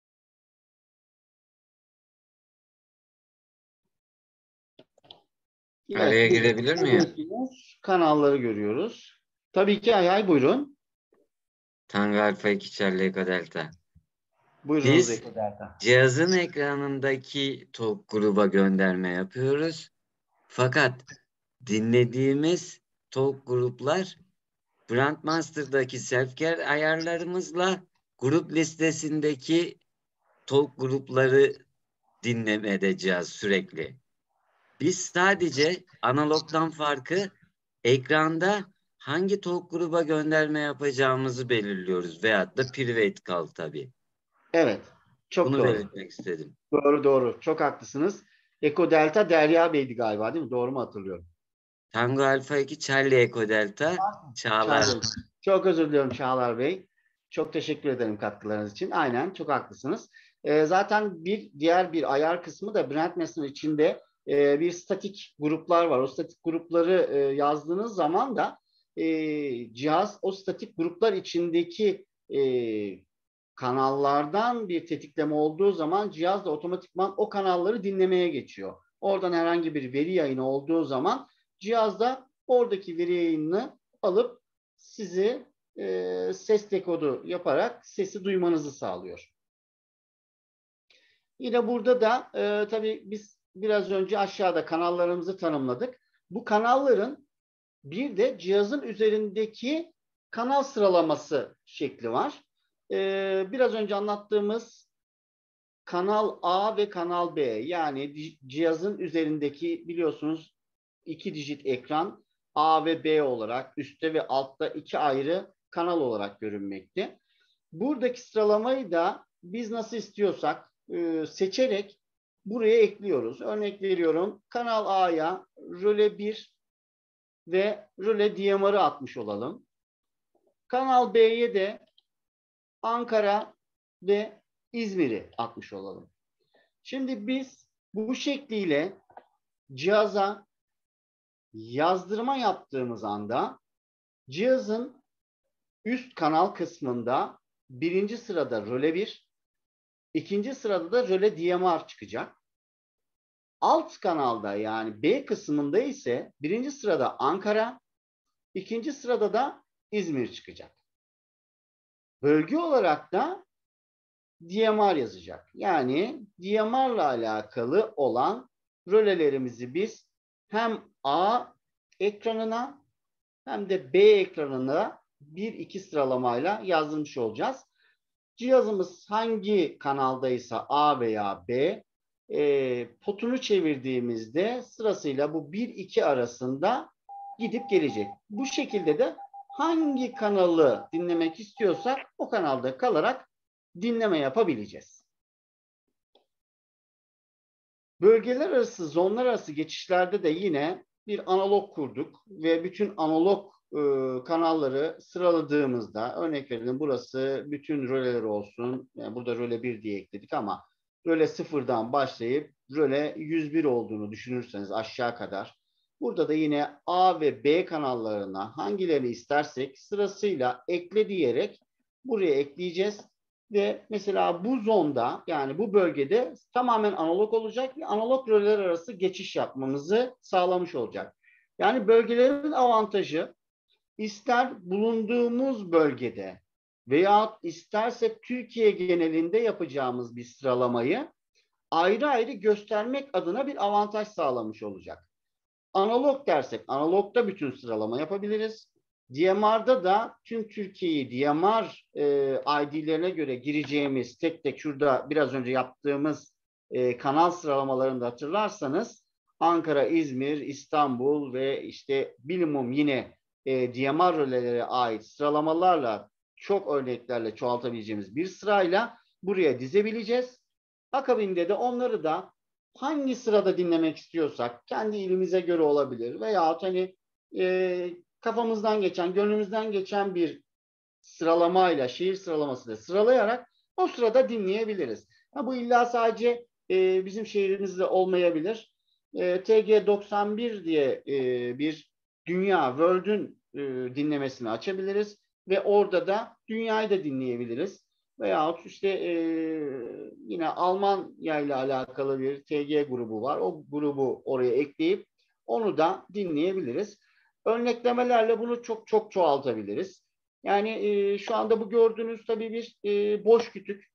Araya girebilir miyim? Kanalları görüyoruz. Tabii ki Ayay buyurun. Tango Alfa 2 Charlie Echo Delta. Buyurunuz Biz Echo Delta. cihazın ekranındaki Talk gruba gönderme yapıyoruz. Fakat dinlediğimiz Talk gruplar Grandmaster'daki self-care ayarlarımızla grup listesindeki Talk grupları dinlemede cihaz sürekli. Biz sadece analogdan farkı ekranda hangi Talk gruba gönderme yapacağımızı belirliyoruz. Veyahut da private call tabii. Evet. Çok Bunu doğru. belirtmek istedim. Doğru. Çok haklısınız. Echo Delta Derya Bey'di galiba değil mi? Doğru mu hatırlıyorum? Tango Alfa 2 Charlie Echo Delta Çağlar. Çok özür diliyorum Çağlar Bey. Çok teşekkür ederim katkılarınız için. Aynen çok haklısınız. Zaten diğer bir ayar kısmı da Brandmaster içinde bir statik gruplar var. O statik grupları yazdığınız zaman da cihaz o statik gruplar içindeki kanallardan bir tetikleme olduğu zaman cihaz da otomatikman o kanalları dinlemeye geçiyor. Oradan herhangi bir veri yayını olduğu zaman cihaz da oradaki veri yayınını alıp sizi ses dekodu yaparak sesi duymanızı sağlıyor. Yine burada da tabii biz biraz önce aşağıda kanallarımızı tanımladık. Bu kanalların bir de cihazın üzerindeki kanal sıralaması şekli var. Biraz önce anlattığımız kanal A ve kanal B, yani cihazın üzerindeki biliyorsunuz 2 dijit ekran A ve B olarak üstte ve altta 2 ayrı kanal olarak görünmekte. Buradaki sıralamayı da biz nasıl istiyorsak seçerek buraya ekliyoruz. Örnek veriyorum, kanal A'ya röle 1 ve röle DMR'ı atmış olalım. Kanal B'ye de Ankara ve İzmir'i atmış olalım. Şimdi biz bu şekliyle cihaza yazdırma yaptığımız anda cihazın üst kanal kısmında birinci sırada röle 1, ikinci sırada da röle DMR çıkacak. Alt kanalda, yani B kısmında ise birinci sırada Ankara, ikinci sırada da İzmir çıkacak. Bölge olarak da DMR yazacak. Yani DMR'la alakalı olan rölelerimizi biz hem A ekranına hem de B ekranına 1-2 sıralamayla yazdırmış olacağız. Cihazımız hangi kanaldaysa A veya B, potunu çevirdiğimizde sırasıyla bu 1-2 arasında gidip gelecek. Bu şekilde de hangi kanalı dinlemek istiyorsak o kanalda kalarak dinleme yapabileceğiz. Bölgeler arası, zonlar arası geçişlerde de yine bir analog kurduk ve bütün analog kanalları sıraladığımızda, örnek verelim, burası bütün röleler olsun. Yani burada röle 1 diye ekledik ama röle 0'dan başlayıp röle 101 olduğunu düşünürseniz aşağı kadar. Burada da yine A ve B kanallarına hangilerini istersek sırasıyla ekle diyerek buraya ekleyeceğiz. Ve mesela bu zonda, yani bu bölgede tamamen analog olacak ve analog röleler arası geçiş yapmamızı sağlamış olacak. Yani bölgelerin avantajı, ister bulunduğumuz bölgede veya istersek Türkiye genelinde yapacağımız bir sıralamayı ayrı ayrı göstermek adına bir avantaj sağlamış olacak. Analog dersek analogda bütün sıralama yapabiliriz. DMR'da da tüm Türkiye'yi DMR ID'lerine göre gireceğimiz tek tek şurada biraz önce yaptığımız kanal sıralamalarında hatırlarsanız Ankara, İzmir, İstanbul ve işte minimum yine DMR rölelere ait sıralamalarla çok örneklerle çoğaltabileceğimiz bir sırayla buraya dizebileceğiz. Akabinde de onları da hangi sırada dinlemek istiyorsak kendi ilimize göre olabilir veya hani kafamızdan geçen, gönlümüzden geçen bir sıralamayla, şehir sıralamasıyla sıralayarak o sırada dinleyebiliriz. Ha, bu illa sadece bizim şehrimizde olmayabilir. TG91 diye bir dünya, World'ün dinlemesini açabiliriz ve orada da dünyayı da dinleyebiliriz. Veyahut işte yine Almanya ile alakalı bir TG grubu var. O grubu oraya ekleyip onu da dinleyebiliriz. Örneklemelerle bunu çok çok çoğaltabiliriz. Yani şu anda bu gördüğünüz tabii bir boş kütük.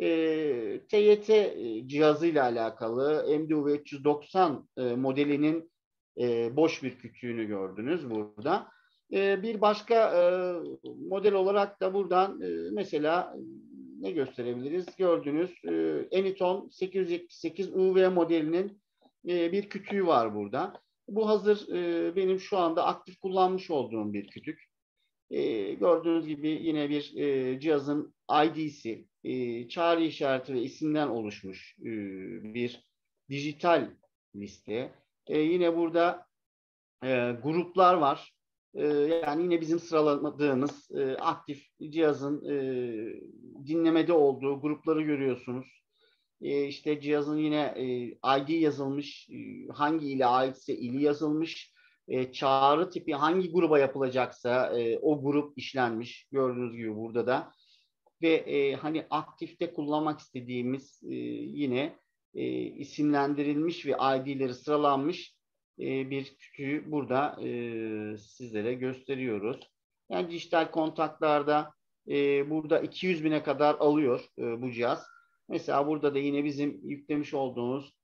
TYT cihazıyla alakalı MDU390 modelinin boş bir kütüğünü gördünüz burada. Bir başka model olarak da buradan mesela ne gösterebiliriz? Gördüğünüz Anyton 878 UV modelinin bir kütüğü var burada. Bu hazır benim şu anda aktif kullanmış olduğum bir kütük. Gördüğünüz gibi yine bir cihazın ID'si, çağrı işareti ve isimden oluşmuş bir dijital liste. Yine burada gruplar var. Yani yine bizim sıralamadığımız aktif cihazın dinlemede olduğu grupları görüyorsunuz. İşte cihazın yine ID yazılmış, hangi ile aitse ili yazılmış, çağrı tipi hangi gruba yapılacaksa o grup işlenmiş. Gördüğünüz gibi burada da. Ve hani aktifte kullanmak istediğimiz yine isimlendirilmiş ve ID'leri sıralanmış bir kütüğü burada sizlere gösteriyoruz. Yani dijital kontaklarda burada 200 bine kadar alıyor bu cihaz. Mesela burada da yine bizim yüklemiş olduğumuz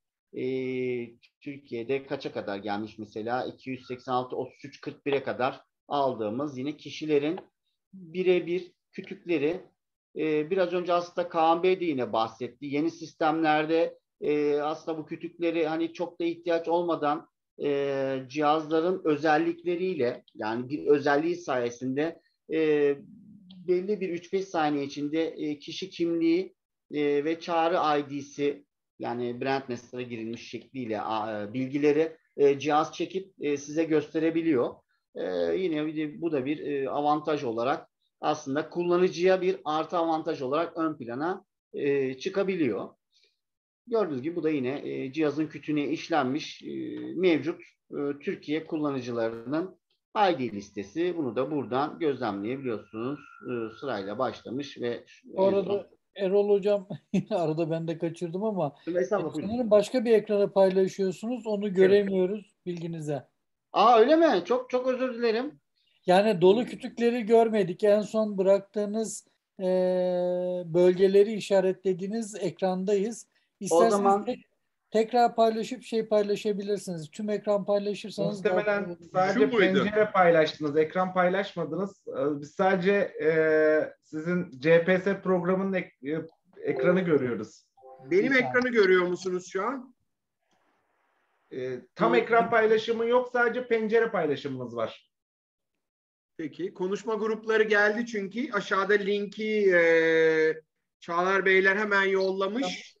Türkiye'de kaça kadar gelmiş mesela 286 33 41'e kadar aldığımız yine kişilerin birebir kütükleri biraz önce aslında Kaan Bey de yine bahsetti. Yeni sistemlerde aslında bu kütükleri hani çok da ihtiyaç olmadan cihazların özellikleriyle, yani bir özelliği sayesinde belli bir 3-5 saniye içinde kişi kimliği ve çağrı ID'si, yani Brandmaster'a girilmiş şekliyle bilgileri cihaz çekip size gösterebiliyor. Yine bu da bir avantaj olarak aslında kullanıcıya bir artı avantaj olarak ön plana çıkabiliyor. Gördüğünüz gibi bu da yine cihazın kütüğüne işlenmiş mevcut Türkiye kullanıcılarının ID listesi. Bunu da buradan gözlemleyebiliyorsunuz. Sırayla başlamış ve Orada Erol Hocam arada ben de kaçırdım ama Estağfurullah, sanırım başka bir ekrana paylaşıyorsunuz. Onu göremiyoruz, bilginize. öyle mi? Çok çok özür dilerim. Yani dolu kütükleri görmedik. En son bıraktığınız bölgeleri işaretlediğiniz ekrandayız. İsterseniz O zaman tekrar paylaşıp paylaşabilirsiniz. Tüm ekran paylaşırsanız Muhtemelen sadece pencere paylaştınız, ekran paylaşmadınız. Biz sadece sizin GPS programının ekranı görüyoruz. Benim ekranı görüyor musunuz şu an? Tam ekran paylaşımı yok, sadece pencere paylaşımınız var. Peki. Konuşma grupları geldi çünkü. Aşağıda linki Çağlar Beyler hemen yollamış.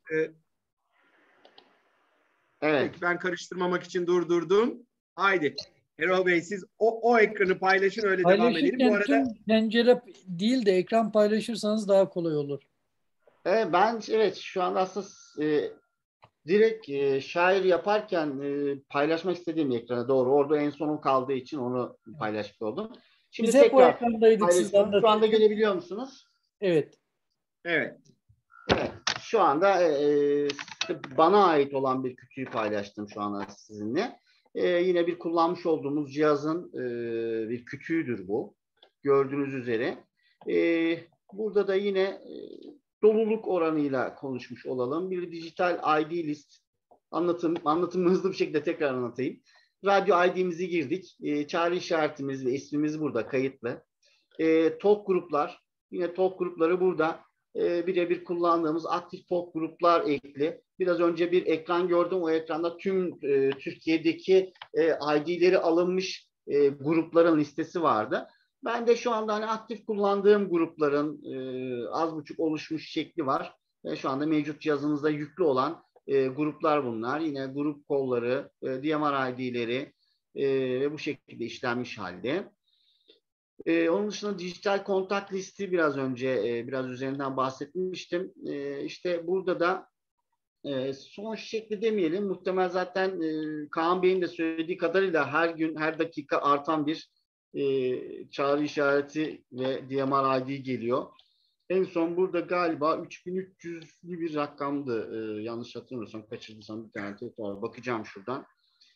evet. Peki, ben karıştırmamak için durdurdum. Haydi. Erol Bey, siz o ekranı paylaşın, öyle devam edelim. Bu arada tüm pencere değil de ekran paylaşırsanız daha kolay olur. Evet, şu anda aslında direkt şair yaparken paylaşmak istediğim ekrana doğru. Orada en sonun kaldığı için onu paylaşmış oldum. Şimdi Biz hep o tekrar ekrandaydık, siz anlatın. şu anda görebiliyor musunuz? Evet. evet. Evet. Şu anda bana ait olan bir kütüğü paylaştım şu anda sizinle. Yine bir kullanmış olduğumuz cihazın bir kütüğüdür bu. Gördüğünüz üzere. Burada da yine doluluk oranıyla konuşmuş olalım. Bir dijital ID list. Anlatımı hızlı bir şekilde tekrar anlatayım. Radyo ID'mizi girdik. Çağrı işaretimiz ve ismimiz burada kayıtlı. Talk gruplar. Yine talk grupları burada. Birebir kullandığımız aktif talk gruplar ekli. Biraz önce bir ekran gördüm. O ekranda tüm Türkiye'deki ID'leri alınmış grupların listesi vardı. Ben de şu anda hani aktif kullandığım grupların az buçuk oluşmuş şekli var. Şu anda mevcut cihazınızda yüklü olan gruplar bunlar. Yine grup kolları, DMR ID'leri ve bu şekilde işlenmiş halde. Onun dışında dijital kontak listi biraz önce biraz üzerinden bahsetmiştim. İşte burada da son şekli demeyelim. Muhtemelen zaten Kaan Bey'in de söylediği kadarıyla her gün, her dakika artan bir çağrı işareti ve DMR ID geliyor. En son burada galiba 3300'lü bir rakamdı. Yanlış hatırlamıyorsam, kaçırdıysam bir tane tekrar bakacağım şuradan.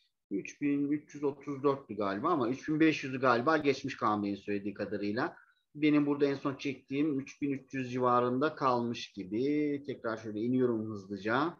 3334'tü galiba ama 3500'ü galiba geçmiş Kaan Bey'in söylediği kadarıyla. Benim burada en son çektiğim 3300 civarında kalmış gibi. Tekrar şöyle iniyorum hızlıca.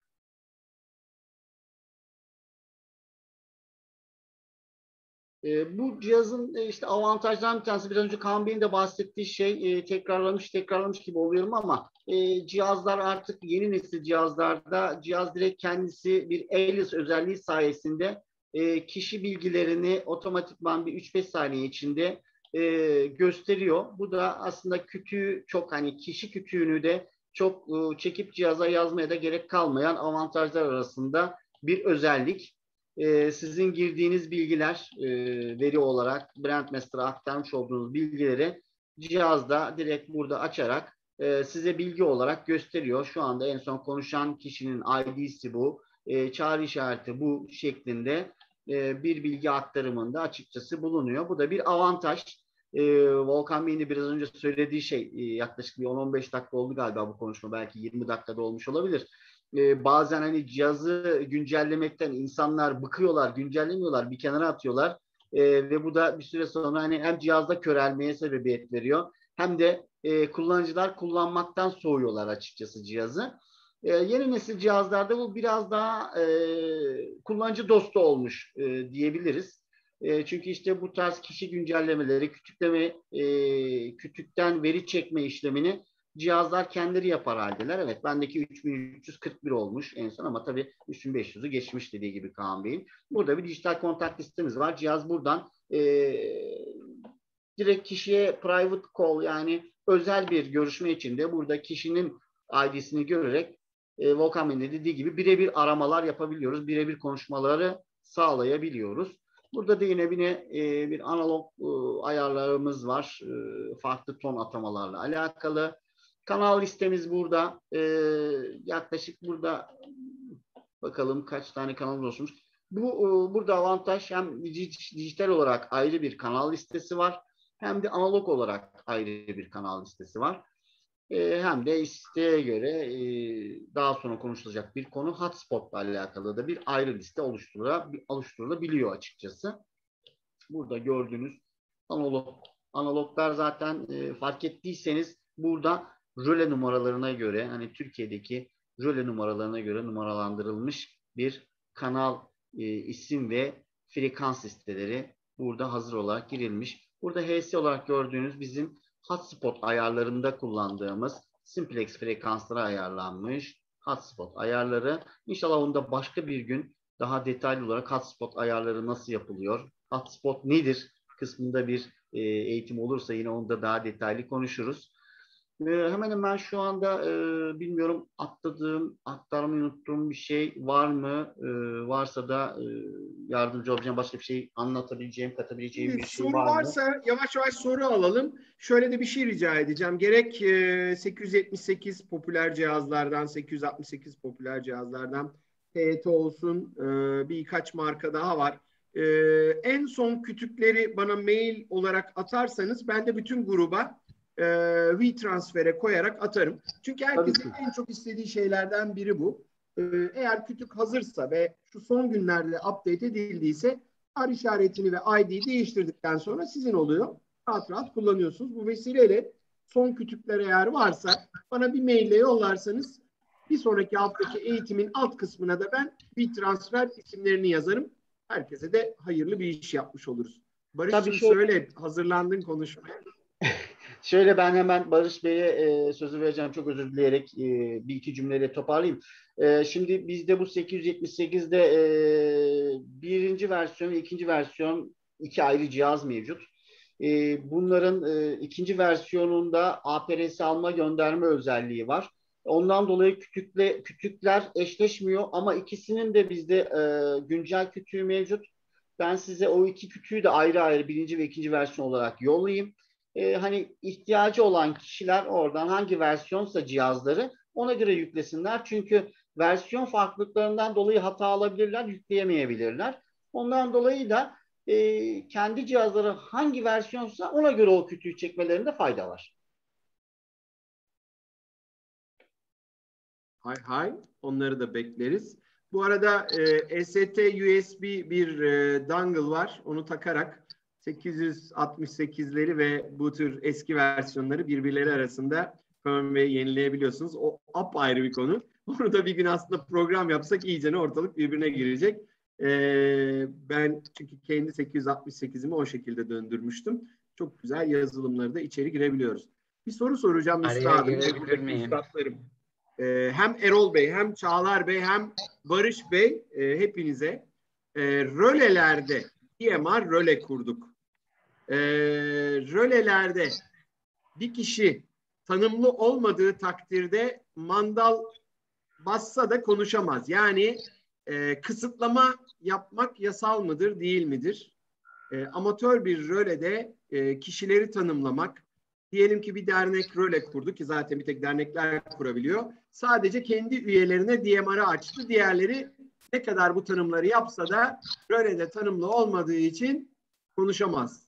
Bu cihazın işte avantajlarından bir tanesi, biraz önce Kaan Bey'in de bahsettiği şey, tekrarlamış gibi oluyorum ama cihazlar artık yeni nesil cihazlarda cihaz direkt kendisi bir alias özelliği sayesinde kişi bilgilerini otomatikman bir 3-5 saniye içinde gösteriyor. Bu da aslında kütüğü çok, hani kişi kütüğünü de çok çekip cihaza yazmaya da gerek kalmayan avantajlar arasında bir özellik. Sizin girdiğiniz bilgiler veri olarak Brandmaster'a aktarmış olduğunuz bilgileri cihazda direkt burada açarak size bilgi olarak gösteriyor. Şu anda en son konuşan kişinin ID'si bu, çağrı işareti bu şeklinde bir bilgi aktarımında açıkçası bulunuyor. Bu da bir avantaj. Volkan Bey'in de biraz önce söylediği şey, yaklaşık bir 10-15 dakika oldu galiba bu konuşma, belki 20 dakikada olmuş olabilir. Bazen hani cihazı güncellemekten insanlar bıkıyorlar, güncellemiyorlar, bir kenara atıyorlar ve bu da bir süre sonra hani hem cihazda körelmeye sebebiyet veriyor hem de kullanıcılar kullanmaktan soğuyorlar açıkçası cihazı. Yeni nesil cihazlarda bu biraz daha kullanıcı dostu olmuş diyebiliriz. Çünkü işte bu tarz kişi güncellemeleri, kütükten veri çekme işlemini cihazlar kendileri yapar haldeler. Evet, bendeki 3341 olmuş en son ama tabii 3500'ü geçmiş dediği gibi Kaan Bey'in. Burada bir dijital kontak listemiz var. Cihaz buradan direkt kişiye private call, yani özel bir görüşme için de burada kişinin ID'sini görerek Volkan Bey'in de dediği gibi birebir aramalar yapabiliyoruz. Birebir konuşmaları sağlayabiliyoruz. Burada da yine bir analog ayarlarımız var. Farklı ton atamalarla alakalı. Kanal listemiz burada. Yaklaşık burada bakalım kaç tane kanalımız olmuş. Burada avantaj, hem dijital olarak ayrı bir kanal listesi var. Hem de analog olarak ayrı bir kanal listesi var. Hem de isteğe göre daha sonra konuşulacak bir konu hotspot'la alakalı da bir ayrı liste oluşturulabiliyor açıkçası. Burada gördüğünüz analoglar zaten fark ettiyseniz burada röle numaralarına göre, hani Türkiye'deki röle numaralarına göre numaralandırılmış bir kanal isim ve frekans listeleri burada hazır olarak girilmiş. Burada HS olarak gördüğünüz bizim hotspot ayarlarında kullandığımız simplex frekanslara ayarlanmış hotspot ayarları. İnşallah onda başka bir gün daha detaylı olarak hotspot ayarları nasıl yapılıyor, hotspot nedir kısmında bir eğitim olursa yine onda daha detaylı konuşuruz. Hemen hemen şu anda bilmiyorum aktarmayı unuttuğum bir şey var mı? Varsa da yardımcı olacağım. Başka bir şey anlatabileceğim, katabileceğim bir şey soru var mı? varsa yavaş yavaş soru alalım. Şöyle de bir şey rica edeceğim. Gerek 878 popüler cihazlardan, 868 popüler cihazlardan TET olsun, birkaç marka daha var. En son kütükleri bana mail olarak atarsanız ben de bütün gruba WeTransfer'e koyarak atarım. Çünkü herkesin en çok istediği şeylerden biri bu. Eğer kütük hazırsa ve şu son günlerde update edildiyse R işaretini ve ID'yi değiştirdikten sonra sizin oluyor. Rahat rahat kullanıyorsunuz. Bu vesileyle son kütükler eğer varsa bana bir maille yollarsanız bir sonraki haftaki eğitimin alt kısmına da ben WeTransfer isimlerini yazarım. Herkese de hayırlı bir iş yapmış oluruz. Barış'cığım söyle, hazırlandın konuşmaya. Şöyle, ben hemen Barış Bey'e sözü vereceğim. Çok özür dileyerek bir iki cümleyle toparlayayım. Şimdi bizde bu 878'de birinci versiyon ve ikinci versiyon, iki ayrı cihaz mevcut. Bunların ikinci versiyonunda APRS alma gönderme özelliği var. Ondan dolayı kütükler eşleşmiyor ama ikisinin de bizde güncel kütüğü mevcut. Ben size o iki kütüğü de ayrı ayrı birinci ve ikinci versiyon olarak yollayayım. Hani ihtiyacı olan kişiler oradan hangi versiyonsa cihazları ona göre yüklesinler. Çünkü versiyon farklılıklarından dolayı hata alabilirler, yükleyemeyebilirler. Ondan dolayı da kendi cihazları hangi versiyonsa ona göre o kütüğü çekmelerinde fayda var. Hay. Onları da bekleriz. Bu arada ST USB bir dongle var. Onu takarak 868'leri ve bu tür eski versiyonları birbirleri arasında firmware yenileyebiliyorsunuz. O apayrı bir konu. Onu da bir gün aslında program yapsak iyicene ortalık birbirine girecek. Ben çünkü kendi 868'imi o şekilde döndürmüştüm. Çok güzel yazılımları da içeri girebiliyoruz. Bir soru soracağım üstadım. Üstadlarım. Hem Erol Bey, hem Çağlar Bey, hem Barış Bey, hepinize rölelerde DMR röle kurduk. Rölelerde bir kişi tanımlı olmadığı takdirde mandal bassa da konuşamaz. Yani kısıtlama yapmak yasal mıdır, değil midir? Amatör bir rölede kişileri tanımlamak, diyelim ki bir dernek röle kurdu ki zaten bir tek dernekler kurabiliyor. Sadece kendi üyelerine DMR'ı açtı. Diğerleri ne kadar bu tanımları yapsa da rölede tanımlı olmadığı için konuşamaz.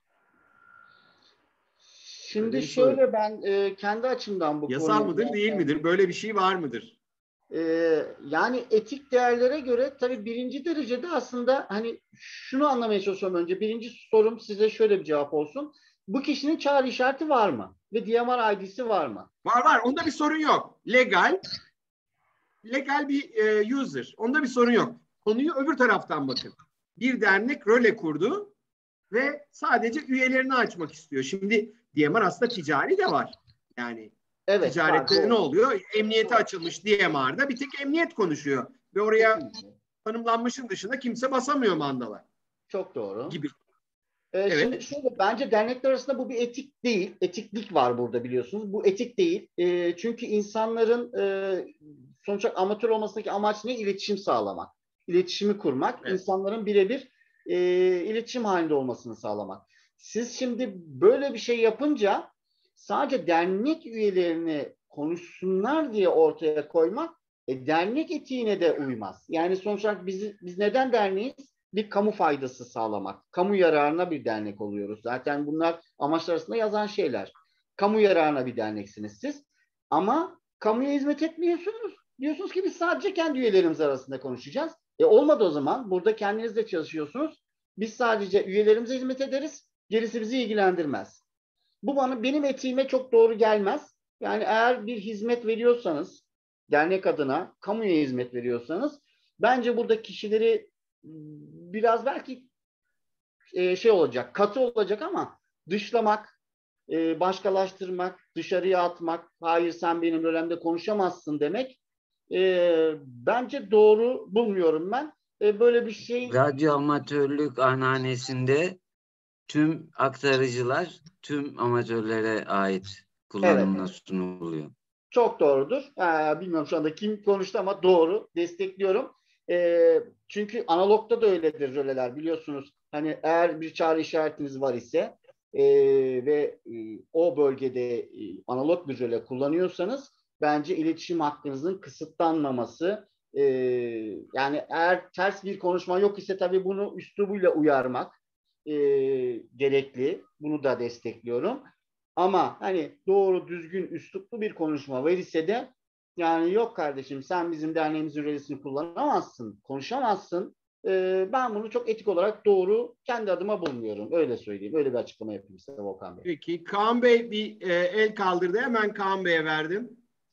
Şimdi şöyle, ben kendi açımdan bu yasal mıdır, değil midir? Böyle bir şey var mıdır? Yani etik değerlere göre tabii birinci derecede aslında hani şunu anlamaya çalışıyorum önce. Birinci sorum size şöyle bir cevap olsun. Bu kişinin çağrı işareti var mı? Ve DMR ID'si var mı? Var. Onda bir sorun yok. Legal bir user. Onda bir sorun yok. Konuyu öbür taraftan bakın. bir dernek röle kurdu ve sadece üyelerini açmak istiyor. Şimdi DMR aslında ticari de var. Yani Evet, ticarette var, ne oluyor? Emniyete açılmış DMR'da bir tek emniyet konuşuyor. Ve oraya tanımlanmışın dışında kimse basamıyor mandala. Çok doğru. Gibi. Evet. Şimdi şöyle, bence dernekler arasında bu bir etik değil. Etiklik var burada, biliyorsunuz. Bu etik değil. Çünkü insanların sonuç olarak amatör olmasındaki amaç ne? İletişim sağlamak. İletişimi kurmak. Evet. İnsanların birebir iletişim halinde olmasını sağlamak. Siz şimdi böyle bir şey yapınca sadece dernek üyelerini konuşsunlar diye ortaya koymak dernek etiğine de uymaz. Yani sonuç olarak biz neden derneğiz? Bir kamu faydası sağlamak. Kamu yararına bir dernek oluyoruz. Zaten bunlar amaçlar arasında yazan şeyler. Kamu yararına bir derneksiniz siz. Ama kamuya hizmet etmiyorsunuz. Diyorsunuz ki biz sadece kendi üyelerimiz arasında konuşacağız. Olmadı o zaman. Burada kendinizle çalışıyorsunuz. Biz sadece üyelerimize hizmet ederiz. Gerisi bizi ilgilendirmez. Bu benim etiğime çok doğru gelmez. Yani eğer bir hizmet veriyorsanız, dernek adına kamuya hizmet veriyorsanız, bence burada kişileri biraz belki olacak, katı olacak ama dışlamak, başkalaştırmak, dışarıya atmak, hayır sen benim rölemde konuşamazsın demek bence doğru bulmuyorum ben. Böyle bir şey... Radyo amatörlük anneannesinde tüm aktarıcılar tüm amatörlere ait kullanımına sunuluyor. Çok doğrudur. Bilmiyorum şu anda kim konuştu ama doğru. Destekliyorum. Çünkü analogda da öyledir röleler, biliyorsunuz. Hani eğer bir çağrı işaretiniz var ise ve o bölgede analog bir röle kullanıyorsanız bence iletişim hakkınızın kısıtlanmaması, yani eğer ters bir konuşma yok ise tabii bunu üslubuyla uyarmak gerekli. Bunu da destekliyorum. Ama hani doğru, düzgün, üsluplu bir konuşma verirse de yani yok kardeşim sen bizim derneğimizin rölesini kullanamazsın, konuşamazsın. Ben bunu çok etik olarak doğru kendi adıma bulmuyorum. Öyle söyleyeyim. Öyle bir açıklama yapayım size Volkan Bey. Peki Kaan Bey bir el kaldırdı. Hemen Kaan Bey'e verdim.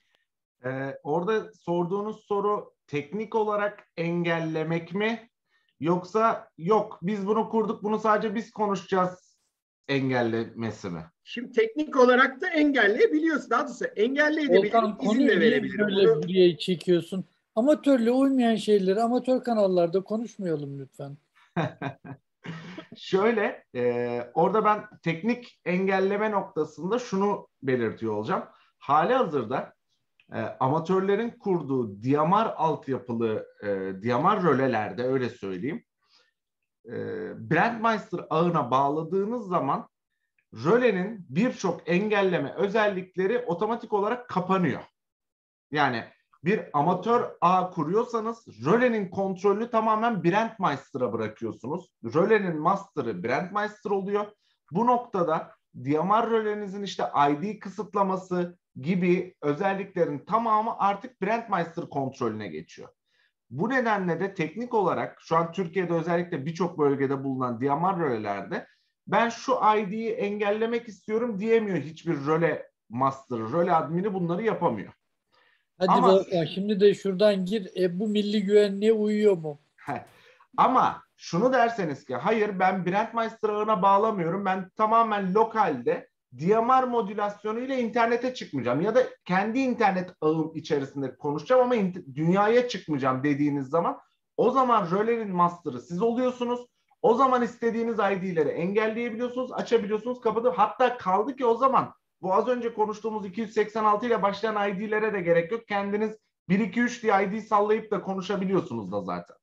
Orada sorduğunuz soru teknik olarak engellemek mi? Yoksa yok biz bunu kurduk, bunu sadece biz konuşacağız engellemesi mi? Şimdi teknik olarak da engelleyebiliyorsun. Daha doğrusu engelleyebilirim, izin de verebilirim. Böyle buraya çekiyorsun. Amatörle uymayan şeyleri amatör kanallarda konuşmayalım lütfen. Şöyle, orada ben teknik engelleme noktasında şunu belirtiyor olacağım. Halihazırda amatörlerin kurduğu DMR altyapılı DMR rölelerde, öyle söyleyeyim, Brandmeister ağına bağladığınız zaman rölenin birçok engelleme özellikleri otomatik olarak kapanıyor. Yani bir amatör ağ kuruyorsanız rölenin kontrolünü tamamen Brandmeister'a bırakıyorsunuz. Rölenin master'ı Brandmeister oluyor. Bu noktada DMR rölenizin işte ID kısıtlaması gibi özelliklerin tamamı artık Brandmeister kontrolüne geçiyor. Bu nedenle de teknik olarak şu an Türkiye'de özellikle birçok bölgede bulunan DMR rölelerde ben şu ID'yi engellemek istiyorum diyemiyor hiçbir röle master, röle admini bunları yapamıyor. Hadi Volkan şimdi de şuradan gir. Bu milli güvenliğe uyuyor mu? Ama şunu derseniz ki hayır ben Brandmeister ağına bağlamıyorum. Ben tamamen lokalde DMR modülasyonu ile internete çıkmayacağım. Ya da kendi internet ağım içerisinde konuşacağım ama dünyaya çıkmayacağım dediğiniz zaman o zaman rölenin master'ı siz oluyorsunuz. O zaman istediğiniz ID'leri engelleyebiliyorsunuz, açabiliyorsunuz, kapatabiliyorsunuz. Hatta kaldı ki o zaman bu az önce konuştuğumuz 286 ile başlayan ID'lere de gerek yok. Kendiniz 1-2-3 diye ID sallayıp da konuşabiliyorsunuz da zaten.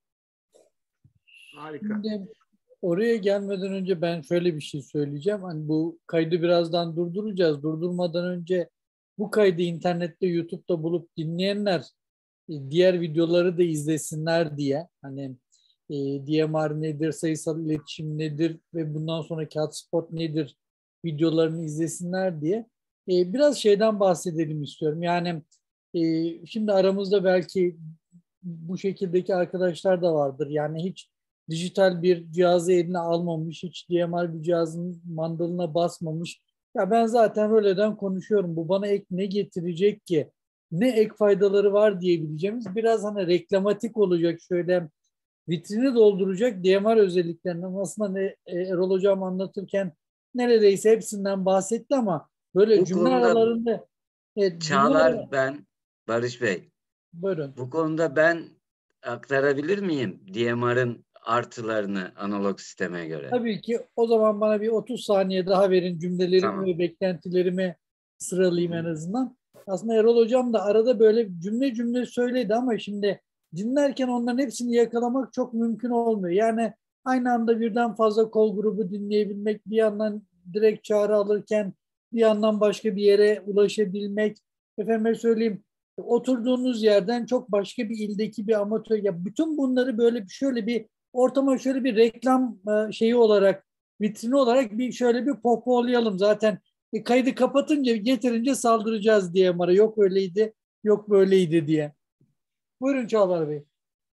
Harika. Şimdi oraya gelmeden önce ben şöyle bir şey söyleyeceğim. Hani bu kaydı birazdan durduracağız. Durdurmadan önce bu kaydı internette, YouTube'da bulup dinleyenler diğer videoları da izlesinler diye. Hani DMR nedir, sayısal iletişim nedir ve bundan sonraki hotspot nedir videolarını izlesinler diye biraz şeyden bahsedelim istiyorum. Yani şimdi aramızda belki bu şekildeki arkadaşlar da vardır. Yani hiç dijital bir cihazı eline almamış, hiç DMR bir cihazın mandalına basmamış. Ya ben zaten röleden konuşuyorum. Bu bana ek ne getirecek ki? Ne ek faydaları var diyebileceğimiz biraz hani reklamatik olacak şöyle vitrini dolduracak DMR özelliklerinden aslında Erol Hocam anlatırken neredeyse hepsinden bahsetti ama böyle Bu cümle konuda aralarında Çağlar, Barış Bey, buyurun. bu konuda ben aktarabilir miyim DMR'ın artılarını analog sisteme göre? Tabii ki o zaman bana bir 30 saniye daha verin, cümlelerimi Tamam. ve beklentilerimi sıralayayım en azından. Aslında Erol Hocam da arada böyle cümle cümle söyledi ama şimdi dinlerken onların hepsini yakalamak çok mümkün olmuyor. Yani aynı anda birden fazla kol grubu dinleyebilmek, bir yandan direkt çağrı alırken bir yandan başka bir yere ulaşabilmek, efendime söyleyeyim oturduğunuz yerden çok başka bir ildeki bir amatör, ya bütün bunları böyle şöyle bir ortama şöyle bir reklam şeyi olarak, vitrini olarak bir şöyle bir pohpohlayalım. Zaten kaydı kapatınca getirince saldıracağız diye Mara. Yok öyleydi, yok böyleydi diye. Buyurun Çağlar Bey.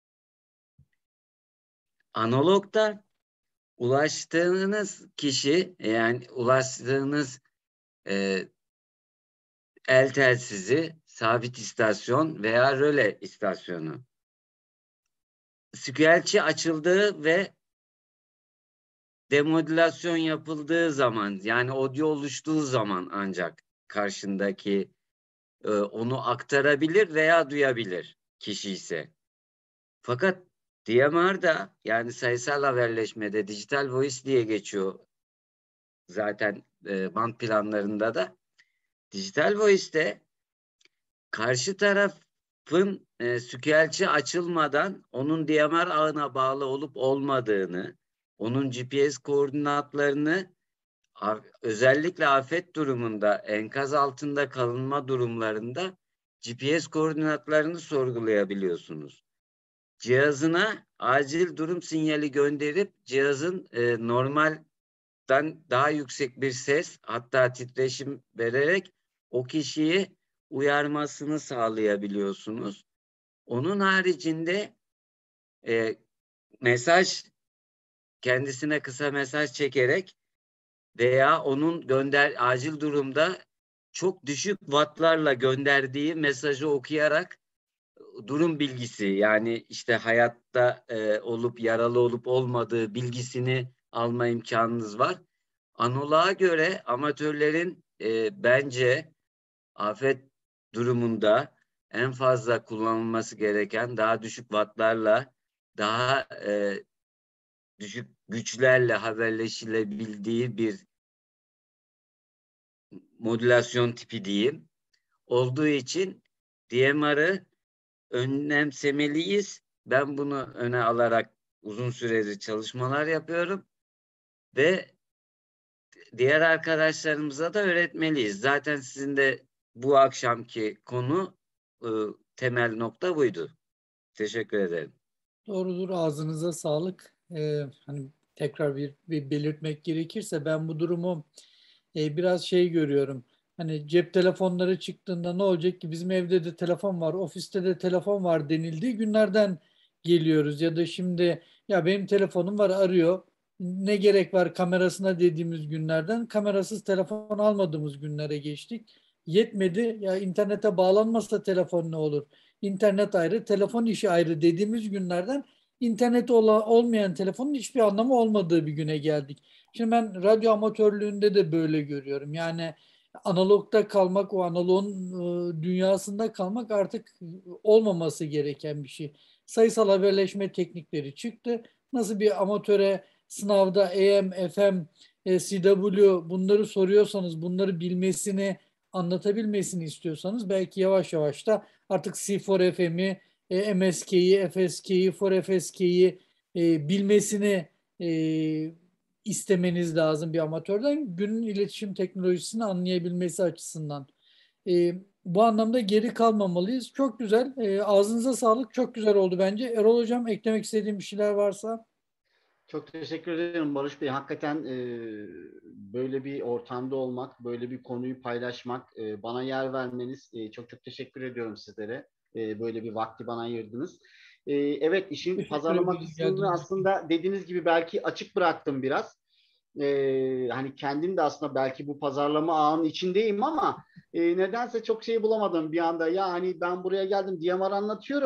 Analogda ulaştığınız kişi, yani ulaştığınız el telsizi, sabit istasyon veya röle istasyonu. Squelch'i açıldığı ve demodülasyon yapıldığı zaman, yani audio oluştuğu zaman ancak karşındaki onu aktarabilir veya duyabilir kişi ise. Fakat DMR'da, yani sayısal haberleşmede dijital voice diye geçiyor zaten band planlarında da. Dijital voice'te karşı tarafın squelch'i açılmadan onun DMR ağına bağlı olup olmadığını, onun GPS koordinatlarını özellikle afet durumunda, enkaz altında kalınma durumlarında GPS koordinatlarını sorgulayabiliyorsunuz. Cihazına acil durum sinyali gönderip cihazın normalden daha yüksek bir ses, hatta titreşim vererek o kişiyi uyarmasını sağlayabiliyorsunuz. Onun haricinde mesaj, kendisine kısa mesaj çekerek veya onun acil durumda çok düşük wattlarla gönderdiği mesajı okuyarak durum bilgisi, yani işte hayatta olup yaralı olup olmadığı bilgisini alma imkanınız var. Analoğa göre amatörlerin bence afet durumunda en fazla kullanılması gereken daha düşük wattlarla, daha düşük güçlerle haberleşilebildiği bir modülasyon tipi diyeyim. Olduğu için DMR'ı önemsemeliyiz. Ben bunu öne alarak uzun süredir çalışmalar yapıyorum ve diğer arkadaşlarımıza da öğretmeliyiz. Zaten sizin de bu akşamki konu temel nokta buydu. Teşekkür ederim. Doğrudur, ağzınıza sağlık. Hani tekrar bir belirtmek gerekirse ben bu durumu biraz şey görüyorum. Hani cep telefonları çıktığında ne olacak ki, bizim evde de telefon var, ofiste de telefon var denildiği günlerden geliyoruz. Ya da şimdi ya benim telefonum var, arıyor. Ne gerek var kamerasına dediğimiz günlerden kamerasız telefon almadığımız günlere geçtik. Yetmedi ya, internete bağlanmazsa telefon ne olur? İnternet ayrı, telefon işi ayrı dediğimiz günlerden internet olmayan telefonun hiçbir anlamı olmadığı bir güne geldik. Şimdi ben radyo amatörlüğünde de böyle görüyorum. Yani analogda kalmak, o analogun dünyasında kalmak artık olmaması gereken bir şey. Sayısal haberleşme teknikleri çıktı. Nasıl bir amatöre sınavda AM, FM, CW bunları soruyorsanız, bunları bilmesini, anlatabilmesini istiyorsanız belki yavaş yavaş da artık C4FM'i, MSK'yi, FSK'yi, 4FSK'yi bilmesini istemeniz lazım bir amatörden, günün iletişim teknolojisini anlayabilmesi açısından. Bu anlamda geri kalmamalıyız. Çok güzel. Ağzınıza sağlık. Çok güzel oldu bence. Erol Hocam, eklemek istediğim bir şeyler varsa? Çok teşekkür ederim Barış Bey. Hakikaten böyle bir ortamda olmak, böyle bir konuyu paylaşmak, bana yer vermeniz, çok çok teşekkür ediyorum sizlere. Böyle bir vakti bana ayırdınız. Evet, işin Teşekkür pazarlama ederim, kısmını geldiğiniz için. aslında dediğiniz gibi belki açık bıraktım biraz. Hani kendim de aslında belki bu pazarlama ağının içindeyim ama nedense çok şey bulamadım bir anda. Ya hani ben buraya geldim, DMR anlatıyorum.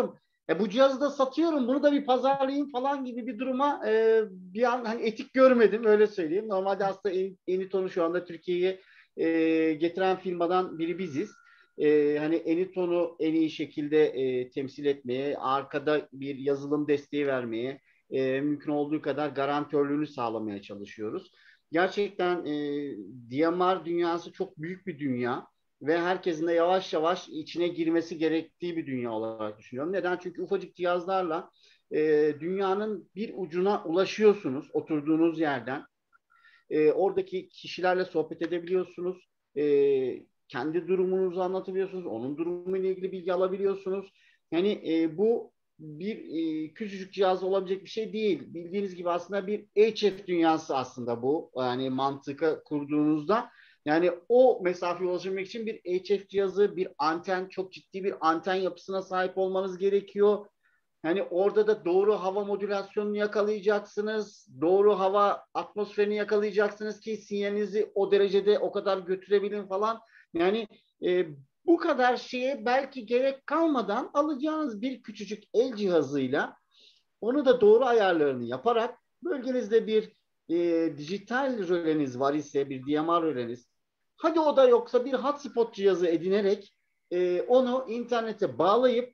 Bu cihazı da satıyorum, bunu da bir pazarlayayım falan gibi bir duruma bir an hani etik görmedim, öyle söyleyeyim. Normalde aslında Anytone'u şu anda Türkiye'ye getiren firmadan biri biziz. Hani Anytone'u en iyi şekilde temsil etmeye, arkada bir yazılım desteği vermeye, mümkün olduğu kadar garantörlüğünü sağlamaya çalışıyoruz. Gerçekten DMR dünyası çok büyük bir dünya ve herkesin de yavaş yavaş içine girmesi gerektiği bir dünya olarak düşünüyorum. Neden? Çünkü ufacık cihazlarla dünyanın bir ucuna ulaşıyorsunuz oturduğunuz yerden. Oradaki kişilerle sohbet edebiliyorsunuz. Kendi durumunuzu anlatabiliyorsunuz. Onun durumuyla ilgili bilgi alabiliyorsunuz. Yani bu bir küçücük cihaz olabilecek bir şey değil. Bildiğiniz gibi aslında bir HF dünyası aslında bu. Yani mantıka kurduğunuzda. Yani o mesafeye ulaşabilmek için bir HF cihazı, bir anten, çok ciddi bir anten yapısına sahip olmanız gerekiyor. Yani orada da doğru hava modülasyonunu yakalayacaksınız. Doğru hava atmosferini yakalayacaksınız ki sinyalinizi o derecede o kadar götürebilin falan. Yani bu kadar şeye belki gerek kalmadan alacağınız bir küçücük el cihazıyla onu da doğru ayarlarını yaparak bölgenizde bir dijital röleniz var ise, bir DMR röleniz, hadi o da yoksa bir hotspot cihazı edinerek onu internete bağlayıp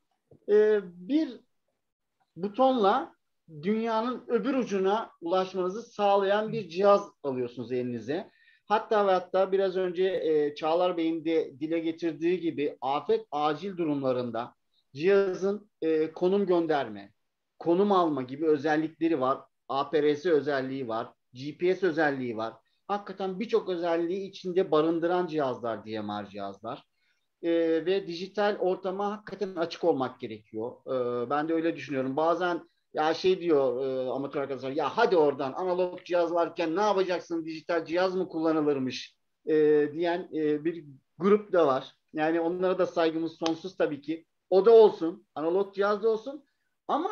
bir butonla dünyanın öbür ucuna ulaşmanızı sağlayan bir cihaz alıyorsunuz elinize. Hatta ve hatta biraz önce Çağlar Bey'in de dile getirdiği gibi afet acil durumlarında cihazın konum gönderme, konum alma gibi özellikleri var. APRS özelliği var, GPS özelliği var. Hakikaten birçok özelliği içinde barındıran cihazlar, DMR cihazlar. Ve dijital ortama hakikaten açık olmak gerekiyor. Ben de öyle düşünüyorum. Bazen ya şey diyor amatör arkadaşlar, ya hadi oradan, analog cihaz varken ne yapacaksın, dijital cihaz mı kullanılırmış diyen bir grup da var. Yani onlara da saygımız sonsuz tabii ki. O da olsun, analog cihaz da olsun ama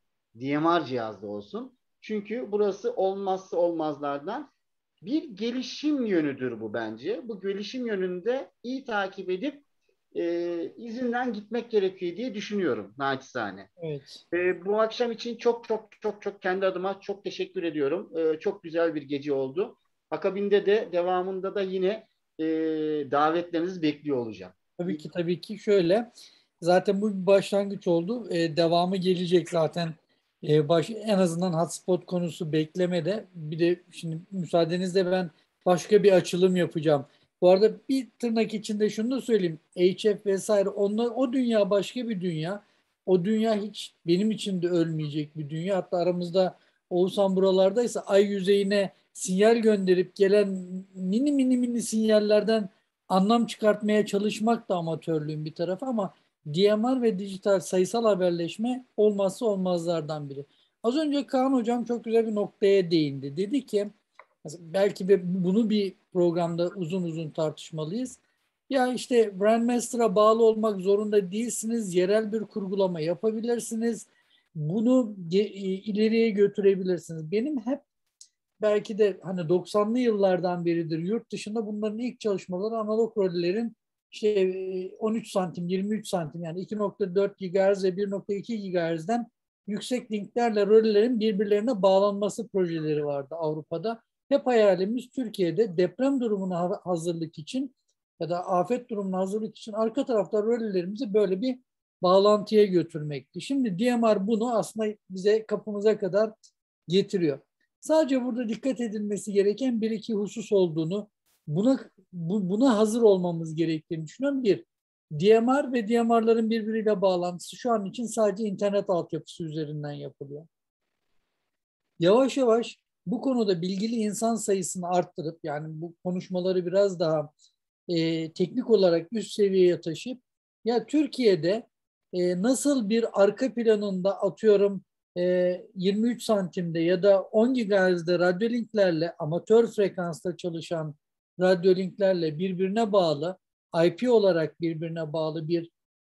DMR cihaz da olsun. Çünkü burası olmazsa olmazlardan bir gelişim yönüdür bu bence. Bu gelişim yönünde iyi takip edip izinden gitmek gerekiyor diye düşünüyorum naçizane. Evet. Bu akşam için çok kendi adıma çok teşekkür ediyorum. Çok güzel bir gece oldu. Akabinde de devamında da yine davetlerinizi bekliyor olacağım. Tabii ki şöyle. Zaten bu bir başlangıç oldu. Devamı gelecek zaten. En azından hotspot konusu beklemede. Bir de şimdi müsaadenizle ben başka bir açılım yapacağım. Bu arada bir tırnak içinde şunu da söyleyeyim. HF vesaire onlar, o dünya başka bir dünya. O dünya hiç benim için de ölmeyecek bir dünya. Hatta aramızda Oğuzhan buralardaysa ay yüzeyine sinyal gönderip gelen mini sinyallerden anlam çıkartmaya çalışmak da amatörlüğün bir tarafı ama DMR ve dijital sayısal haberleşme olmazsa olmazlardan biri. Az önce Kaan Hocam çok güzel bir noktaya değindi. Dedi ki belki bunu bir programda uzun tartışmalıyız. Ya işte Brandmaster'a bağlı olmak zorunda değilsiniz. Yerel bir kurgulama yapabilirsiniz. Bunu ileriye götürebilirsiniz. Benim hep belki de hani 90'lı yıllardan beridir yurt dışında bunların ilk çalışmaları analog rollerin işte 13 santim, 23 santim yani 2.4 GHz ve 1.2 GHz'den yüksek linklerle rollerin birbirlerine bağlanması projeleri vardı Avrupa'da. Hep hayalimiz Türkiye'de deprem durumuna hazırlık için ya da afet durumuna hazırlık için arka tarafta rollerimizi böyle bir bağlantıya götürmekti. Şimdi DMR bunu aslında bize kapımıza kadar getiriyor. Sadece burada dikkat edilmesi gereken bir iki husus olduğunu, buna hazır olmamız gerektiğini düşünüyorum. Bir, DMR ve DMR'ların birbiriyle bağlantısı şu an için sadece internet altyapısı üzerinden yapılıyor. Yavaş yavaş bu konuda bilgili insan sayısını arttırıp yani bu konuşmaları biraz daha teknik olarak üst seviyeye taşıyıp ya Türkiye'de nasıl bir arka planında atıyorum 23 santimde ya da 10 GHz'de radyolinklerle amatör frekansta çalışan radyolinklerle birbirine bağlı IP olarak birbirine bağlı bir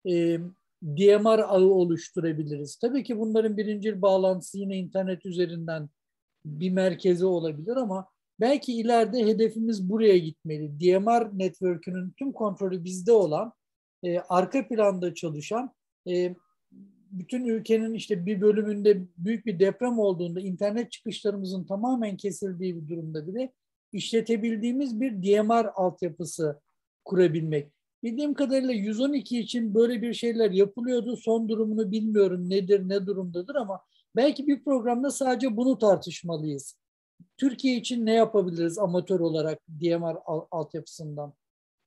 DMR ağı oluşturabiliriz. Tabii ki bunların birincil bağlantısı yine internet üzerinden bir merkezi olabilir ama belki ileride hedefimiz buraya gitmeli. DMR network'ünün tüm kontrolü bizde olan, arka planda çalışan bütün ülkenin işte bir bölümünde büyük bir deprem olduğunda internet çıkışlarımızın tamamen kesildiği bir durumda bile işletebildiğimiz bir DMR altyapısı kurabilmek. Bildiğim kadarıyla 112 için böyle bir şeyler yapılıyordu. Son durumunu bilmiyorum nedir, ne durumdadır ama belki bir programda sadece bunu tartışmalıyız. Türkiye için ne yapabiliriz amatör olarak DMR altyapısından?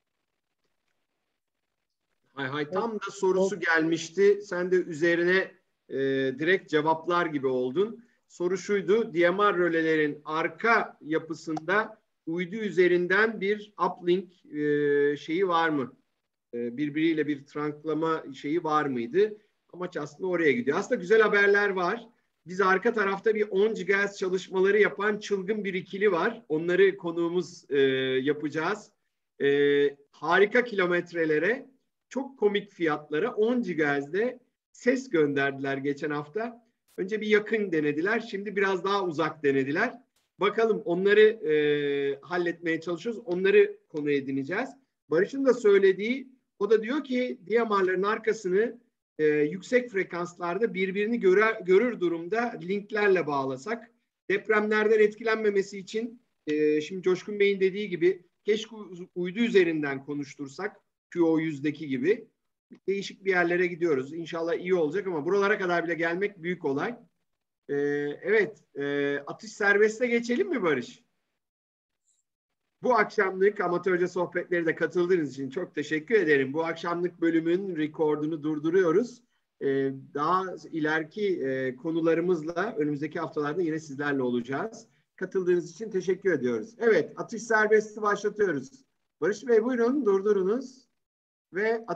Hay tam da sorusu gelmişti. Sen de üzerine direkt cevaplar gibi oldun. Soru şuydu: DMR rölelerin arka yapısında uydu üzerinden bir uplink şeyi var mı? Birbiriyle bir trunklama şeyi var mıydı? Amaç aslında oraya gidiyor. Aslında güzel haberler var. Biz arka tarafta bir 10 GHz çalışmaları yapan çılgın bir ikili var. Onları konuğumuz yapacağız. Harika kilometrelere, çok komik fiyatlara 10 GHz'de ses gönderdiler geçen hafta. Önce bir yakın denediler. Şimdi biraz daha uzak denediler. Bakalım onları halletmeye çalışıyoruz. Onları konu edineceğiz. Barış'ın da söylediği, o da diyor ki DMR'ların arkasını yüksek frekanslarda birbirini görür durumda linklerle bağlasak, depremlerden etkilenmemesi için şimdi Coşkun Bey'in dediği gibi keşke uydu üzerinden konuştursak, QO100'deki gibi. Değişik bir yerlere gidiyoruz. İnşallah iyi olacak ama buralara kadar bile gelmek büyük olay. Evet, atış serbeste geçelim mi Barış? Bu akşamlık amatörce sohbetleri de katıldığınız için çok teşekkür ederim. Bu akşamlık bölümün rekordunu durduruyoruz. Daha ileriki konularımızla önümüzdeki haftalarda yine sizlerle olacağız. Katıldığınız için teşekkür ediyoruz. Evet, atış serbesti başlatıyoruz. Barış Bey buyurun, durdurunuz ve